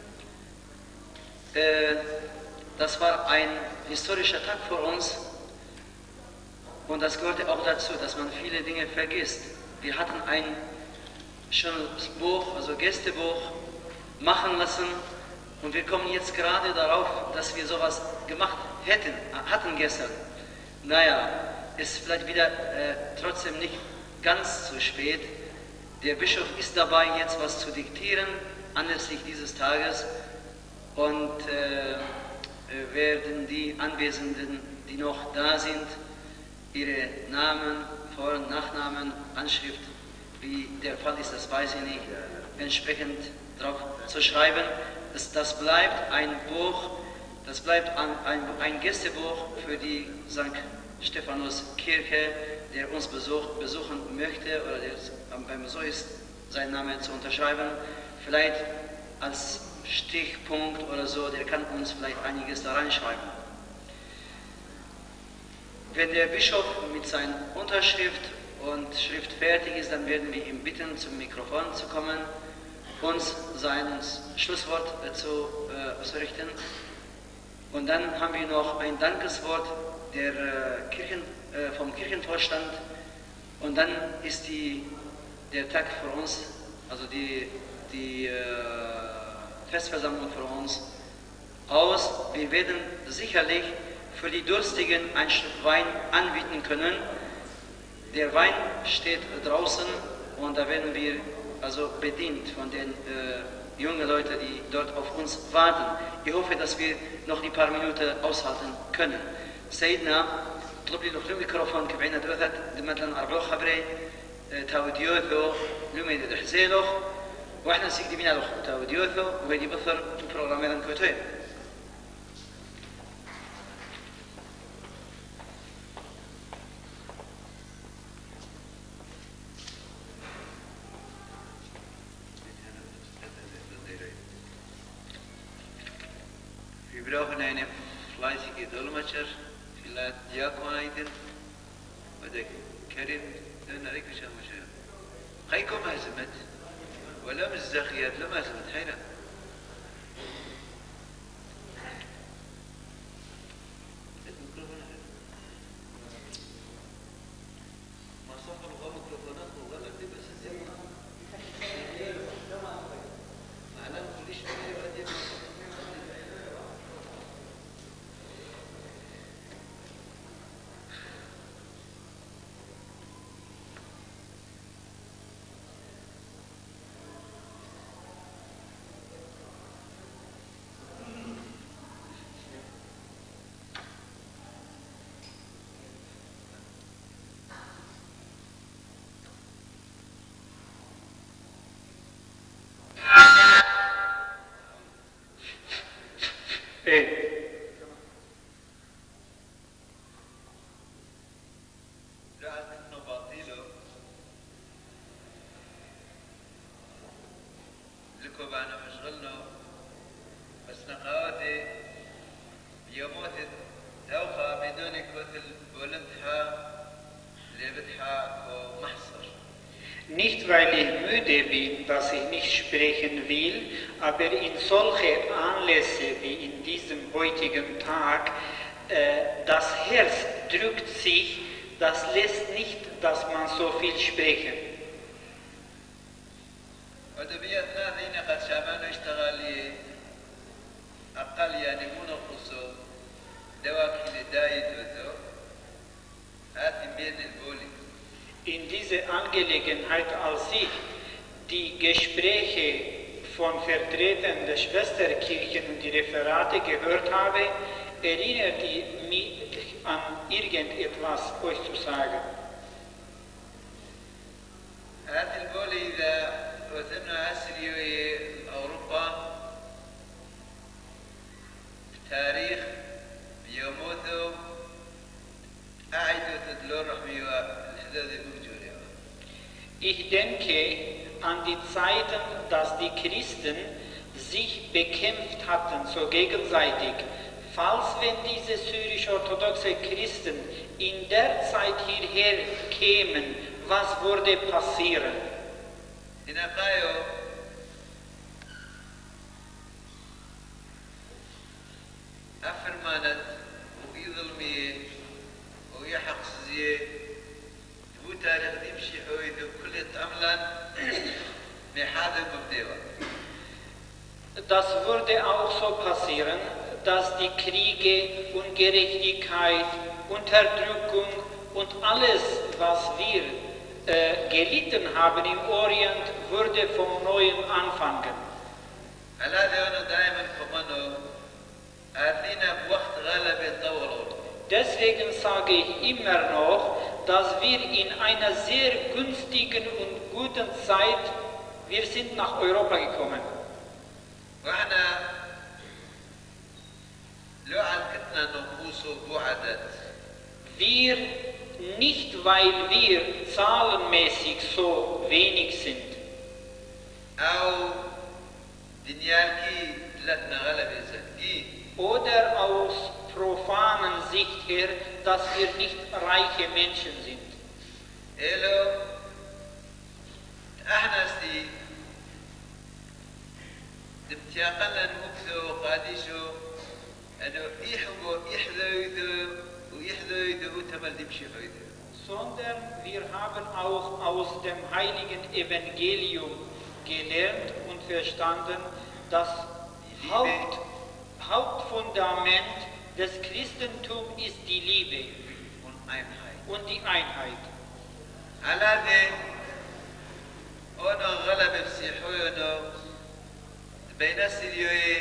Äh, Das war ein historischer Tag für uns und das gehörte auch dazu, dass man viele Dinge vergisst. Wir hatten ein schönes Buch, also Gästebuch, machen lassen und wir kommen jetzt gerade darauf, dass wir sowas gemacht hätten, hatten gestern. Naja, ist vielleicht wieder äh, trotzdem nicht ganz zu spät. Der Bischof ist dabei, jetzt was zu diktieren, anlässlich dieses Tages und äh, werden die Anwesenden, die noch da sind, ihre Namen, Vor- und Nachnamen, Anschrift, wie der Fall ist, das weiß ich nicht, entsprechend drauf zu schreiben. Das, das bleibt ein Buch, das bleibt ein, ein, ein Gästebuch für die Sankt Stephanus Kirche, der uns besuch, besuchen möchte oder der beim Besuch ist, seinen Namen zu unterschreiben. Vielleicht als Stichpunkt oder so, der kann uns vielleicht einiges da reinschreiben. Wenn der Bischof mit seiner Unterschrift und Schrift fertig ist, dann werden wir ihn bitten, zum Mikrofon zu kommen, uns sein Schlusswort äh, zu, äh, zu richten. Und dann haben wir noch ein Dankeswort der, äh, Kirchen, äh, vom Kirchenvorstand. Und dann ist die, der Tag für uns, also die, die äh, Festversammlung für uns aus. Wir werden sicherlich für die Durstigen ein Stück Wein anbieten können. Der Wein steht draußen und da werden wir also bedient von den äh, jungen Leuten, die dort auf uns warten. Ich hoffe, dass wir noch ein paar Minuten aushalten können. سيدنا طلب لي لو ميكروفون كبعينا دوثت مثلا أربعة خبري تاوديوثو لومي دو حزيلو واحنا نسيك بينا لو تاوديوثو وبيدي بثر بروغراميران كوتوي. Wir brauchen eine fleißige Dolmetscher, vielleicht Diakoniten oder كريم لأن عليك مش مش خيكم هزمت ولا مزخيات لما هزمت حينا ما صار لغة ميكروفونات وغلط دي بس زي أنا مخليش فيها ايه رأت انه باطيله لكم انا مشغلنا بس نقاوتي يموت دوخة بدون كتل بولنتها لبتها ومحصر. Nicht, weil ich müde bin, dass ich nicht sprechen will, aber in solche Anlässe wie in diesem heutigen Tag, äh, das Herz drückt sich, das lässt nicht, dass man so viel sprechen. ودبي ثلاثين قد شابان اشتغل أقل يعني منقصو دواكي لداي دوثو هاتي بين البولي. In dieser Angelegenheit, als ich die Gespräche von Vertretern der Schwesterkirchen und die Referate gehört habe, erinnert ich mich an irgendetwas euch zu sagen. هاتي البولي إذا وثمنا أسري أوروبا تاريخ بيوموثو أعيدو تدلور رحمي والحدود الموجودة. Ich denke an die Zeiten, dass die Christen sich bekämpft hatten, so gegenseitig. Falls wenn diese syrisch-orthodoxe Christen in der Zeit hierher kämen, was würde passieren? هناقايو أفرمانت ويظلمي ويحق سزيه هو تاريخ يمشي حويد وكل تعملان محاذ مبدئة. Das würde auch so passieren, dass die Kriege, Ungerechtigkeit, Unterdrückung und alles, was wir äh, gelitten haben im Orient, würde vom Neuen anfangen. Deswegen sage ich immer noch, dass wir in einer sehr günstigen und guten Zeit, wir sind nach Europa gekommen. Wir, nicht weil wir zahlenmäßig so wenig sind, oder aus profanen Sicht her, dass wir nicht reiche Menschen sind. Sondern wir haben auch aus dem heiligen Evangelium gelernt und verstanden, das Haupt, Hauptfundament des Christentums ist die Liebe und die Einheit. بين سيريوي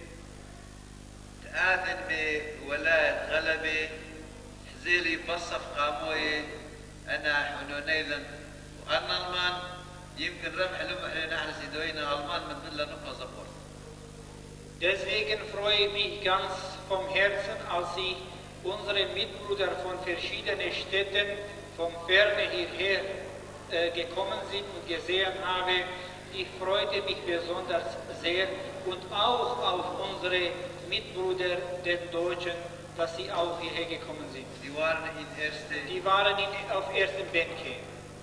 تآذن بولاية غلبة حزيلي بصف قاموي أنا حنونيذا وأنا ألمان يمكن رمح لهم إحنا نحن سيدوينا ألمان من ظل نقطة زبور. Deswegen freue ich mich ganz vom Herzen, als ich unsere Mitbrüder von verschiedenen Städten vom Ferne hierher äh, gekommen sind und gesehen habe. Ich freute mich besonders sehr und auch auf unsere Mitbrüder, den Deutschen, dass sie auch hierher gekommen sind. Die waren in erste. Die waren in, auf ersten Bänke.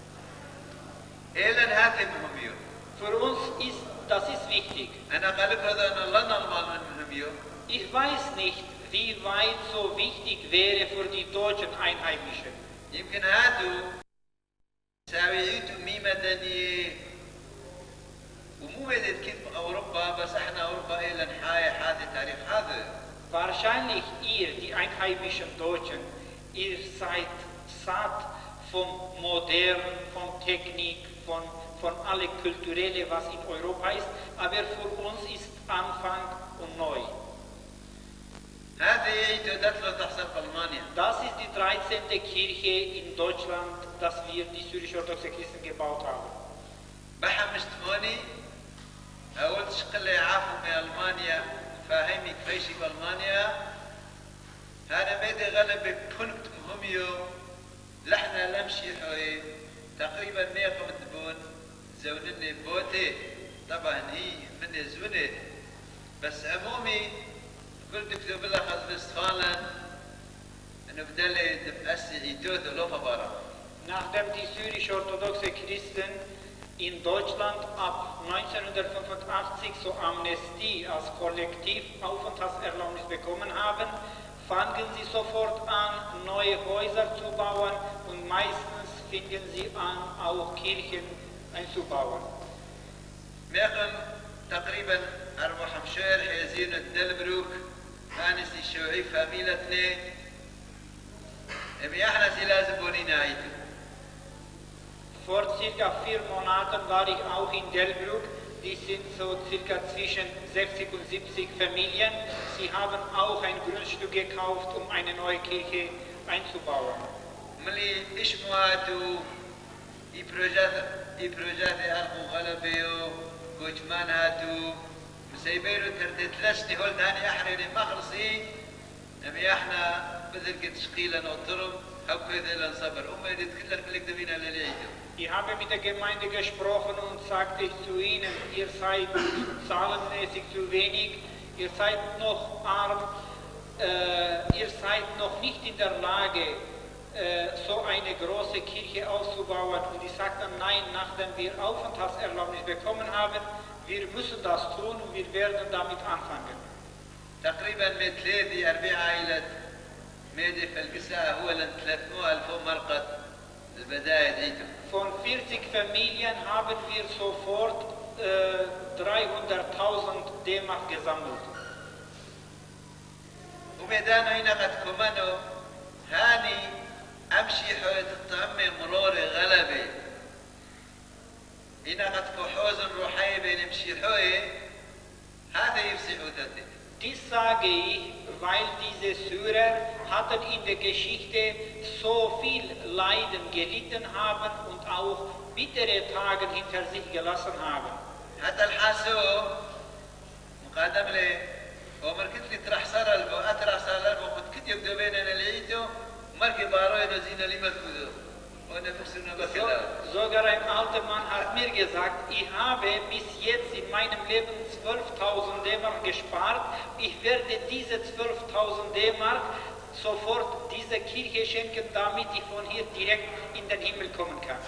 Für uns ist das ist wichtig. Ich weiß nicht, wie weit so wichtig wäre für die deutschen Einheimischen. Wahrscheinlich ihr, die einheimischen Deutschen, ihr seid satt vom Modern, von Technik, von, von allem Kulturellen, was in Europa ist, aber für uns ist Anfang und neu. Das ist die dreizehnte Kirche in Deutschland, dass wir die syrisch-orthodoxe Christen gebaut haben. أول شقل يعافوا من ألمانيا فاهمي كفيشي بألمانيا هذا ميدي غلب كنت مهميو لحنا لمشي حوي تقريبا مية مدبون زونني بوتي طبعا هي من زوني بس عمومي قلت اكتب لها خذ بستفالا انه بدل تبأسي يدوث لوفا برا Nachdem die syrisch-orthodoxe Christen in Deutschland ab neunzehnhundertfünfundachtzig so Amnestie als Kollektivaufenthaltserlaubnis bekommen haben, fangen sie sofort an, neue Häuser zu bauen und meistens fingen sie an, auch Kirchen einzubauen. ميقم تقريبا أربع خمشير حيزين الدلبروك هانسي شوعي فاميلتني ام احنا سلازم بونينا عيتو. Vor circa vier Monaten war ich auch in Delbrück. Die sind so circa zwischen sechzig und siebzig Familien. Sie haben auch ein Grundstück gekauft, um eine neue Kirche einzubauen. ملي إشمواتو إبروجات إبروجات أرقو غلبيو كوجمان هاتو مسيبيرو ترتت لسني هول داني أحريني مخلصي نبي إحنا بذلك تشقيلا نوترم هاو كذا صبر أمي دي تكلك ملك دمينا للعيدو. Ich habe mit der Gemeinde gesprochen und sagte zu ihnen, ihr seid zahlenmäßig zu wenig, ihr seid noch arm, äh, ihr seid noch nicht in der Lage, äh, so eine große Kirche auszubauen. Und ich sagte, nein, nachdem wir Aufenthaltserlaubnis bekommen haben, wir müssen das tun und wir werden damit anfangen. تقريبا مثلي أربع عائلات ميدي في القساء هو لن ثلاثمائة ألف مرقد البداية ديتو. Von vierzig Familien haben wir sofort äh, dreihunderttausend D-Mark gesammelt. وميدان هنا قد كمانو هاني أمشي حويت الطعمي مروري غلبي هنا قد كحوزن روحي بين امشي حوي هذا يفسح وتدي. Dies sage ich, weil diese Syrer hatten in der Geschichte so viel Leiden gelitten haben und auch bittere Tage hinter sich gelassen haben. حتى الحاسو مقادم لي ومركت لي ترح صار البو أترح صار البو قد كنت يبدو بيننا العيدو مركي باروي نزينا لي مكودو وانا فخسرنا بكلا. Sogar ein alter Mann hat mir gesagt, ich habe bis jetzt in meinem Leben zwölftausend D-Mark gespart. Ich werde diese zwölftausend D-Mark sofort dieser Kirche schenken, damit ich von hier direkt in den Himmel kommen kann.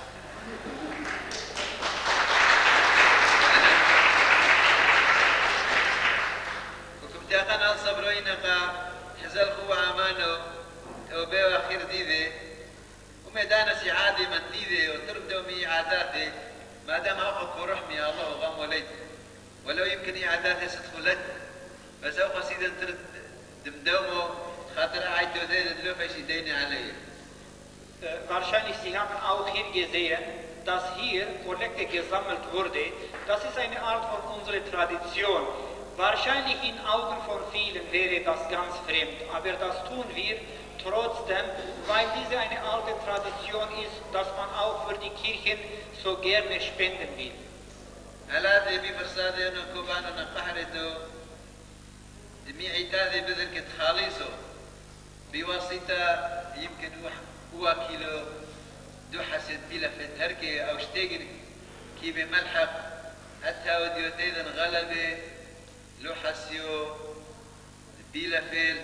وكنت أنا صبرينك حزل قوة أمانه توبه وأخير ديذي وميدان سعادي من ديذي وترب دومي عاداتي ما دام أخذ رحمي الله غام وليت ولو يمكن عاداتي ستدخلت بس أو قصيدة ترد دمدومه خاطر عيد زيد اللوف ايش يديني علي. Wahrscheinlich, Sie haben auch hier gesehen, dass hier Kollekte gesammelt wurde. Das ist eine Art von unserer Tradition. Wahrscheinlich in Augen von vielen wäre das ganz fremd, aber das tun wir trotzdem, weil diese eine alte Tradition ist, dass man auch für die Kirchen so gerne spenden will. هذا بفرصادي أنه كوبانا نقحرته دمي عتادي بذلك تخاليصه بواسطة يمكن هو كيلو دو حسد بلا في التركي أو شتيجن كي بملحق حتى وديوتيدا غلبة لو حسيو بلا فيل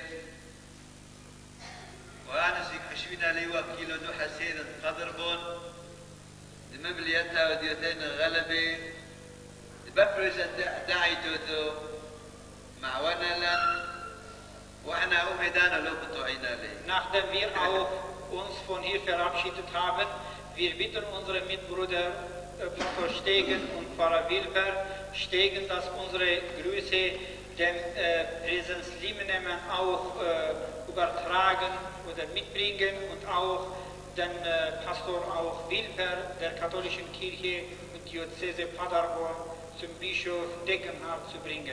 وأنا سيك حشوينا ليوا كيلو دو حسيدا قدربون دمبليتها وديوتيدا غلبة بفرج داعي توتو مع ونلا واحنا أمدانا لو بطوعينا لي. Nachdem wir auch uns von hier verabschiedet haben, wir bitten unsere Mitbrüder Pastor Stegen und Pfarrer Wilber Stegen, dass unsere Grüße dem äh, Präsens Limenemen auch äh, übertragen oder mitbringen und auch den äh, Pastor auch Wilber der katholischen Kirche und Diözese Paderborn zum Bischof Degenhardt zu bringen.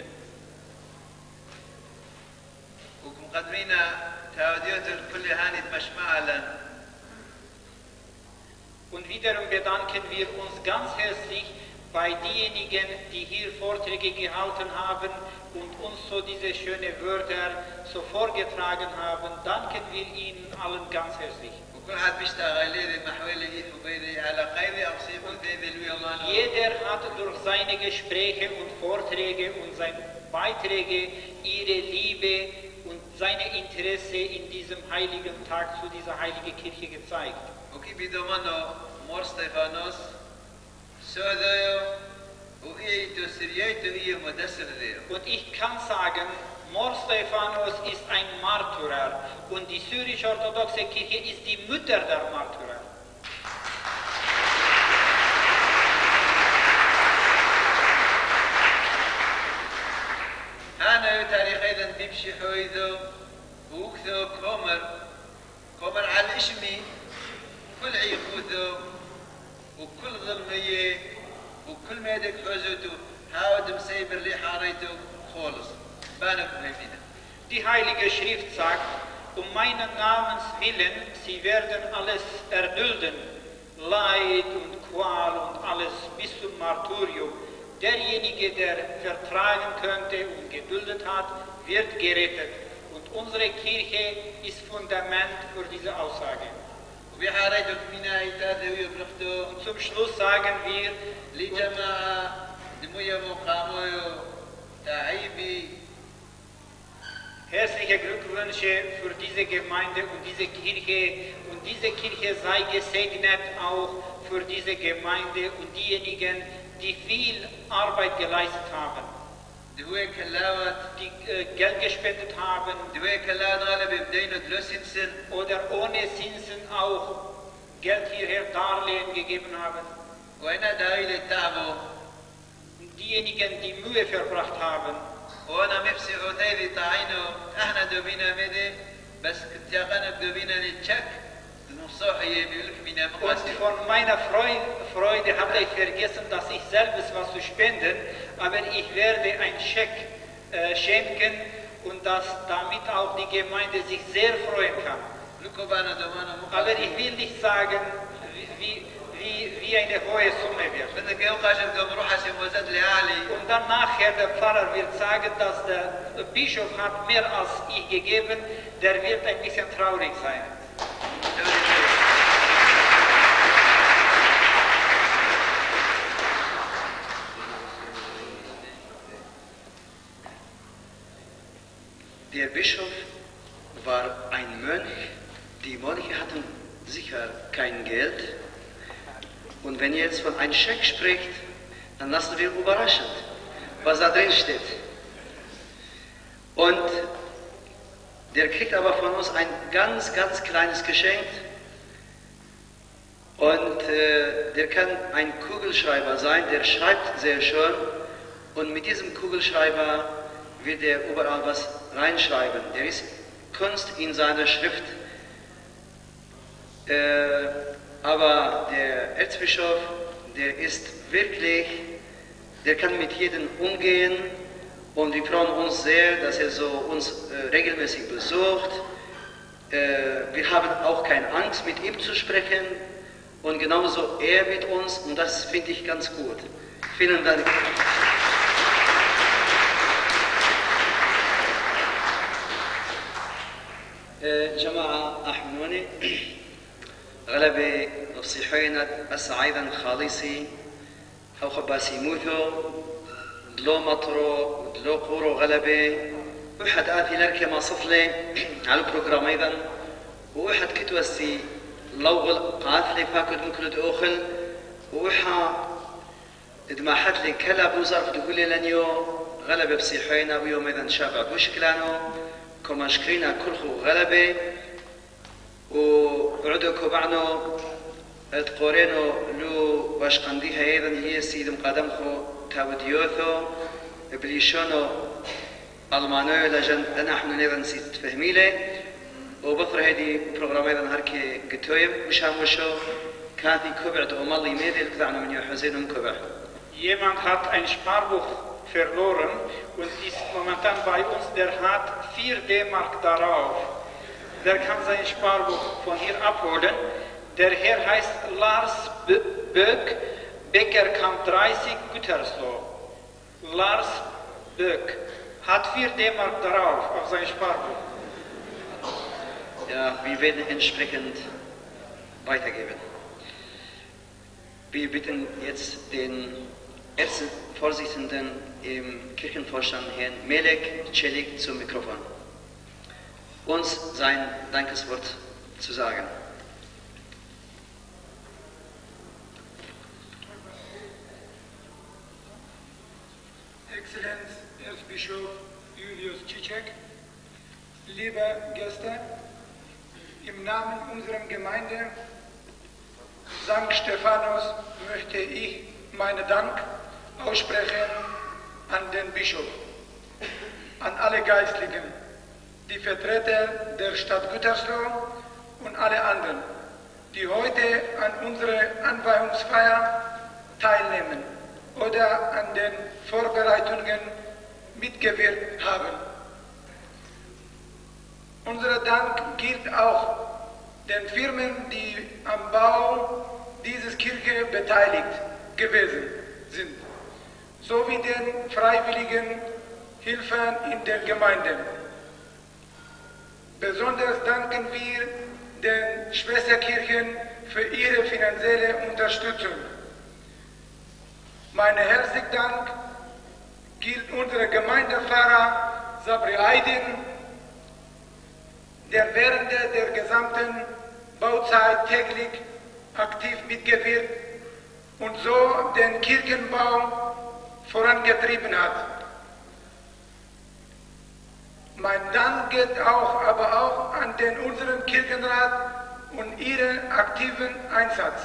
ومقدمينا تاوديوت الكل هاني مشمعلا. Und wiederum bedanken wir uns ganz herzlich bei denjenigen, die hier Vorträge gehalten haben und uns so diese schönen Wörter so vorgetragen haben. Danken wir Ihnen allen ganz herzlich. Jeder hat durch seine Gespräche und Vorträge und seine Beiträge ihre Liebe und seine Interesse in diesem heiligen Tag zu dieser heiligen Kirche gezeigt. وكي بدمانو مور ستيفانوس سودايو وإيتو سريايتو إيه مدسر ديو. Und ich kann sagen, Mor Stephanos ist ein Märtyrer und die syrisch-orthodoxe Kirche ist die Mutter der Märtyrer. أنا تاريخ أيضا تمشي حويدو وكثو كومر كومر على الإشمي كل عيخوذو وكل ظلمية وكل ما يدك حوزوتو هاود مسيبر لي حاريتو خالص بانك مهمينة. Die Heilige Schrift sagt, um meinen Namens willen, sie werden alles erdulden, Leid und Qual und alles bis zum Martyrium. Derjenige, der vertragen könnte und geduldet hat, wird gerettet. Und unsere Kirche ist Fundament für diese Aussage. Und zum Schluss sagen wir, herzliche Glückwünsche für diese Gemeinde und diese Kirche. Und diese Kirche sei gesegnet auch für diese Gemeinde und diejenigen, die viel Arbeit geleistet haben, die äh, Geld gespendet haben oder ohne Zinsen auch Geld hierher Darlehen gegeben haben. Diejenigen, die Mühe verbracht haben. Und von meiner Freude habe ich vergessen, dass ich selbst was zu spenden, aber ich werde einen Scheck äh, schenken und dass damit auch die Gemeinde sich sehr freuen kann. Aber ich will nicht sagen, wie, wie, wie eine hohe Summe wird. Und dann nachher der Pfarrer wird sagen, dass der Bischof hat mehr als ich gegeben, der wird ein bisschen traurig sein. Der Bischof war ein Mönch. Die Mönche hatten sicher kein Geld. Und wenn ihr jetzt von einem Scheck spricht, dann lassen wir überraschen, was da drin steht. Und der kriegt aber von uns ein ganz, ganz kleines Geschenk. Und äh, der kann ein Kugelschreiber sein, der schreibt sehr schön. Und mit diesem Kugelschreiber wird er überall was reinschreiben. Der ist Kunst in seiner Schrift. Äh, aber der Erzbischof, der ist wirklich, der kann mit jedem umgehen. Und wir freuen uns sehr, dass er so uns äh, regelmäßig besucht. Äh, wir haben auch keine Angst, mit ihm zu sprechen. Und genauso er mit uns. Und das finde ich ganz gut. Vielen Dank. جماعة أحموني غلبة نفسيحينا أسعيدا خالصي أو خباسي موثو دلو مطرو دلو قورو غلبة وحد آثي لركي ما صفلي على البروغرام أيضا وواحد كتوسي لوغل قاثلي فاكد مكلد أوخل ووحا ادماحت لي كلا بوزرف تقولي لنيو غلبة بصيحينا ويوم أيضا شابع بوشكلانو كما شكرينا كلخو غلبة وعدو كوبعنو اتقورينو لو باشقنديها ايضا هي سيد مقادمخو تاوديوثو بليشونو المانيو لجن نحن ايضا سيد فهميله وبطر هذه بروغرام ايضا هركي قتويم مش هموشو كانتي كوبعت امالي ميدي الكذعنا من يحزين ونكوبع. Jemand hat ein Sparbuch verloren und ist momentan bei uns, der hat vier D-Mark darauf. Der kann sein Sparbuch von hier abholen. Der Herr heißt Lars Böck, Bäckerkamp dreißig, Gütersloh. Lars Böck hat vier D-Mark darauf, auf sein Sparbuch. Ja, wir werden entsprechend weitergeben. Wir bitten jetzt den ersten Vorsitzenden im Kirchenvorstand, Herrn Melek Celik, zum Mikrofon, uns sein Dankeswort zu sagen. Exzellenz Erzbischof Julius Cicek, liebe Gäste, im Namen unserer Gemeinde Sankt Stephanus möchte ich meinen Dank aussprechen an den Bischof, an alle Geistlichen, die Vertreter der Stadt Gütersloh und alle anderen, die heute an unserer Anweihungsfeier teilnehmen oder an den Vorbereitungen mitgewirkt haben. Unser Dank gilt auch den Firmen, die am Bau dieser Kirche beteiligt gewesen sind, sowie den freiwilligen Hilfen in den Gemeinden. Besonders danken wir den Schwesterkirchen für ihre finanzielle Unterstützung. Mein herzlicher Dank gilt unserem Gemeindepfarrer Sabri Aydin, der während der gesamten Bauzeit täglich aktiv mitgewirkt und so den Kirchenbau vorangetrieben hat. Mein Dank geht auch, aber auch an den unseren Kirchenrat und ihren aktiven Einsatz.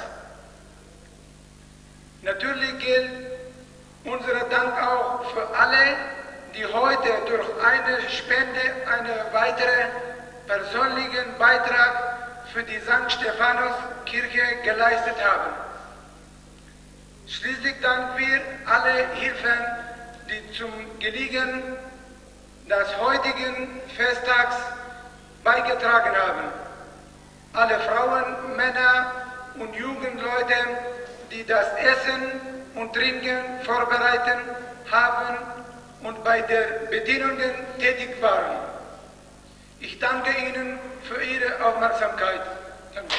Natürlich gilt unser Dank auch für alle, die heute durch eine Spende einen weiteren persönlichen Beitrag für die Sankt Stephanus Kirche geleistet haben. Schließlich danken wir alle Hilfen, die zum Gelingen des heutigen Festtags beigetragen haben. Alle Frauen, Männer und Jugendleute, die das Essen und Trinken vorbereitet haben und bei der Bedienungen tätig waren. Ich danke Ihnen für Ihre Aufmerksamkeit. Danke.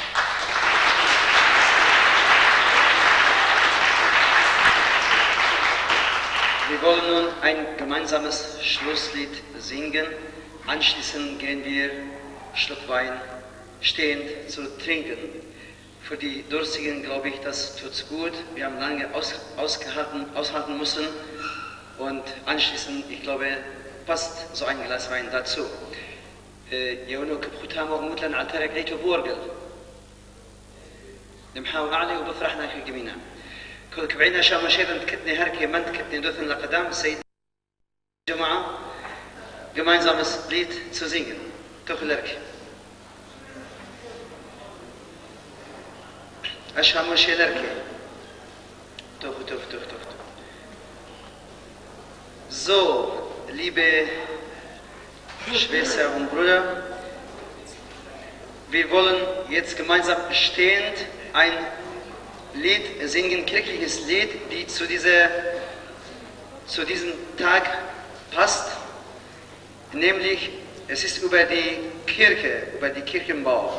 Wir wollen nun ein gemeinsames Schlusslied singen. Anschließend gehen wir Schluck Wein stehend zu trinken. Für die Durstigen glaube ich, das tut's gut. Wir haben lange aus, ausgehalten, aushalten müssen und anschließend, ich glaube, passt so ein Glas Wein dazu. يقولوا كبختها مغموت لنا على ترك ليته بورقل نمحاول عليه وبفرحنا في جميعنا كل كبعينا شام شيئا تكتني هركي من تكتني دوثن لقدام سيد جماعة gemeinsames Lied zu singen. تخلرك أشهم شيلرك توخ توخ توخ توخ So, liebe Schwestern und Brüder, wir wollen jetzt gemeinsam stehend ein Lied singen, kirchliches Lied, die zu, dieser, zu diesem Tag passt, nämlich es ist über die Kirche, über den Kirchenbau.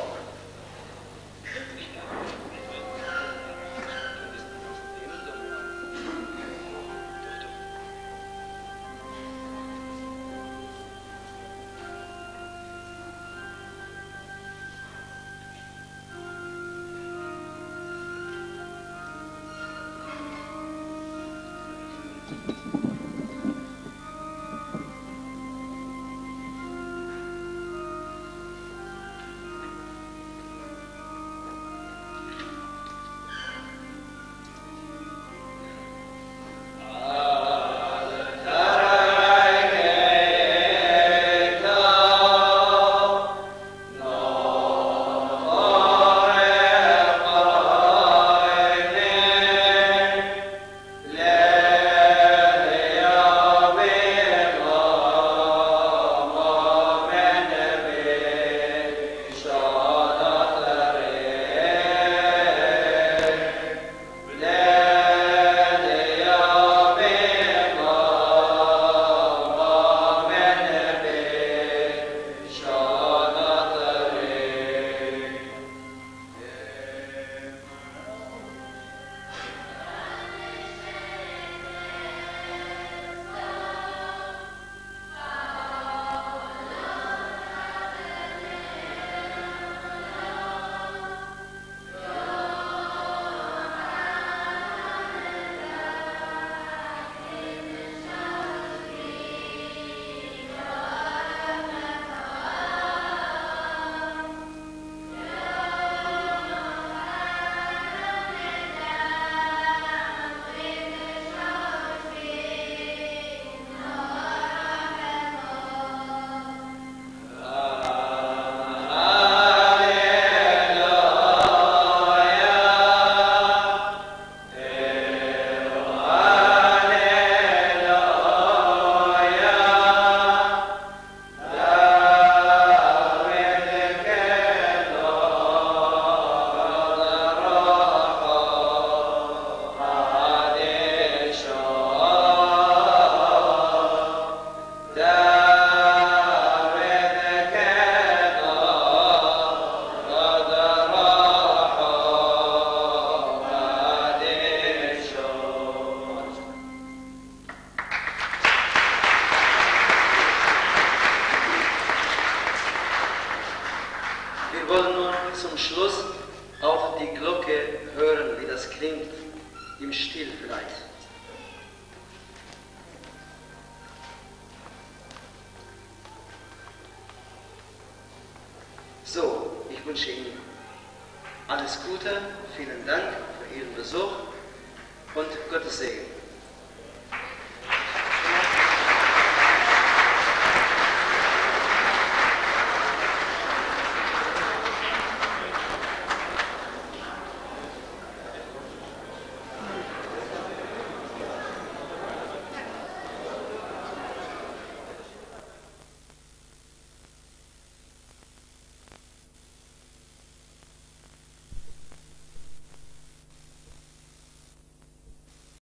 wollen nun zum Schluss auch die Glocke hören, wie das klingt, im Still vielleicht. So, ich wünsche Ihnen alles Gute, vielen Dank für Ihren Besuch und Gottes Segen.